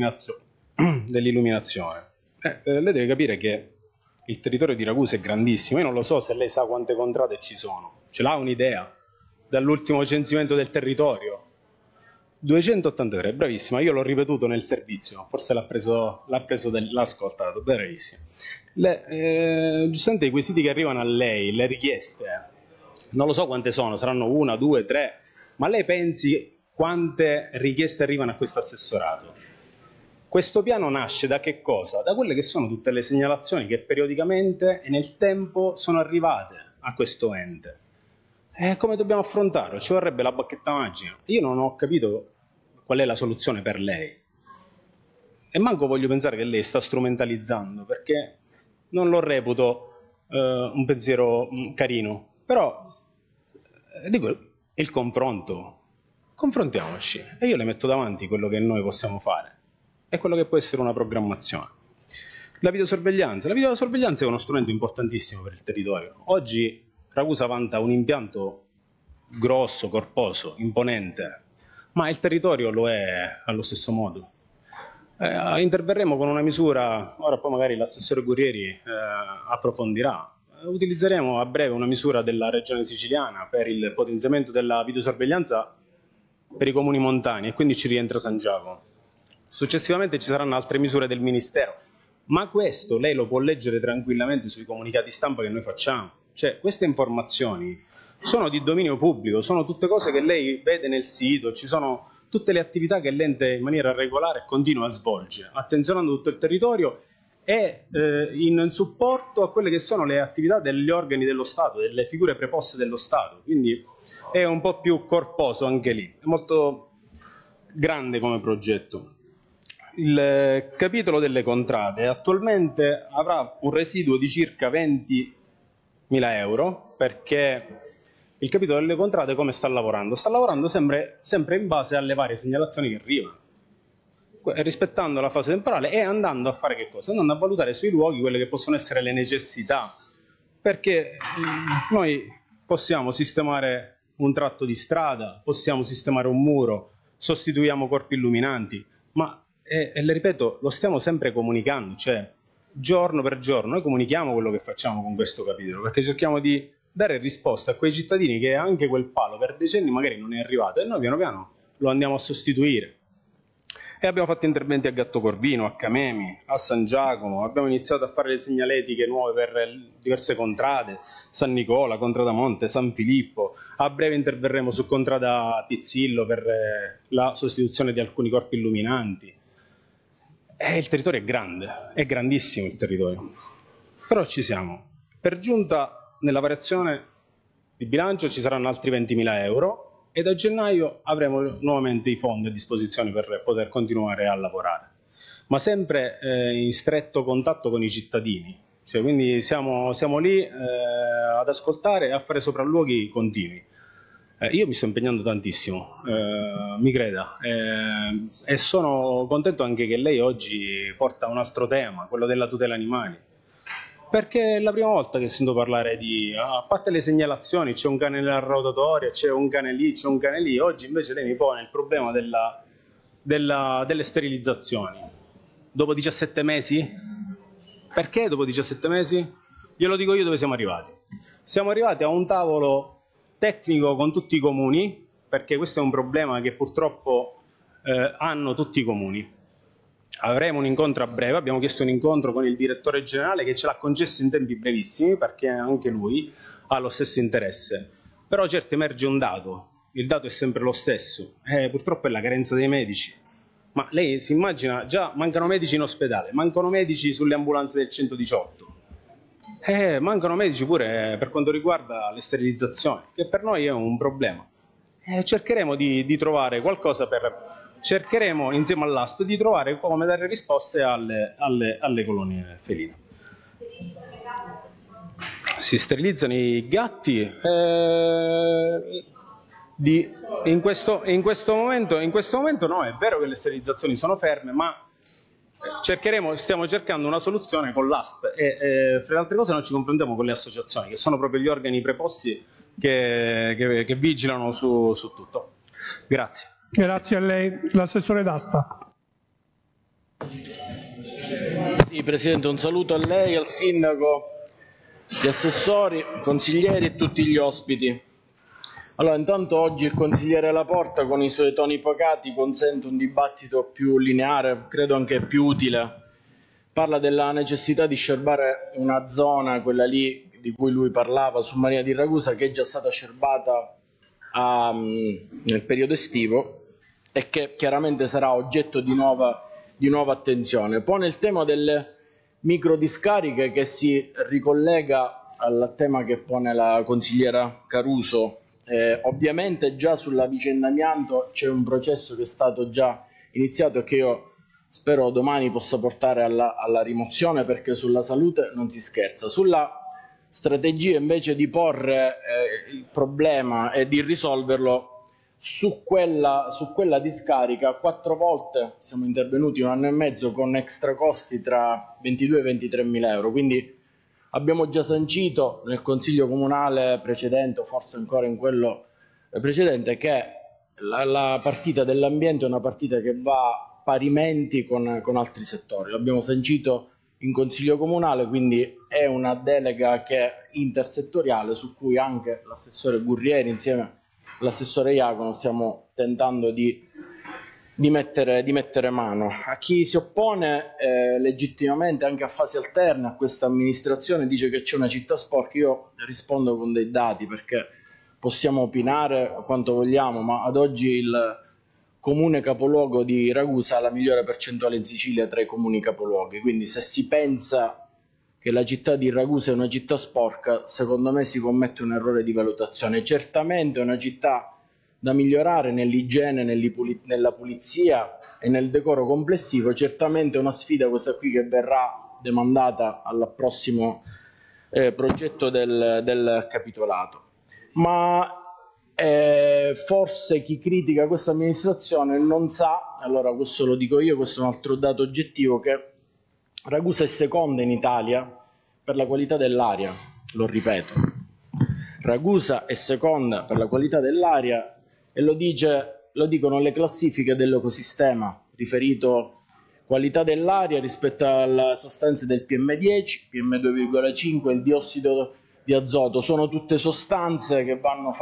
dell'illuminazione, lei deve capire che il territorio di Ragusa è grandissimo. Io non lo so se lei sa quante contrade ci sono, ce l'ha un'idea dall'ultimo censimento del territorio? 283, bravissima, io l'ho ripetuto nel servizio, forse l'ha ascoltato, bravissima. Giustamente i quesiti che arrivano a lei, le richieste, non lo so quante sono, saranno 1, 2, 3, ma lei pensi quante richieste arrivano a questo assessorato? Questo piano nasce da che cosa? Da quelle che sono tutte le segnalazioni che periodicamente e nel tempo sono arrivate a questo ente. Come dobbiamo affrontarlo? Ci vorrebbe la bacchetta magica. Io non ho capito qual è la soluzione per lei. E manco voglio pensare che lei sta strumentalizzando, perché non lo reputo un pensiero carino. Però, dico, il confronto. Confrontiamoci. E io le metto davanti quello che noi possiamo fare. E quello che può essere una programmazione. La videosorveglianza. La videosorveglianza è uno strumento importantissimo per il territorio. Oggi Ragusa vanta un impianto grosso, corposo, imponente, ma il territorio lo è allo stesso modo. Interverremo con una misura, ora poi magari l'assessore Guerrieri approfondirà, utilizzeremo a breve una misura della regione siciliana per il potenziamento della videosorveglianza per i comuni montani, e quindi ci rientra San Giacomo. Successivamente ci saranno altre misure del Ministero, ma questo lei lo può leggere tranquillamente sui comunicati stampa che noi facciamo. Cioè, queste informazioni sono di dominio pubblico, sono tutte cose che lei vede nel sito, ci sono tutte le attività che l'ente in maniera regolare continua a svolgere, attenzionando tutto il territorio e in supporto a quelle che sono le attività degli organi dello Stato, delle figure preposte dello Stato. Quindi è un po' più corposo anche lì, è molto grande come progetto. Il capitolo delle contrade attualmente avrà un residuo di circa 20.000 euro, perché il capitolo delle contrade come sta lavorando? Sta lavorando sempre in base alle varie segnalazioni che arrivano, rispettando la fase temporale e andando a fare che cosa? Andando a valutare sui luoghi quelle che possono essere le necessità, perché noi possiamo sistemare un tratto di strada, possiamo sistemare un muro, sostituiamo corpi illuminanti, ma le ripeto, lo stiamo sempre comunicando, cioè giorno per giorno noi comunichiamo quello che facciamo con questo capitolo, perché cerchiamo di dare risposta a quei cittadini che anche quel palo per decenni magari non è arrivato e noi piano piano lo andiamo a sostituire. E abbiamo fatto interventi a Gattocorvino, a Camemi, a San Giacomo, abbiamo iniziato a fare le segnaletiche nuove per diverse contrade, San Nicola, Contrada Monte, San Filippo, a breve interverremo su Contrada Pizzillo per la sostituzione di alcuni corpi illuminanti. Il territorio è grande, è grandissimo il territorio, però ci siamo. Per giunta nella variazione di bilancio ci saranno altri 20.000 euro e da gennaio avremo nuovamente i fondi a disposizione per poter continuare a lavorare, ma sempre in stretto contatto con i cittadini, cioè, quindi siamo lì ad ascoltare e a fare sopralluoghi continui. Io mi sto impegnando tantissimo, mi creda, e sono contento anche che lei oggi porta un altro tema, quello della tutela animali, perché è la prima volta che sento parlare di, a parte le segnalazioni, c'è un cane nella rotatoria, c'è un cane lì, c'è un cane lì, oggi invece lei mi pone il problema delle sterilizzazioni. Dopo 17 mesi? Perché dopo 17 mesi? Glielo dico io dove siamo arrivati. Siamo arrivati a un tavolo tecnico con tutti i comuni, perché questo è un problema che purtroppo hanno tutti i comuni. Avremo un incontro a breve, abbiamo chiesto un incontro con il direttore generale che ce l'ha concesso in tempi brevissimi, perché anche lui ha lo stesso interesse. Però certo emerge un dato, il dato è sempre lo stesso, purtroppo è la carenza dei medici. Ma lei si immagina, già mancano medici in ospedale, mancano medici sulle ambulanze del 118, mancano medici pure per quanto riguarda le sterilizzazioni, che per noi è un problema. Cercheremo di trovare qualcosa cercheremo insieme all'ASP di trovare come dare risposte alle colonie feline. Si sterilizzano i gatti? In questo momento no, è vero che le sterilizzazioni sono ferme, ma stiamo cercando una soluzione con l'ASP e fra le altre cose noi ci confrontiamo con le associazioni, che sono proprio gli organi preposti che vigilano su tutto. Grazie. Grazie a lei. L'assessore D'Asta. Sì, Presidente, un saluto a lei, al Sindaco, gli assessori, consiglieri e tutti gli ospiti. Allora, intanto oggi il consigliere Laporta con i suoi toni pacati consente un dibattito più lineare, credo anche più utile. Parla della necessità di scerbare una zona, quella lì di cui lui parlava, su Maria di Ragusa, che è già stata scerbata nel periodo estivo e che chiaramente sarà oggetto di nuova attenzione. Pone il tema delle microdiscariche, che si ricollega al tema che pone la consigliera Caruso. Ovviamente già sull'avvicendamento c'è un processo che è stato già iniziato e che io spero domani possa portare alla rimozione, perché sulla salute non si scherza. Sulla strategia invece di porre il problema e di risolverlo, su quella discarica 4 volte siamo intervenuti, 1 anno e mezzo, con extra costi tra 22 e 23 mila euro, quindi abbiamo già sancito nel Consiglio Comunale precedente, o forse ancora in quello precedente, che la partita dell'ambiente è una partita che va parimenti con altri settori. L'abbiamo sancito in Consiglio Comunale, quindi è una delega che è intersettoriale, su cui anche l'assessore Gurrieri insieme all'assessore Iacono stiamo tentando di mettere mano. A chi si oppone legittimamente anche a fasi alterne a questa amministrazione, dice che c'è una città sporca, io rispondo con dei dati, perché possiamo opinare quanto vogliamo, ma ad oggi il comune capoluogo di Ragusa ha la migliore percentuale in Sicilia tra i comuni capoluoghi, quindi se si pensa che la città di Ragusa è una città sporca, secondo me si commette un errore di valutazione. Certamente è una città da migliorare nell'igiene, nella pulizia e nel decoro complessivo. Certamente è una sfida questa qui che verrà demandata al prossimo progetto del capitolato. Ma forse chi critica questa amministrazione non sa, allora questo lo dico io, questo è un altro dato oggettivo, che Ragusa è seconda in Italia per la qualità dell'aria, lo ripeto. Ragusa è seconda per la qualità dell'aria e lo dicono le classifiche dell'ecosistema, riferito qualità dell'aria rispetto alle sostanze del PM10, PM2,5 e il diossido di azoto. Sono tutte sostanze che vanno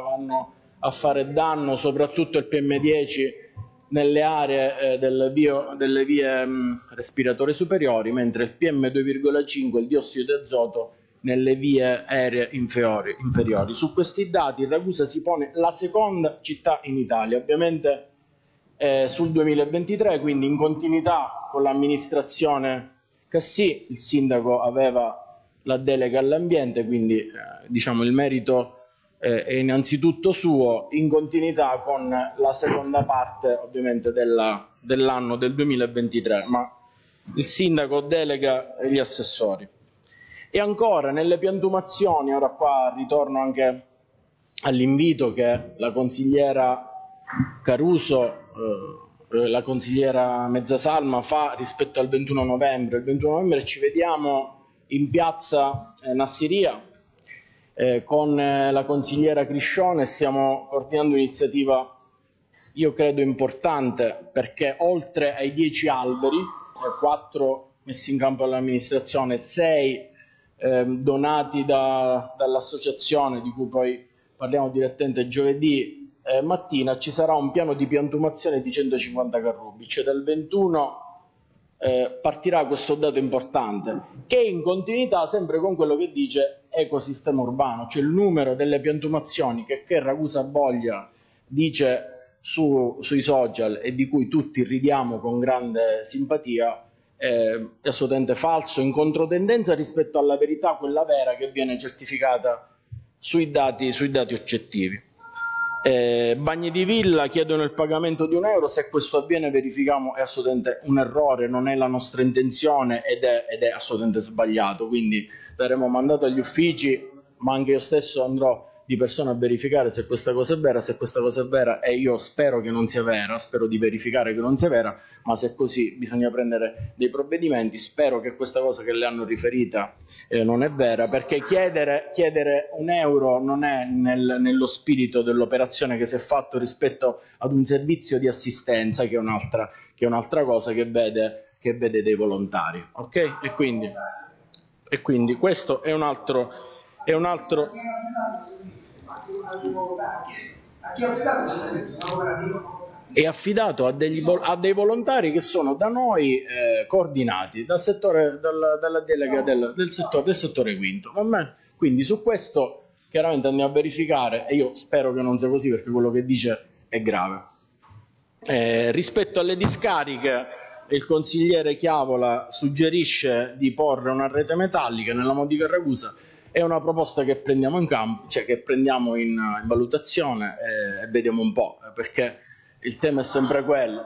a fare danno, soprattutto il PM10 nelle aree delle vie respiratorie superiori, mentre il PM2,5 e il diossido di azoto nelle vie aeree inferiori. Su questi dati Ragusa si pone la seconda città in Italia, ovviamente sul 2023, quindi in continuità con l'amministrazione Cassì. Il sindaco aveva la delega all'ambiente, quindi diciamo il merito è innanzitutto suo, in continuità con la seconda parte ovviamente dell'anno del 2023, ma il sindaco delega gli assessori. E ancora nelle piantumazioni, ora qua ritorno anche all'invito che la consigliera Caruso, la consigliera Mezzasalma fa rispetto al 21 novembre. Il 21 novembre ci vediamo in piazza Nassiria con la consigliera Criscione, stiamo coordinando un'iniziativa io credo importante, perché oltre ai 10 alberi, 4 messi in campo dall'amministrazione, 6 donati dall'associazione, di cui poi parliamo direttamente giovedì mattina, ci sarà un piano di piantumazione di 150 carrubi, cioè dal 21 partirà questo dato importante, che è in continuità sempre con quello che dice ecosistema urbano, cioè il numero delle piantumazioni che Ragusa voglia dice sui social e di cui tutti ridiamo con grande simpatia è assolutamente falso, in controtendenza rispetto alla verità, quella vera, che viene certificata sui dati oggettivi. Bagni di Villa chiedono il pagamento di €1, se questo avviene verifichiamo è assolutamente un errore, non è la nostra intenzione ed è assolutamente sbagliato, quindi daremo mandato agli uffici, ma anche io stesso andrò di persona a verificare se questa cosa è vera. Se questa cosa è vera, e io spero che non sia vera, spero di verificare che non sia vera, ma se è così bisogna prendere dei provvedimenti. Spero che questa cosa che le hanno riferita non è vera, perché chiedere €1 non è nello spirito dell'operazione che si è fatto rispetto ad un servizio di assistenza che è un'altra cosa, che vede dei volontari, ok? E quindi questo è un altro è affidato a dei volontari che sono da noi coordinati dalla delega del settore quinto. Quindi su questo chiaramente andiamo a verificare, e io spero che non sia così, perché quello che dice è grave. Rispetto alle discariche, il consigliere Chiavola suggerisce di porre una rete metallica nella Modica e Ragusa. È una proposta che prendiamo in campo, cioè che prendiamo in valutazione e vediamo un po', perché il tema è sempre quello,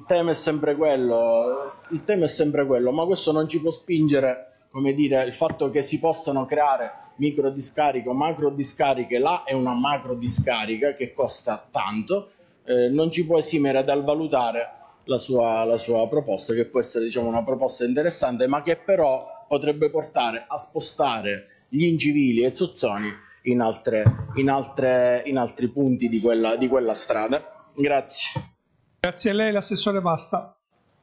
ma questo non ci può spingere, come dire, il fatto che si possano creare micro discariche o macro discariche. Là è una macro discarica che costa tanto, non ci può esimere dal valutare la sua proposta, che può essere, diciamo, una proposta interessante, ma che però potrebbe portare a spostare gli incivili e Zozzoni in altri punti di quella strada. Grazie. Grazie a lei, l'assessore Pasta.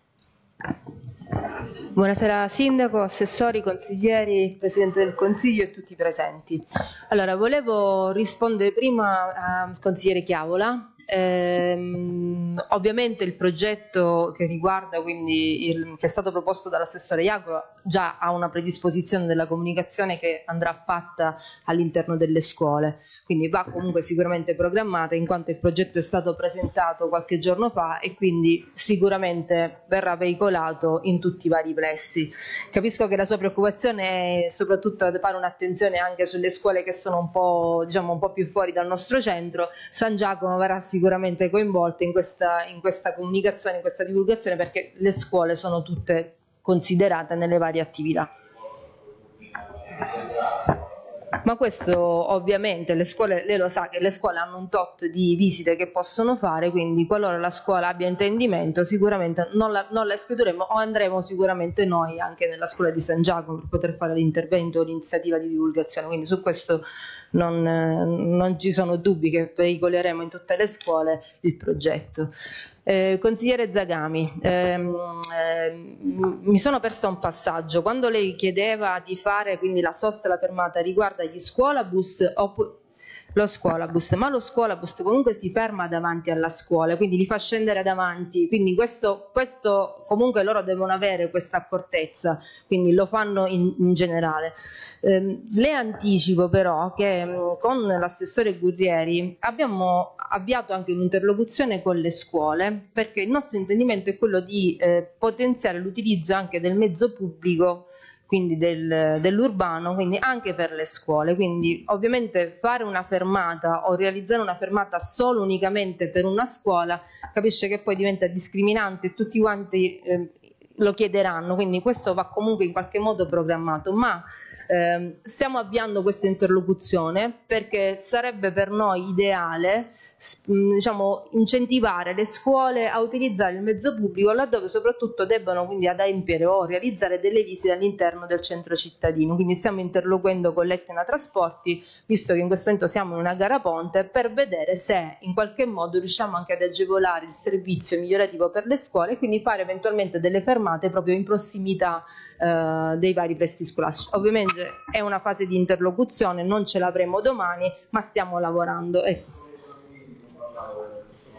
Buonasera Sindaco, assessori, consiglieri, Presidente del Consiglio e tutti i presenti. Allora, volevo rispondere prima al consigliere Chiavola. Ovviamente il progetto che riguarda, quindi che è stato proposto dall'assessore Iacono, già ha una predisposizione della comunicazione che andrà fatta all'interno delle scuole, quindi va comunque sicuramente programmata, in quanto il progetto è stato presentato qualche giorno fa e quindi sicuramente verrà veicolato in tutti i vari plessi. Capisco che la sua preoccupazione è soprattutto fare un'attenzione anche sulle scuole che sono un po', diciamo, un po' più fuori dal nostro centro. San Giacomo verrà sicuramente coinvolta in questa comunicazione, in questa divulgazione, perché le scuole sono tutte considerate nelle varie attività. Ma questo ovviamente le scuole, lei lo sa che le scuole hanno un tot di visite che possono fare, quindi qualora la scuola abbia intendimento sicuramente non la escluderemo, o andremo sicuramente noi anche nella scuola di San Giacomo per poter fare l'intervento o l'iniziativa di divulgazione, quindi su questo non ci sono dubbi che veicoleremo in tutte le scuole il progetto. Consigliere Zagami, mi sono persa un passaggio quando lei chiedeva di fare quindi la sosta e la fermata riguardo agli scuolabus lo scuolabus, ma lo scuolabus comunque si ferma davanti alla scuola, quindi li fa scendere davanti, quindi questo comunque loro devono avere questa accortezza, quindi lo fanno in generale. Le anticipo però che con l'assessore Gurrieri abbiamo avviato anche un'interlocuzione con le scuole, perché il nostro intendimento è quello di potenziare l'utilizzo anche del mezzo pubblico, quindi dell'urbano, quindi anche per le scuole, quindi ovviamente fare una fermata o realizzare una fermata solo unicamente per una scuola capisce che poi diventa discriminante e tutti quanti lo chiederanno, quindi questo va comunque in qualche modo programmato, ma stiamo avviando questa interlocuzione perché sarebbe per noi ideale, diciamo, incentivare le scuole a utilizzare il mezzo pubblico laddove soprattutto debbano quindi adempiere o realizzare delle visite all'interno del centro cittadino, quindi stiamo interloquendo con l'Etna Trasporti, visto che in questo momento siamo in una gara ponte, per vedere se in qualche modo riusciamo anche ad agevolare il servizio migliorativo per le scuole e quindi fare eventualmente delle fermate proprio in prossimità dei vari plessi scolastici. Ovviamente è una fase di interlocuzione, non ce l'avremo domani, ma stiamo lavorando. Ecco.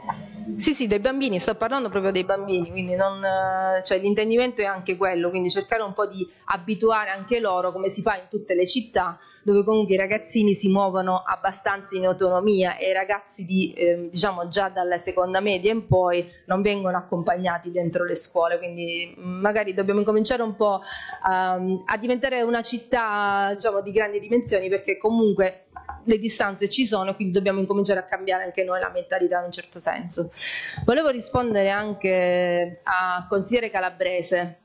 Sì, dei bambini, sto parlando proprio dei bambini, quindi cioè, l'intendimento è anche quello, quindi cercare un po' di abituare anche loro, come si fa in tutte le città, dove comunque i ragazzini si muovono abbastanza in autonomia e i ragazzi diciamo già dalla seconda media in poi non vengono accompagnati dentro le scuole, quindi magari dobbiamo incominciare un po' a diventare una città, diciamo, di grandi dimensioni, perché comunque le distanze ci sono, quindi dobbiamo incominciare a cambiare anche noi la mentalità in un certo senso. Volevo rispondere anche a consigliere Calabrese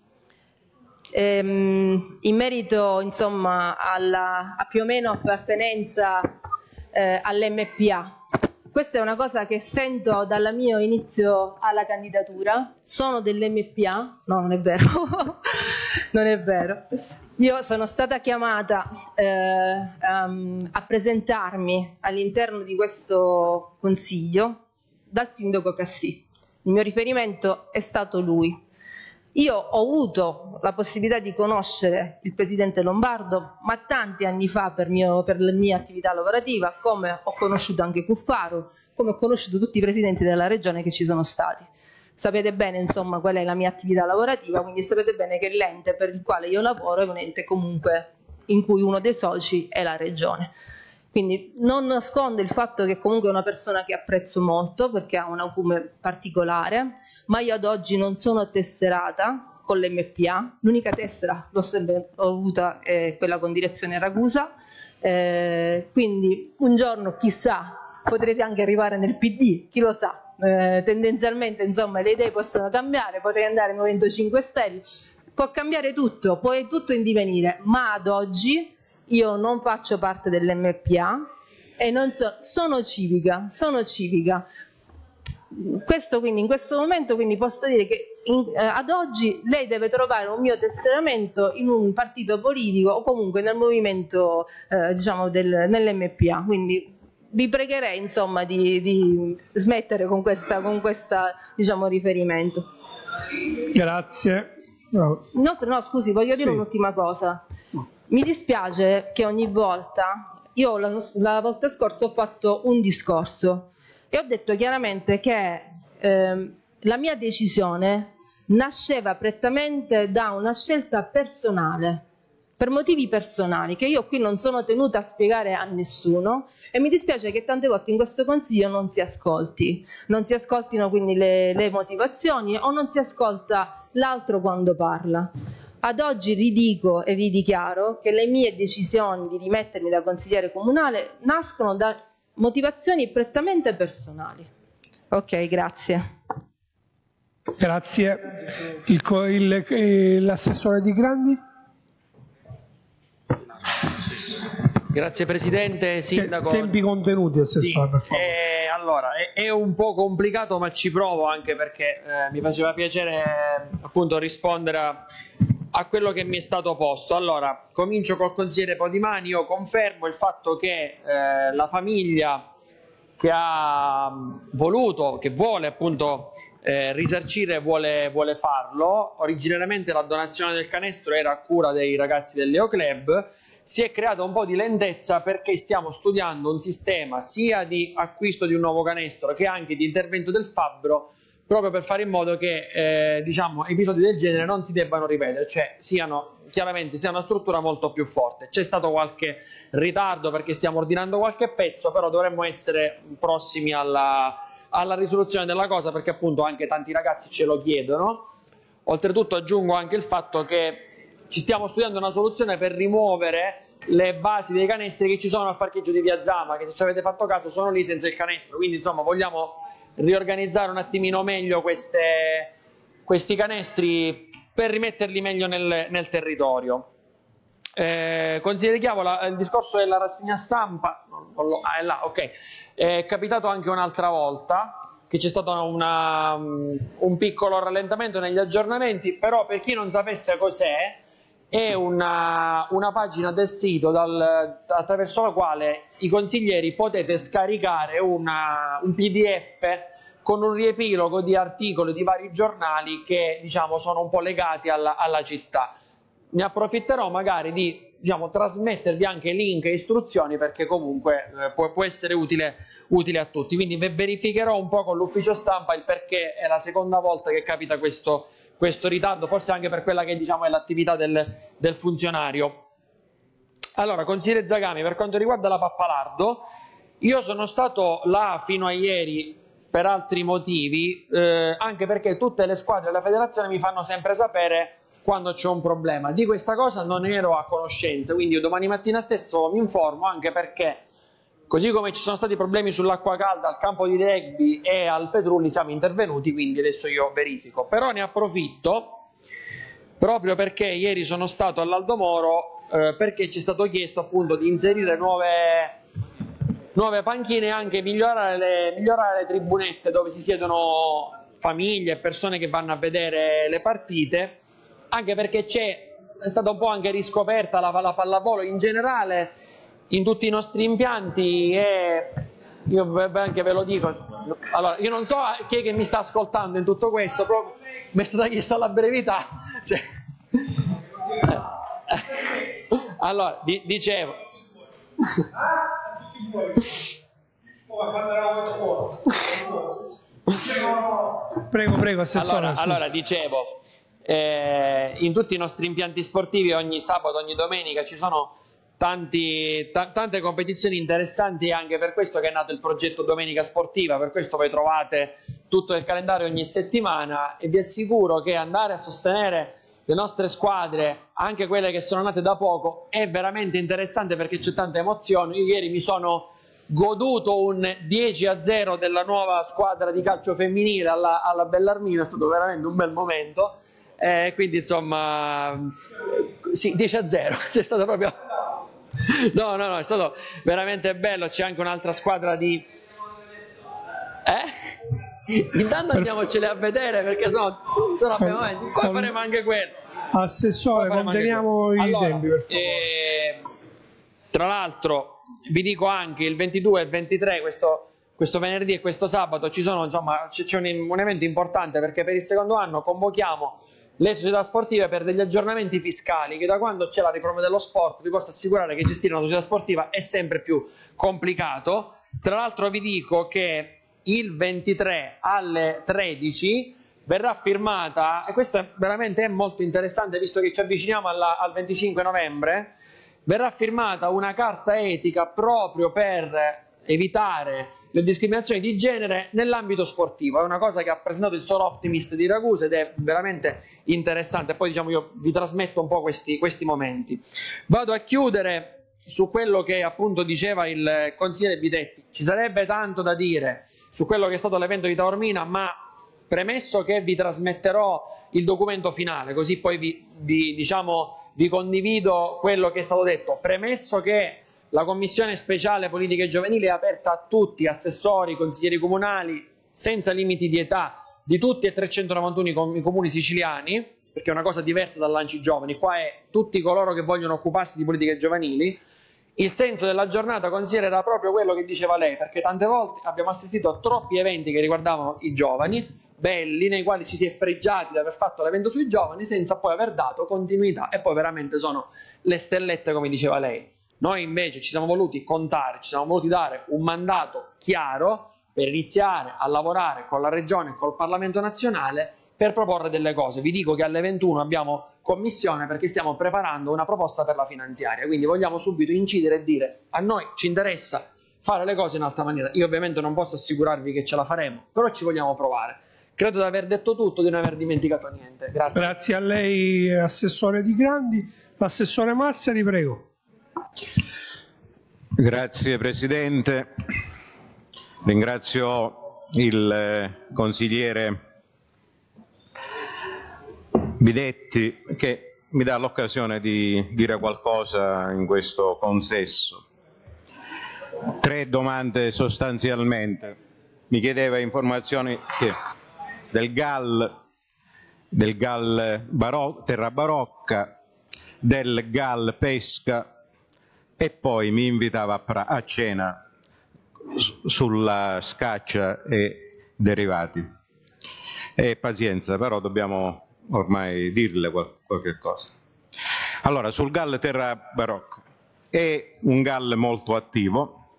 in merito, insomma, a più o meno appartenenza all'MPA. Questa è una cosa che sento dal mio inizio alla candidatura. Sono dell'MPA? No, non è vero. Non è vero. Io sono stata chiamata a presentarmi all'interno di questo consiglio dal sindaco Cassì. Il mio riferimento è stato lui. Io ho avuto la possibilità di conoscere il presidente Lombardo, ma tanti anni fa per la mia attività lavorativa, come ho conosciuto anche Cuffaro, come ho conosciuto tutti i presidenti della regione che ci sono stati. Sapete bene, insomma, qual è la mia attività lavorativa, quindi sapete bene che l'ente per il quale io lavoro è un ente comunque in cui uno dei soci è la regione. Quindi non nascondo il fatto che comunque è una persona che apprezzo molto perché ha un acume particolare, ma io ad oggi non sono tesserata con l'MPA, l'unica tessera l'ho sempre avuta quella con direzione Ragusa, quindi un giorno chissà potrete anche arrivare nel PD, chi lo sa. Tendenzialmente, insomma, le idee possono cambiare, potrei andare al Movimento 5 Stelle, può cambiare tutto, può tutto in divenire, ma ad oggi io non faccio parte dell'MPA e non sono civica. Questo, quindi in questo momento, quindi posso dire che ad oggi lei deve trovare un mio tesseramento in un partito politico o comunque nel movimento diciamo nell'MPA, quindi vi pregherei, insomma, di smettere con questa diciamo riferimento. Grazie. No, scusi, voglio dire un'ultima cosa. Mi dispiace che ogni volta, io la volta scorsa ho fatto un discorso e ho detto chiaramente che la mia decisione nasceva prettamente da una scelta personale, per motivi personali, che io qui non sono tenuta a spiegare a nessuno, e mi dispiace che tante volte in questo Consiglio non si ascoltino quindi le motivazioni o non si ascolta l'altro quando parla. Ad oggi ridico e ridichiaro che le mie decisioni di dimettermi da consigliere comunale nascono da motivazioni prettamente personali. Ok, grazie. Grazie. L'assessore Di Grandi? Grazie Presidente, Sindaco. Tempi contenuti, Assessore, per favore. Allora, è un po' complicato, ma ci provo, anche perché mi faceva piacere appunto rispondere a quello che mi è stato posto. Allora, comincio col consigliere Podimani. Io confermo il fatto che la famiglia che ha voluto, che vuole appunto risarcire, vuole farlo. Originariamente la donazione del canestro era a cura dei ragazzi del Leo Club. Si è creata un po' di lentezza perché stiamo studiando un sistema sia di acquisto di un nuovo canestro che anche di intervento del fabbro, proprio per fare in modo che diciamo, episodi del genere non si debbano ripetere, cioè chiaramente sia una struttura molto più forte. C'è stato qualche ritardo perché stiamo ordinando qualche pezzo, però dovremmo essere prossimi alla risoluzione della cosa, perché appunto anche tanti ragazzi ce lo chiedono. Oltretutto aggiungo anche il fatto che ci stiamo studiando una soluzione per rimuovere le basi dei canestri che ci sono al parcheggio di Via Zama, che se ci avete fatto caso sono lì senza il canestro, quindi insomma vogliamo riorganizzare un attimino meglio questi canestri per rimetterli meglio nel territorio. Consigliere Chiavola, il discorso della rassegna stampa è là, ok. È capitato anche un'altra volta che c'è stato un piccolo rallentamento negli aggiornamenti, però per chi non sapesse cos'è, è una pagina del sito attraverso la quale i consiglieri potete scaricare un PDF con un riepilogo di articoli di vari giornali che diciamo sono un po' legati alla città. Ne approfitterò magari di diciamo, trasmettervi anche link e istruzioni, perché comunque può essere utile a tutti. Quindi verificherò un po' con l'ufficio stampa il perché è la seconda volta che capita questo ritardo, forse anche per quella che diciamo è l'attività del funzionario. Allora, consigliere Zagami, per quanto riguarda la Pappalardo, io sono stato là fino a ieri per altri motivi, anche perché tutte le squadre della federazione mi fanno sempre sapere quando c'è un problema. Di questa cosa non ero a conoscenza, quindi io domani mattina stesso mi informo, anche perché così come ci sono stati problemi sull'acqua calda al campo di rugby e al Petrulli siamo intervenuti, quindi adesso io verifico. Però ne approfitto proprio perché ieri sono stato all'Aldomoro, perché ci è stato chiesto appunto di inserire nuove panchine e anche migliorare le tribunette dove si siedono famiglie e persone che vanno a vedere le partite, anche perché è stata un po' anche riscoperta la pallavolo in generale in tutti i nostri impianti, e io anche ve lo dico, allora io non so chi è che mi sta ascoltando in tutto questo, però mi è stata chiesta la brevità, cioè, allora dicevo prego assessore. Allora dicevo, in tutti i nostri impianti sportivi ogni sabato, ogni domenica ci sono tante competizioni interessanti, anche per questo che è nato il progetto Domenica Sportiva. Per questo voi trovate tutto il calendario ogni settimana, e vi assicuro che andare a sostenere le nostre squadre, anche quelle che sono nate da poco, è veramente interessante, perché c'è tanta emozione. Io ieri mi sono goduto un 10-0 della nuova squadra di calcio femminile alla Bellarmino, è stato veramente un bel momento, quindi insomma sì, 10-0 c'è stato proprio no, è stato veramente bello. C'è anche un'altra squadra di intanto andiamocele a vedere, perché sono abbiamo poi faremo anche quello. Assessore, conteniamo i tempi, per favore. Tra l'altro vi dico anche il 22 e il 23, questo venerdì e questo sabato c'è un evento importante, perché per il secondo anno convochiamo le società sportive per degli aggiornamenti fiscali, che da quando c'è la riforma dello sport vi posso assicurare che gestire una società sportiva è sempre più complicato. Tra l'altro vi dico che il 23 alle 13 verrà firmata, e questo veramente è molto interessante visto che ci avviciniamo al 25 novembre, verrà firmata una carta etica proprio per evitare le discriminazioni di genere nell'ambito sportivo. È una cosa che ha presentato il Solo Optimist di Ragusa ed è veramente interessante. Poi diciamo io vi trasmetto un po' questi momenti. Vado a chiudere su quello che appunto diceva il consigliere Bidetti. Ci sarebbe tanto da dire su quello che è stato l'evento di Taormina, ma premesso che vi trasmetterò il documento finale, così poi vi condivido quello che è stato detto, premesso che la Commissione Speciale Politiche Giovanili è aperta a tutti, assessori, consiglieri comunali, senza limiti di età, di tutti e 391 i comuni siciliani, perché è una cosa diversa dall'Anci Giovani, qua è tutti coloro che vogliono occuparsi di politiche giovanili. Il senso della giornata, consigliere, era proprio quello che diceva lei, perché tante volte abbiamo assistito a troppi eventi che riguardavano i giovani, belli, nei quali ci si è fregiati di aver fatto l'evento sui giovani senza poi aver dato continuità, e poi veramente sono le stellette, come diceva lei. Noi invece ci siamo voluti contare, ci siamo voluti dare un mandato chiaro per iniziare a lavorare con la Regione e col Parlamento nazionale per proporre delle cose. Vi dico che alle 21 abbiamo commissione, perché stiamo preparando una proposta per la finanziaria, quindi vogliamo subito incidere e dire: a noi ci interessa fare le cose in alta maniera. Io ovviamente non posso assicurarvi che ce la faremo, però ci vogliamo provare. Credo di aver detto tutto, di non aver dimenticato niente. Grazie. Grazie a lei, assessore Di Grandi. L'assessore Massari, prego. Grazie Presidente, ringrazio il consigliere Bidetti che mi dà l'occasione di dire qualcosa in questo consesso. 3 domande sostanzialmente. Mi chiedeva informazioni del GAL Terra Barocca, del GAL Pesca, e poi mi invitava a cena sulla scaccia e derivati. E pazienza, però dobbiamo ormai dirle qualche cosa. Allora, sul GAL Terra Barocca è un GAL molto attivo.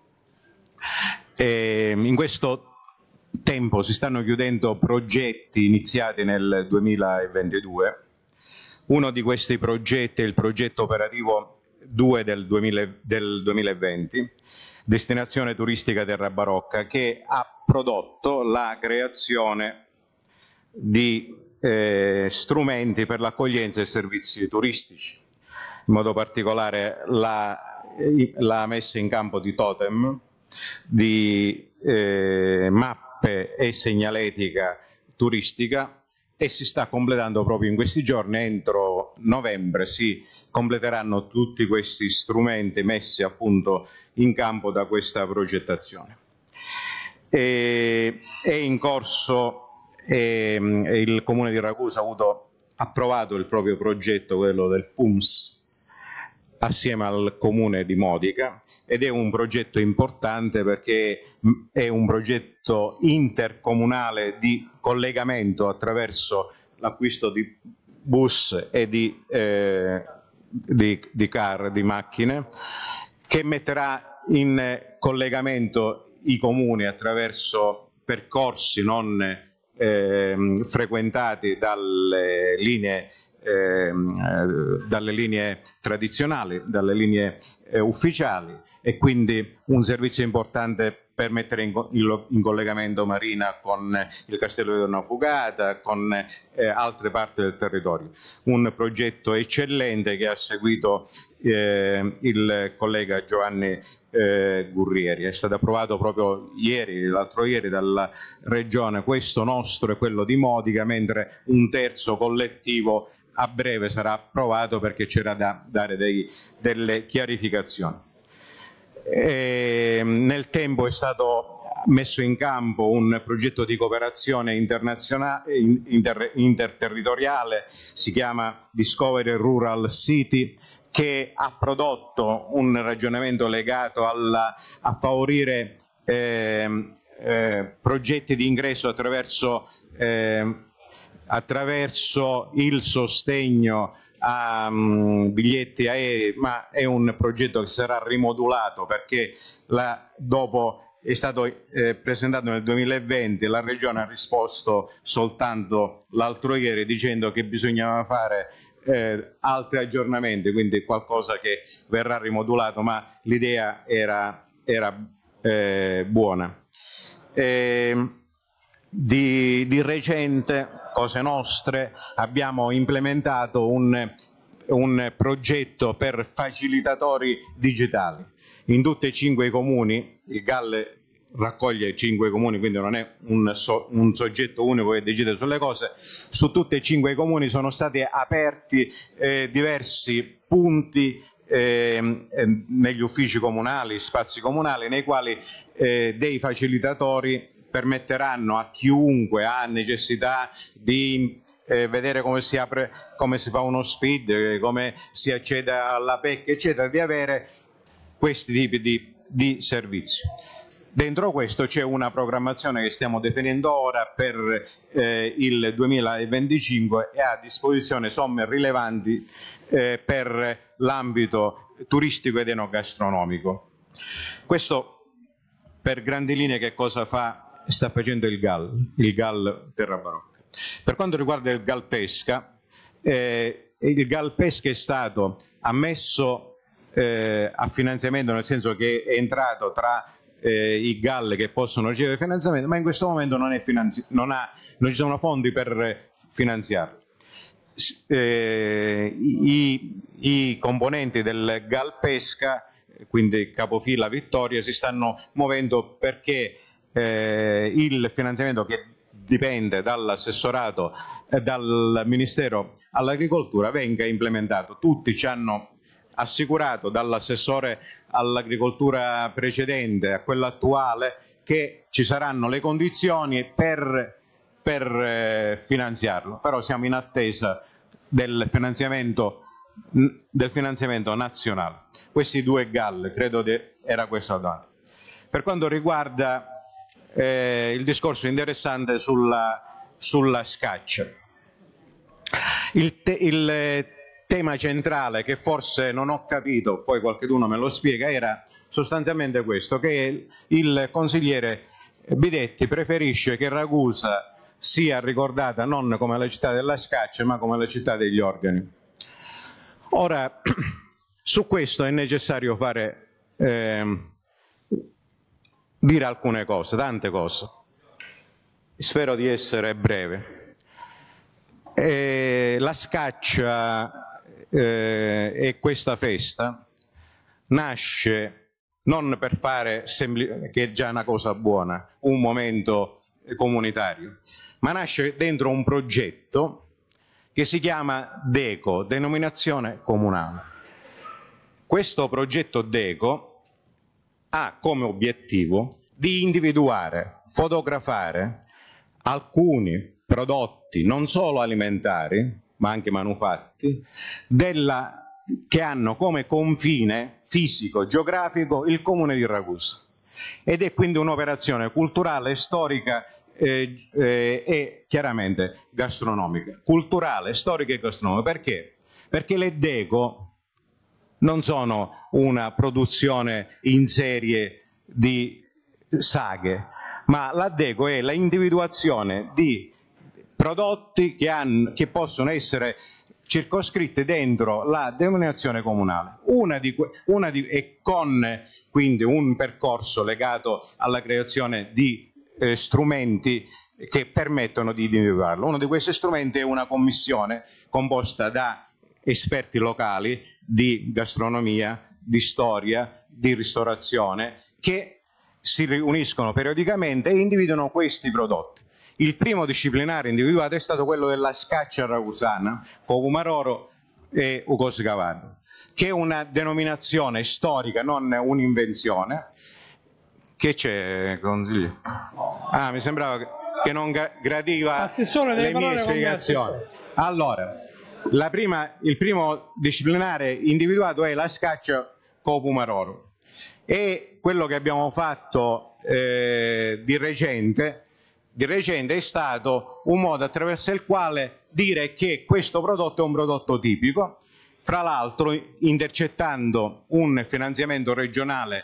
In questo tempo si stanno chiudendo progetti iniziati nel 2022. Uno di questi progetti è il progetto operativo 2 del 2020, Destinazione turistica Terra Barocca, che ha prodotto la creazione di strumenti per l'accoglienza e servizi turistici, in modo particolare la messa in campo di totem, di mappe e segnaletica turistica, e si sta completando proprio in questi giorni. Entro novembre si completeranno tutti questi strumenti messi appunto in campo da questa progettazione. È in corso il Comune di Ragusa ha approvato il proprio progetto, quello del PUMS, assieme al Comune di Modica, ed è un progetto importante perché è un progetto intercomunale di collegamento attraverso l'acquisto di bus e di macchine, che metterà in collegamento i comuni attraverso percorsi non frequentati dalle linee tradizionali, dalle linee ufficiali, e quindi un servizio importante per mettere in collegamento Marina con il Castello di Donna Fugata, con altre parti del territorio. Un progetto eccellente che ha seguito il collega Giovanni Gurrieri. È stato approvato proprio l'altro ieri dalla Regione, questo nostro e quello di Modica, mentre un terzo collettivo a breve sarà approvato, perché c'era da dare delle chiarificazioni. Nel tempo è stato messo in campo un progetto di cooperazione internazionale, interterritoriale, si chiama Discovery Rural City, che ha prodotto un ragionamento legato a favorire progetti di ingresso attraverso il sostegno a biglietti aerei, ma è un progetto che sarà rimodulato, perché dopo è stato presentato nel 2020, la Regione ha risposto soltanto l'altro ieri dicendo che bisognava fare altri aggiornamenti, quindi qualcosa che verrà rimodulato, ma l'idea era buona. Di recente, cose nostre, abbiamo implementato un progetto per facilitatori digitali in tutti e 5 i comuni. Il GAL raccoglie 5 comuni, quindi non è un soggetto unico che decide sulle cose. Su tutti e 5 i comuni sono stati aperti diversi punti negli uffici comunali, spazi comunali, nei quali dei facilitatori permetteranno a chiunque ha necessità di vedere come si apre, come si fa uno SPID, come si accede alla PEC, eccetera, di avere questi tipi di servizi. Dentro questo c'è una programmazione che stiamo definendo ora per il 2025 e ha a disposizione somme rilevanti per l'ambito turistico ed enogastronomico. Questo per grandi linee che cosa sta facendo il GAL Terra Barocca. Per quanto riguarda il GAL Pesca è stato ammesso a finanziamento, nel senso che è entrato tra i GAL che possono ricevere finanziamento, ma in questo momento non ci sono fondi per finanziarlo. I componenti del GAL Pesca, quindi capofila Vittoria, si stanno muovendo perché il finanziamento che dipende dall'assessorato e dal Ministero all'Agricoltura venga implementato. Tutti ci hanno assicurato, dall'assessore all'agricoltura precedente a quello attuale, che ci saranno le condizioni per finanziarlo, però siamo in attesa del finanziamento nazionale. Questi 2 GAL, credo era questa data. Per quanto riguarda il discorso interessante sulla scaccia, il tema centrale che forse non ho capito, poi qualcuno me lo spiega, era sostanzialmente questo, che il consigliere Bidetti preferisce che Ragusa sia ricordata non come la città della scaccia, ma come la città degli organi. Ora, su questo è necessario fare, dire alcune cose, tante cose. Spero di essere breve. La scaccia e questa festa nasce non per fare, che è già una cosa buona, un momento comunitario, ma nasce dentro un progetto che si chiama DECO, denominazione comunale. Questo progetto DECO ha come obiettivo di individuare, fotografare alcuni prodotti non solo alimentari, ma anche manufatti, che hanno come confine fisico, geografico, il comune di Ragusa. Ed è quindi un'operazione culturale, storica e chiaramente gastronomica. Culturale, storica e gastronomica. Perché? Perché le DECO non sono una produzione in serie di saghe, ma la DECO è la individuazione di prodotti che possono essere circoscritti dentro la denominazione comunale, e con quindi un percorso legato alla creazione di strumenti che permettono di individuarlo. Uno di questi strumenti è una commissione composta da esperti locali di gastronomia, di storia, di ristorazione, che si riuniscono periodicamente e individuano questi prodotti. Il primo disciplinare individuato è stato quello della scaccia ragusana, Cogumaroro e Ucoscavallo, che è una denominazione storica, non un'invenzione. Che c'è, consigliere? Ah, mi sembrava che non gradiva le mie spiegazioni. Allora, il primo disciplinare individuato è la scaccia Cogumaroro, e quello che abbiamo fatto di recente è stato un modo attraverso il quale dire che questo prodotto è un prodotto tipico, fra l'altro intercettando un finanziamento regionale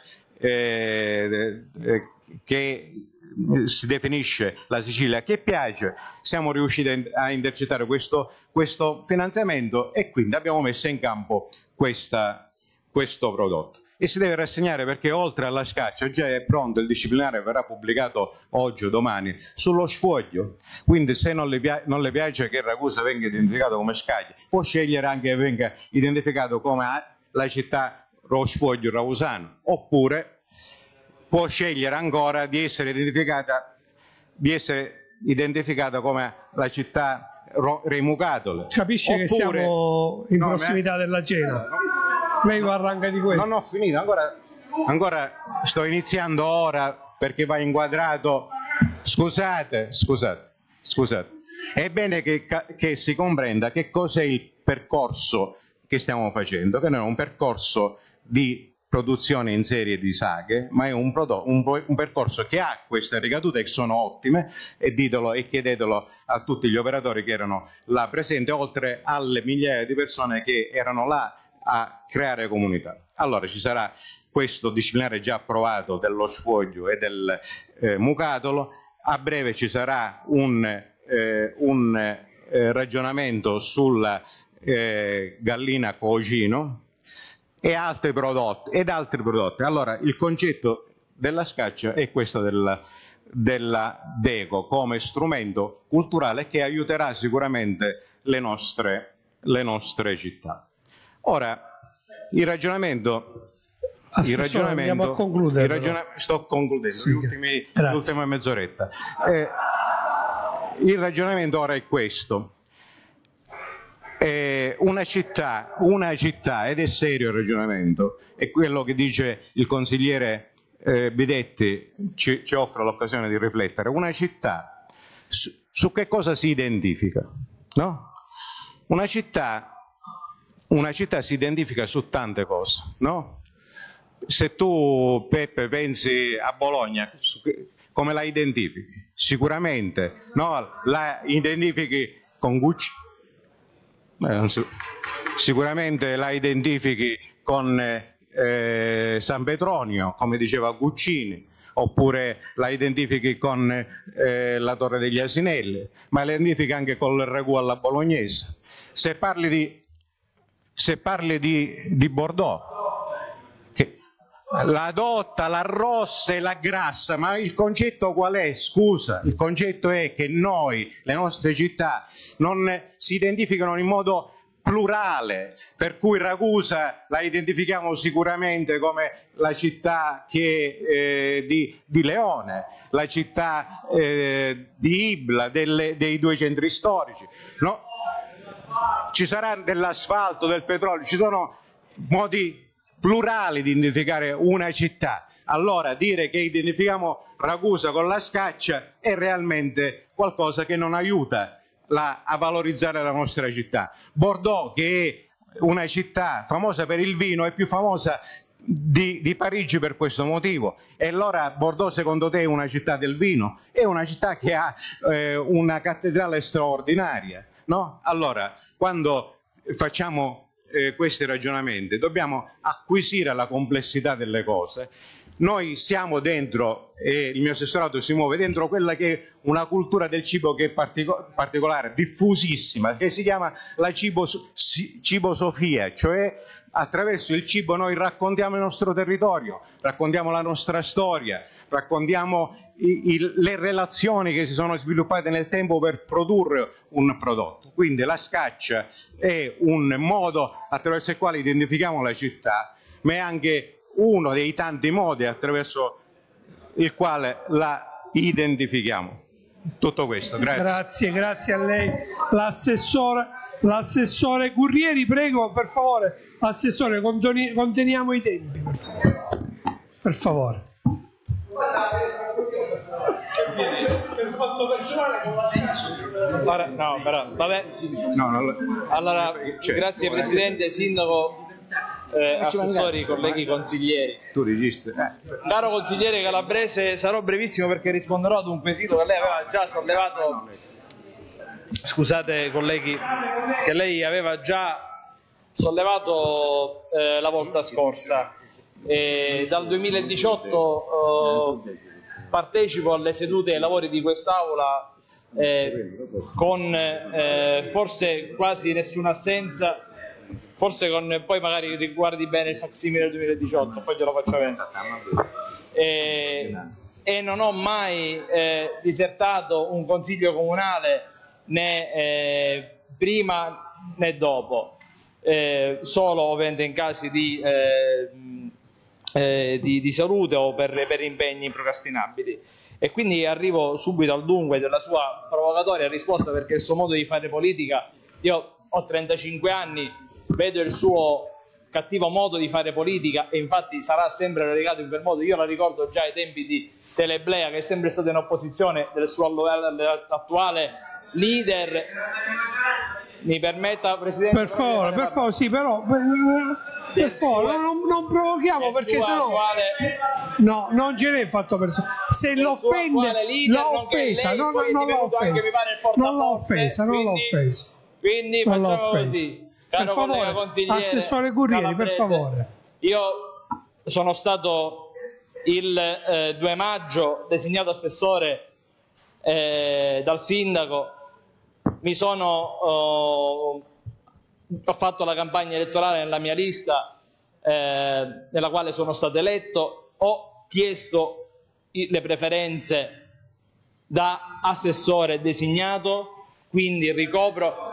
che si definisce la Sicilia che piace. Siamo riusciti a intercettare questo finanziamento e quindi abbiamo messo in campo questo prodotto. E si deve rassegnare perché oltre alla scaccia già è pronto il disciplinare, verrà pubblicato oggi o domani, sullo sfoglio. Quindi se non le piace che Ragusa venga identificato come scaglia, può scegliere anche che venga identificato come la città lo sfoglio ragusano, oppure può scegliere ancora di essere identificata come la città Remucatole. Capisce oppure, che siamo in prossimità della cena. Lei parla anche di questo. Non ho finito, ancora sto iniziando ora perché va inquadrato. Scusate. È bene che si comprenda che cos'è il percorso che stiamo facendo, che non è un percorso di produzione in serie di saghe, ma è un percorso che ha queste ricadute che sono ottime, e ditelo e chiedetelo a tutti gli operatori che erano là presenti, oltre alle migliaia di persone che erano là a creare comunità. Allora ci sarà questo disciplinare già approvato dello sfoglio e del mucatolo, a breve ci sarà un ragionamento sulla gallina cocino e altri prodotti. Allora il concetto della scaccia è questo della DECO come strumento culturale che aiuterà sicuramente le nostre città. Ora, il ragionamento andiamo a concludere. Sto concludendo, sì, l'ultima mezz'oretta. Il ragionamento ora è questo. Una città, ed è serio il ragionamento, è quello che dice il consigliere Bidetti, ci offre l'occasione di riflettere. Una città su che cosa si identifica? No? Una città si identifica su tante cose, no? Se tu, Peppe, pensi a Bologna, come la identifichi? Sicuramente, no? La identifichi con Gucci? Non sicuramente la identifichi con San Petronio, come diceva Guccini, oppure la identifichi con la Torre degli Asinelli, ma la identifichi anche con il ragù alla bolognese. Se parli di Bordeaux, che la dotta, la rossa e la grassa, ma il concetto qual è? Scusa, il concetto è che noi, le nostre città, non si identificano in modo plurale, per cui Ragusa la identifichiamo sicuramente come la città di Leone, la città di Ibla, dei due centri storici. No? Ci sarà dell'asfalto, del petrolio, ci sono modi plurali di identificare una città. Allora dire che identifichiamo Ragusa con la Scaccia è realmente qualcosa che non aiuta a valorizzare la nostra città. Bordeaux, che è una città famosa per il vino, è più famosa di Parigi per questo motivo. E allora Bordeaux secondo te è una città del vino? È una città che ha una cattedrale straordinaria, no? Allora, quando facciamo questi ragionamenti dobbiamo acquisire la complessità delle cose. Noi siamo dentro, e il mio assessorato si muove dentro quella che è una cultura del cibo che è particolare, diffusissima, che si chiama la cibosofia, cioè attraverso il cibo noi raccontiamo il nostro territorio, raccontiamo la nostra storia, raccontiamo le relazioni che si sono sviluppate nel tempo per produrre un prodotto. Quindi la Scaccia è un modo attraverso il quale identifichiamo la città, ma è anche uno dei tanti modi attraverso il quale la identifichiamo. Tutto questo, grazie. Grazie a lei. L'assessore Gurrieri, prego, per favore. Assessore, conteniamo i tempi, per favore. No, però, vabbè. Allora, grazie Presidente, Sindaco, assessori, colleghi consiglieri. Tu registri. Caro consigliere Calabrese, sarò brevissimo perché risponderò ad un quesito che lei aveva già sollevato. Scusate colleghi, che lei aveva già sollevato la volta scorsa. Dal 2018 partecipo alle sedute e ai lavori di quest'Aula con forse quasi nessuna assenza, forse con, poi magari riguardi bene il facsimile del 2018, poi glielo faccio vedere. E non ho mai disertato un consiglio comunale né prima né dopo, solo ovviamente in casi di salute o per impegni improcrastinabili. E quindi arrivo subito al dunque della sua provocatoria risposta, perché il suo modo di fare politica, io ho 35 anni, vedo il suo cattivo modo di fare politica e infatti sarà sempre relegato in quel modo. Io la ricordo già ai tempi di Teleblea, che è sempre stata in opposizione del suo attuale leader. Mi permetta, Presidente? Per favore, sì, però per favore, non provochiamo, perché sennò no, non ce n'è fatto personale. Se l'offende, l'ha offesa, non l'ha offesa. Quindi facciamo così. Caro collega consigliere Assessore Gurrieri, per favore. Io sono stato il 2 maggio designato assessore dal sindaco. Ho fatto la campagna elettorale nella mia lista, nella quale sono stato eletto. Ho chiesto le preferenze da assessore designato, quindi ricopro.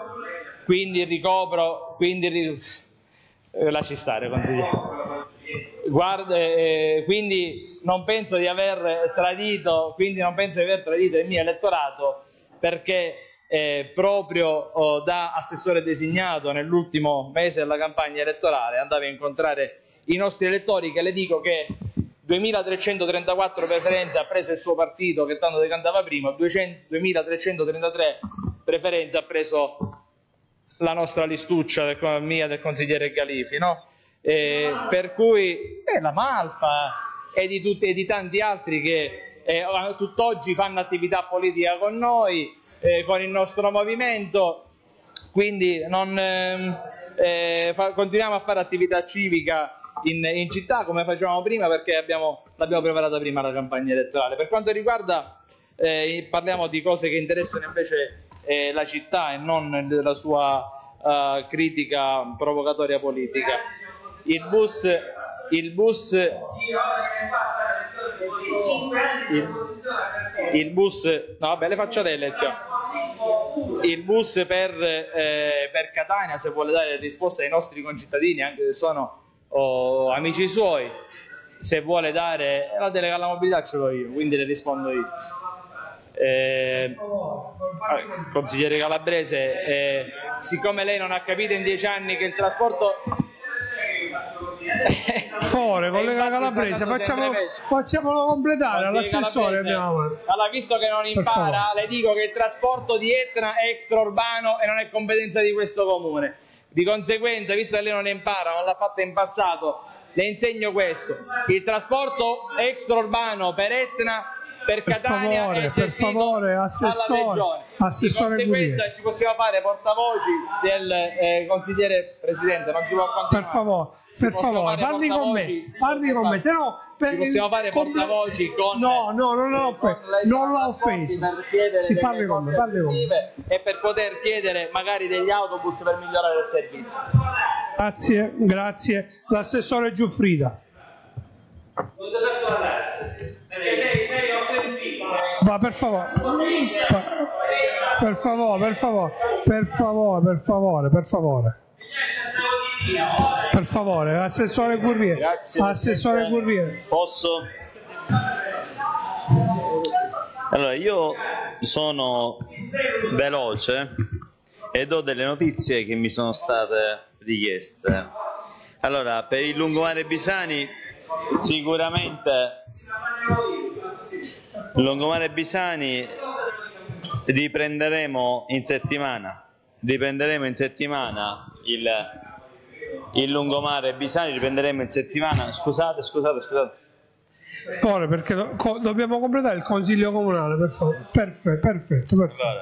Lasci stare, consigliere. Guarda, quindi non penso di aver tradito, il mio elettorato, perché proprio da assessore designato nell'ultimo mese della campagna elettorale andavo a incontrare i nostri elettori, che le dico che 2.334 preferenze ha preso il suo partito, che tanto decantava prima, 2.333 preferenze ha preso la nostra listuccia del consigliere Galifi, no? Per cui la Malfa e di tanti altri che tutt'oggi fanno attività politica con noi, con il nostro movimento, quindi non continuiamo a fare attività civica in città come facevamo prima, perché l'abbiamo preparata prima la campagna elettorale. Per quanto riguarda, parliamo di cose che interessano invece la città e non della sua critica provocatoria politica. Il bus no vabbè, le faccio le lezioni. Il bus per Catania, se vuole dare risposta ai nostri concittadini, anche se sono amici suoi, se vuole dare la delega alla mobilità ce l'ho io, quindi le rispondo io. Consigliere Calabrese, siccome lei non ha capito in 10 anni che il trasporto Fore, collega Calabrese, facciamolo completare all'assessore. Allora, visto che non impara, le dico che il trasporto di Etna è extraurbano e non è competenza di questo comune. Di conseguenza, visto che lei non impara, non l'ha fatto in passato, le insegno questo: il trasporto extraurbano per Etna, per Catania è gestito dalla Regione. Di conseguenza ci possiamo fare portavoci del consigliere presidente, non si può continuare. Per favore, parli con me, se no ci possiamo fare portavoci con non l'ha offeso. Si parli con me, e per poter chiedere magari degli autobus per migliorare il servizio. Grazie. L'assessore Giuffrida. Ma per favore, assessore Gurriere. Assessore Gurriere. Posso? Allora, io sono veloce e do delle notizie che mi sono state richieste. Allora, per il lungomare Bisani, sicuramente lungomare Bisani riprenderemo in settimana il lungomare Bisani, riprenderemo in settimana. Scusate. Ora, perché dobbiamo completare il consiglio comunale, per favore. Perfetto.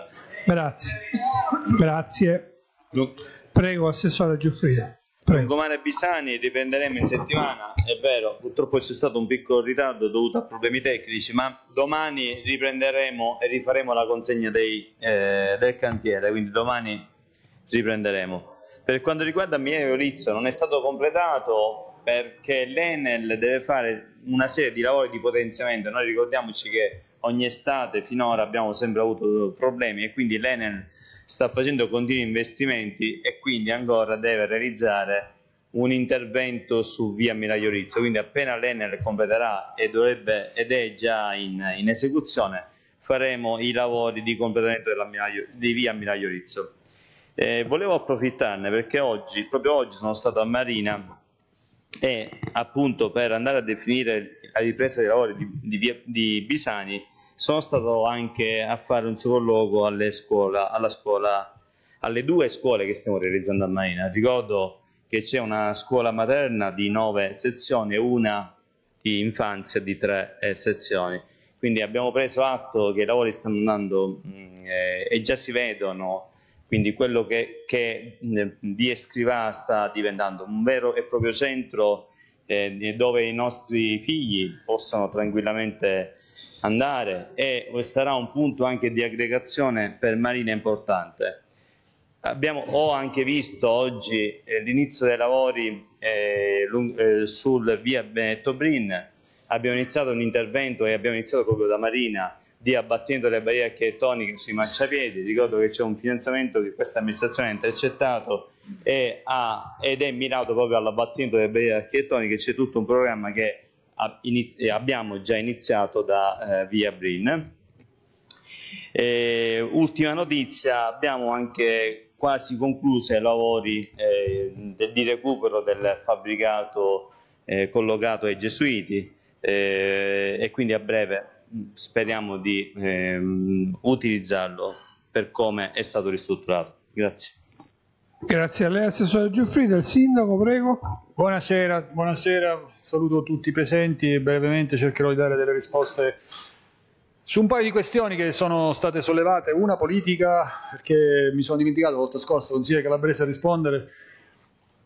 Grazie. Prego, assessore Giuffrida. Lungomare Bisani riprenderemo in settimana, è vero, purtroppo c'è stato un piccolo ritardo dovuto a problemi tecnici, ma domani riprenderemo e rifaremo la consegna del cantiere, quindi domani riprenderemo. Per quanto riguarda Miele Olizzo, non è stato completato perché l'Enel deve fare una serie di lavori di potenziamento. Noi ricordiamoci che ogni estate finora abbiamo sempre avuto problemi e quindi l'Enel sta facendo continui investimenti e quindi ancora deve realizzare un intervento su via Milaiorizzo. Quindi appena l'Enel completerà ed è già in esecuzione, faremo i lavori di completamento di via Milaiorizzo. Volevo approfittarne perché proprio oggi sono stato a Marina e appunto per andare a definire la ripresa dei lavori di Bisani sono stato anche a fare un sopralluogo alle due scuole che stiamo realizzando a Marina. Ricordo che c'è una scuola materna di 9 sezioni e una di infanzia di 3 sezioni. Quindi abbiamo preso atto che i lavori stanno andando e già si vedono, quindi quello che via Scrivà sta diventando un vero e proprio centro dove i nostri figli possono tranquillamente andare e sarà un punto anche di aggregazione per Marina importante. Ho anche visto oggi l'inizio dei lavori sul via Benedetto Brin. Abbiamo iniziato un intervento e abbiamo iniziato proprio da Marina di abbattimento delle barriere architettoniche sui marciapiedi. Ricordo che c'è un finanziamento che questa amministrazione ha intercettato ed è mirato proprio all'abbattimento delle barriere architettoniche. C'è tutto un programma che abbiamo già iniziato da via Brin. Ultima notizia, abbiamo anche quasi concluso i lavori di recupero del fabbricato collocato ai Gesuiti e quindi a breve speriamo di utilizzarlo per come è stato ristrutturato. Grazie. Grazie a lei, assessore Giuffrida. Il sindaco, prego. Buonasera, saluto tutti i presenti e brevemente cercherò di dare delle risposte su un paio di questioni che sono state sollevate. Una politica, perché mi sono dimenticato la volta scorsa, consigliere Calabrese, a rispondere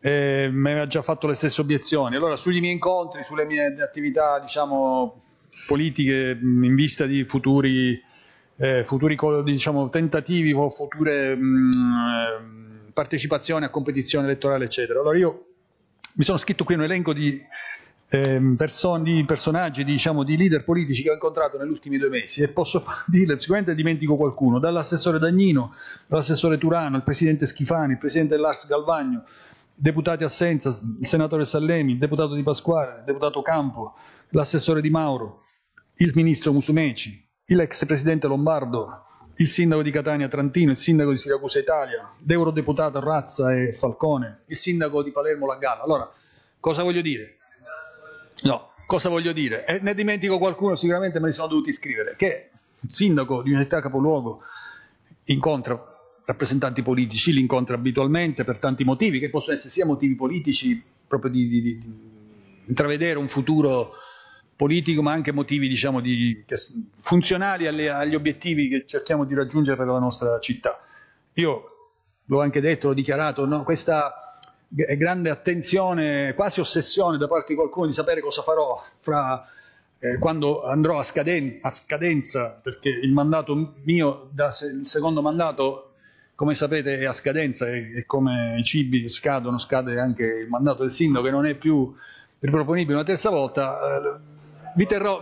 mi aveva già fatto le stesse obiezioni. Allora sugli miei incontri, sulle mie attività diciamo politiche in vista di futuri diciamo, tentativi o future partecipazioni a competizione elettorale eccetera. Allora io mi sono scritto qui un elenco di personaggi, diciamo, di leader politici che ho incontrato negli ultimi 2 mesi e posso dirle, sicuramente dimentico qualcuno, dall'assessore Dagnino, dall'assessore Turano, il presidente Schifani, il presidente Lars Galvagno, deputati assenza, il senatore Sallemi, il deputato Di Pasquale, il deputato Campo, l'assessore Di Mauro, il ministro Musumeci, l'ex presidente Lombardo, il sindaco di Catania Trantino, il sindaco di Siracusa Italia, l'eurodeputato Razza e Falcone, il sindaco di Palermo Lagallo. Allora, cosa voglio dire? No, cosa voglio dire? Ne dimentico qualcuno, sicuramente me li sono dovuti scrivere, che il sindaco di una città capoluogo incontra rappresentanti politici, li incontra abitualmente per tanti motivi, che possono essere sia motivi politici, proprio di intravedere un futuro politico, ma anche motivi diciamo, funzionali agli obiettivi che cerchiamo di raggiungere per la nostra città. Io l'ho anche detto, l'ho dichiarato, no? Questa grande attenzione, quasi ossessione da parte di qualcuno di sapere cosa farò quando andrò a scadenza, perché il mandato mio, il secondo mandato, come sapete, è a scadenza e come i cibi scadono, scade anche il mandato del sindaco, che non è più riproponibile una terza volta. Vi terrò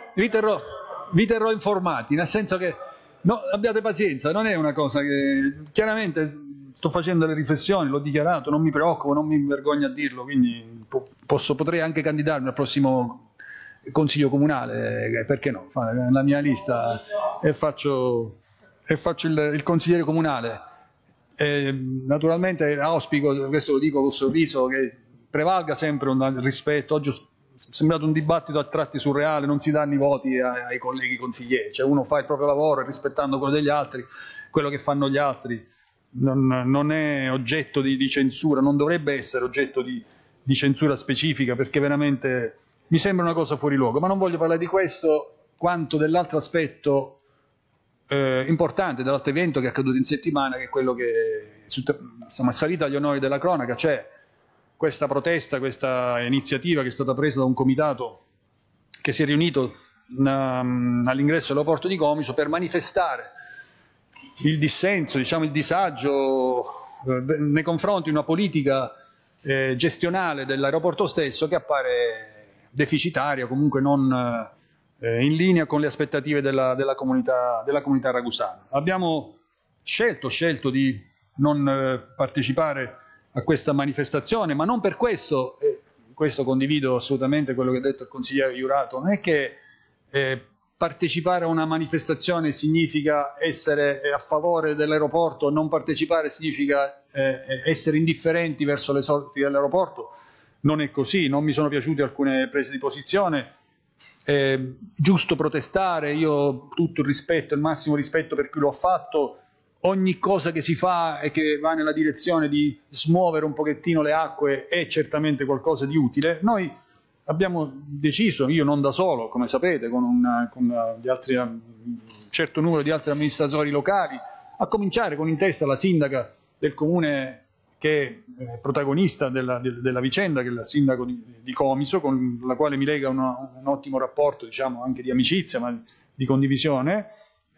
informati, nel senso che no, abbiate pazienza, non è una cosa che chiaramente sto facendo le riflessioni, l'ho dichiarato, non mi preoccupo, non mi vergogno a dirlo, quindi potrei anche candidarmi al prossimo consiglio comunale, perché no? La mia lista e faccio il consigliere comunale. Naturalmente auspico, questo lo dico col sorriso, che prevalga sempre un rispetto. Oggi è sembrato un dibattito a tratti surreale, non si danno i voti ai colleghi consiglieri, cioè uno fa il proprio lavoro rispettando quello degli altri, quello che fanno gli altri non è oggetto di censura, non dovrebbe essere oggetto di censura specifica, perché veramente mi sembra una cosa fuori luogo. Ma non voglio parlare di questo quanto dell'altro aspetto importante, dell'altro evento che è accaduto in settimana, che è quello che insomma, è salito agli onori della cronaca, cioè questa protesta, questa iniziativa che è stata presa da un comitato che si è riunito all'ingresso dell'aeroporto di Comiso per manifestare il dissenso, diciamo il disagio nei confronti di una politica gestionale dell'aeroporto stesso che appare deficitaria, comunque non in linea con le aspettative della comunità ragusana. Abbiamo scelto di non partecipare a questa manifestazione, ma non per questo, questo condivido assolutamente quello che ha detto il consigliere Iurato, non è che partecipare a una manifestazione significa essere a favore dell'aeroporto, non partecipare significa essere indifferenti verso le sorti dell'aeroporto. Non è così, non mi sono piaciute alcune prese di posizione, giusto protestare, io ho tutto il rispetto, il massimo rispetto per chi lo ha fatto, ogni cosa che si fa e che va nella direzione di smuovere un pochettino le acque è certamente qualcosa di utile. Noi abbiamo deciso, io non da solo, come sapete, con un certo numero di altri amministratori locali, a cominciare con in testa la sindaca del comune che è protagonista della vicenda, che è il sindaco di Comiso, con la quale mi lega un ottimo rapporto, diciamo, anche di amicizia, ma di condivisione.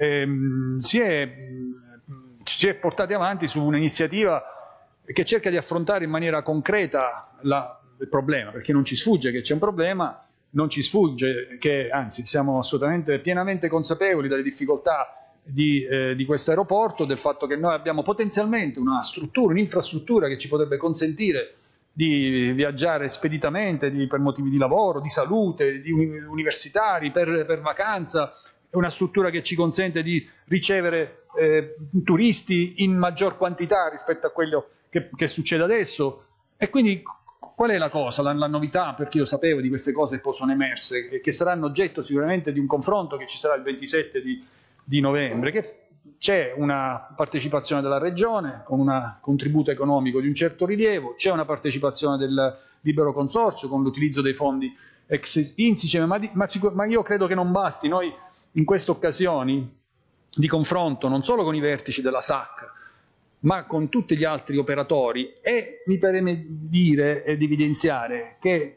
Si è portati avanti su un'iniziativa che cerca di affrontare in maniera concreta il problema, perché non ci sfugge che c'è un problema, non ci sfugge che, anzi, siamo assolutamente pienamente consapevoli delle difficoltà di questo aeroporto, del fatto che noi abbiamo potenzialmente una struttura, un'infrastruttura che ci potrebbe consentire di viaggiare speditamente per motivi di lavoro, di salute, di universitari, per vacanza, è una struttura che ci consente di ricevere turisti in maggior quantità rispetto a quello che succede adesso. E quindi qual è la cosa, la novità, perché io sapevo di queste cose che poi sono emerse e che saranno oggetto sicuramente di un confronto che ci sarà il 27 di novembre, che c'è una partecipazione della Regione con un contributo economico di un certo rilievo, c'è una partecipazione del libero consorzio con l'utilizzo dei fondi ex Insicem, ma io credo che non basti. Noi in queste occasioni di confronto non solo con i vertici della SAC, ma con tutti gli altri operatori, e mi preme dire ed evidenziare che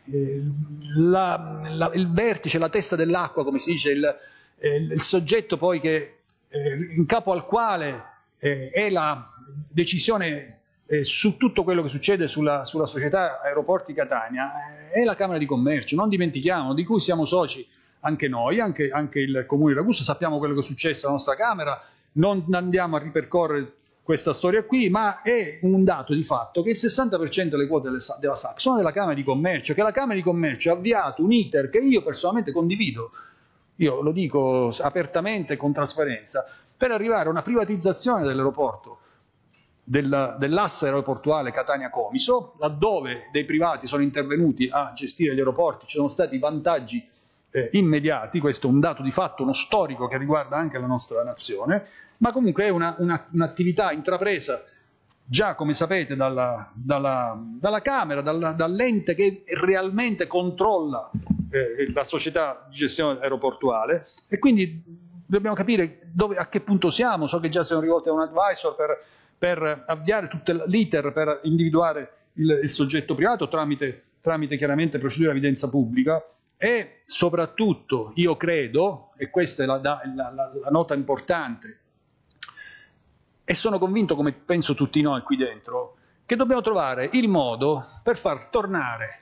il vertice, la testa dell'acqua, come si dice, il soggetto poi che in capo al quale è la decisione su tutto quello che succede sulla società Aeroporti Catania, è la Camera di Commercio, non dimentichiamo, di cui siamo soci anche noi, anche il Comune di Ragusa, sappiamo quello che è successo alla nostra Camera, non andiamo a ripercorrere questa storia qui, ma è un dato di fatto che il 60% delle quote della SAC sono della Camera di Commercio, che la Camera di Commercio ha avviato un iter che io personalmente condivido, io lo dico apertamente con trasparenza, per arrivare a una privatizzazione dell'aeroporto, dell'asse aeroportuale Catania-Comiso, laddove dei privati sono intervenuti a gestire gli aeroporti, ci sono stati vantaggi immediati, questo è un dato di fatto, uno storico che riguarda anche la nostra nazione, ma comunque è un'attività intrapresa già, come sapete, dalla Camera, dall'ente che realmente controlla la società di gestione aeroportuale, e quindi dobbiamo capire a che punto siamo. So che già siamo rivolti a un advisor per avviare tutto l'iter per individuare il soggetto privato tramite chiaramente procedura di evidenza pubblica, e soprattutto io credo, e questa è la nota importante, e sono convinto, come penso tutti noi qui dentro, che dobbiamo trovare il modo per far tornare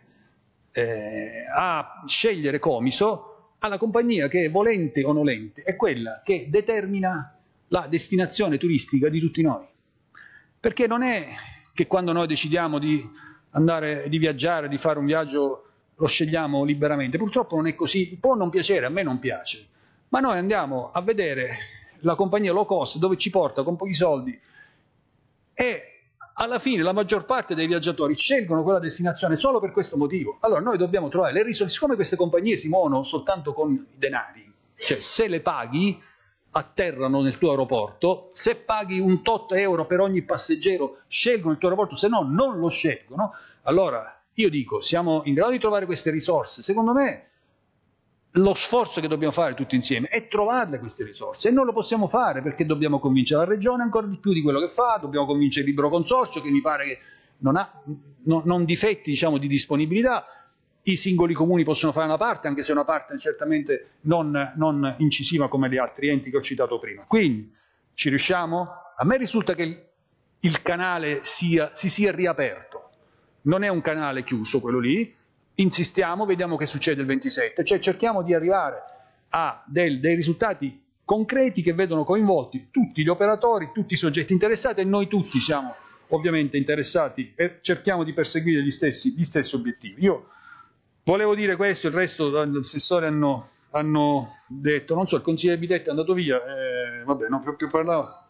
a scegliere Comiso alla compagnia che, volente o nolente, è quella che determina la destinazione turistica di tutti noi. Perché non è che quando noi decidiamo di andare, di viaggiare, di fare un viaggio, lo scegliamo liberamente. Purtroppo non è così, può non piacere, a me non piace, ma noi andiamo a vedere la compagnia low cost dove ci porta con pochi soldi, e alla fine la maggior parte dei viaggiatori scelgono quella destinazione solo per questo motivo. Allora noi dobbiamo trovare le risorse, siccome queste compagnie si muovono soltanto con i denari, cioè se le paghi atterrano nel tuo aeroporto, se paghi un tot euro per ogni passeggero scelgono il tuo aeroporto, se no non lo scelgono. Allora io dico, siamo in grado di trovare queste risorse. Secondo me lo sforzo che dobbiamo fare tutti insieme è trovarle queste risorse, e non lo possiamo fare perché dobbiamo convincere la Regione ancora di più di quello che fa, dobbiamo convincere il libero consorzio, che mi pare che non difetti, diciamo, di disponibilità. I singoli comuni possono fare una parte, anche se una parte certamente non incisiva come gli altri enti che ho citato prima. Quindi ci riusciamo? A me risulta che il canale si sia riaperto, non è un canale chiuso quello lì. Insistiamo, vediamo che succede il 27, cioè cerchiamo di arrivare a dei risultati concreti che vedono coinvolti tutti gli operatori, tutti i soggetti interessati, e noi tutti siamo ovviamente interessati e cerchiamo di perseguire gli stessi obiettivi. Io volevo dire questo, il resto gli assessori hanno detto, non so, il consigliere Bitetti è andato via, vabbè, non più parlava.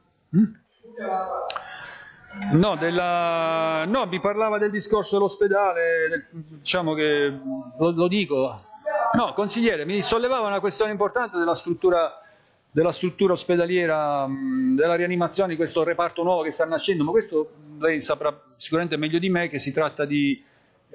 No, mi parlava del discorso dell'ospedale, diciamo che lo dico. No, consigliere, mi sollevava una questione importante della struttura ospedaliera, della rianimazione di questo reparto nuovo che sta nascendo, ma questo lei saprà sicuramente meglio di me, che si tratta di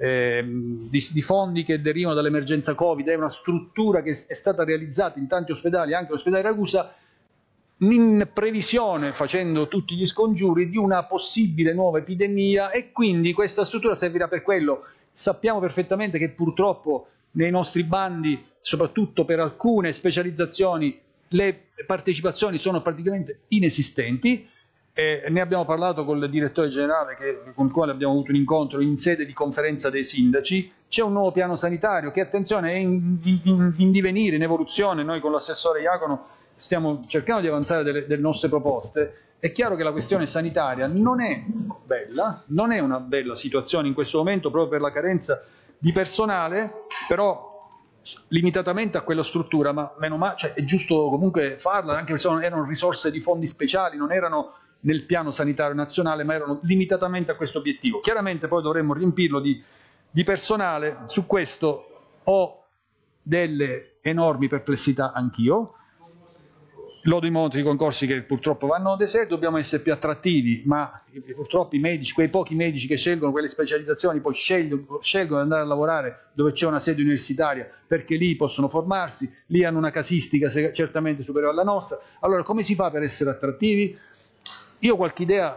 fondi che derivano dall'emergenza Covid. È una struttura che è stata realizzata in tanti ospedali, anche l'ospedale Ragusa, in previsione, facendo tutti gli scongiuri, di una possibile nuova epidemia, e quindi questa struttura servirà per quello. Sappiamo perfettamente che purtroppo nei nostri bandi, soprattutto per alcune specializzazioni, le partecipazioni sono praticamente inesistenti. Ne abbiamo parlato con il direttore generale con il quale abbiamo avuto un incontro in sede di conferenza dei sindaci. C'è un nuovo piano sanitario che, attenzione, è in divenire, in evoluzione. Noi con l'assessore Iacono stiamo cercando di avanzare delle nostre proposte. È chiaro che la questione sanitaria non è bella, non è una bella situazione in questo momento proprio per la carenza di personale, però limitatamente a quella struttura, ma meno male, cioè, è giusto comunque farla, anche se erano risorse di fondi speciali, non erano nel piano sanitario nazionale, ma erano limitatamente a questo obiettivo. Chiaramente poi dovremmo riempirlo di personale. Su questo ho delle enormi perplessità anch'io. Lodo i monti di concorsi che purtroppo vanno deserti, dobbiamo essere più attrattivi, ma purtroppo i medici, quei pochi medici che scelgono quelle specializzazioni, poi scelgono di andare a lavorare dove c'è una sede universitaria, perché lì possono formarsi, lì hanno una casistica certamente superiore alla nostra. Allora come si fa per essere attrattivi? Io qualche idea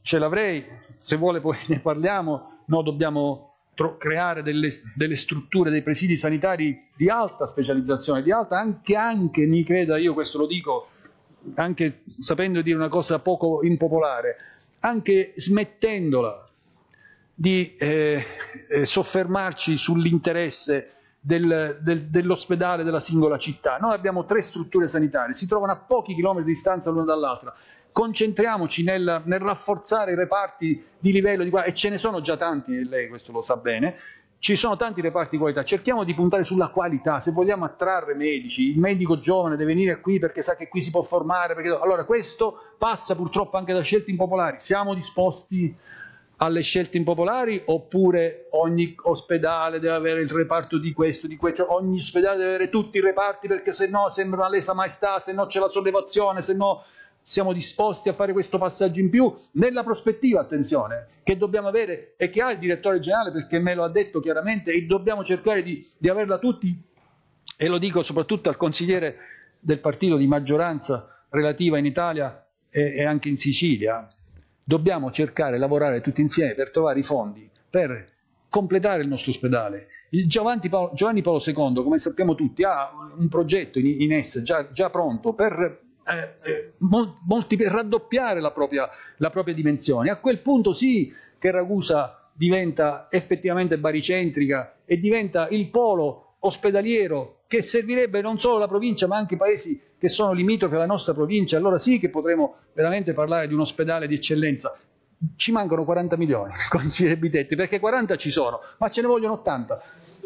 ce l'avrei, se vuole poi ne parliamo, no, dobbiamo creare delle strutture, dei presidi sanitari di alta specializzazione, di alta anche, mi creda, io questo lo dico anche sapendo dire una cosa poco impopolare, anche smettendola di soffermarci sull'interesse dell'ospedale della singola città. Noi abbiamo 3 strutture sanitarie, si trovano a pochi chilometri di distanza l'una dall'altra. Concentriamoci nel rafforzare i reparti di livello di qualità, e ce ne sono già tanti, e lei questo lo sa bene, ci sono tanti reparti di qualità, cerchiamo di puntare sulla qualità. Se vogliamo attrarre medici, il medico giovane deve venire qui perché sa che qui si può formare, allora questo passa purtroppo anche da scelte impopolari. Siamo disposti alle scelte impopolari, oppure ogni ospedale deve avere il reparto di questo, ogni ospedale deve avere tutti i reparti perché se no sembra una lesa maestà, se no c'è la sollevazione, se no... Siamo disposti a fare questo passaggio in più nella prospettiva, attenzione, che dobbiamo avere e che ha il direttore generale, perché me lo ha detto chiaramente, e dobbiamo cercare di averla tutti, e lo dico soprattutto al consigliere del partito di maggioranza relativa in Italia e anche in Sicilia. Dobbiamo cercare di lavorare tutti insieme per trovare i fondi per completare il nostro ospedale. Giovanni Paolo II, come sappiamo tutti, ha un progetto in essere già pronto per raddoppiare la propria dimensione. A quel punto sì che Ragusa diventa effettivamente baricentrica e diventa il polo ospedaliero che servirebbe non solo la provincia ma anche i paesi che sono limitrofi alla nostra provincia. Allora sì che potremo veramente parlare di un ospedale di eccellenza. Ci mancano 40 milioni, consigliere Bitetti, perché 40 ci sono, ma ce ne vogliono 80.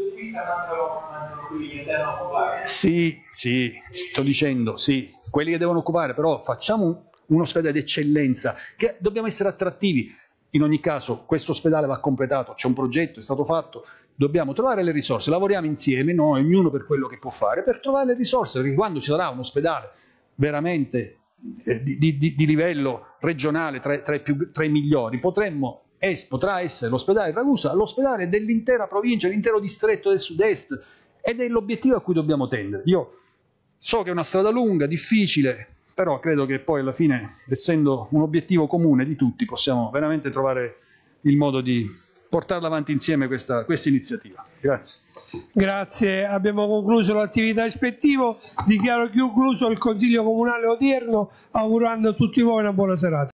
Sì, sto dicendo, sì, quelli che devono occupare, però facciamo un ospedale d'eccellenza, che dobbiamo essere attrattivi. In ogni caso questo ospedale va completato, c'è un progetto, è stato fatto, dobbiamo trovare le risorse, lavoriamo insieme, noi, ognuno per quello che può fare, per trovare le risorse, perché quando ci sarà un ospedale veramente di livello regionale tra i migliori, potrà essere l'ospedale di Ragusa, l'ospedale dell'intera provincia, l'intero distretto del sud-est, ed è l'obiettivo a cui dobbiamo tendere. Io so che è una strada lunga, difficile, però credo che poi alla fine, essendo un obiettivo comune di tutti, possiamo veramente trovare il modo di portarla avanti insieme questa iniziativa. Grazie. Grazie, abbiamo concluso l'attività ispettiva, dichiaro chiuso il Consiglio Comunale odierno, augurando a tutti voi una buona serata.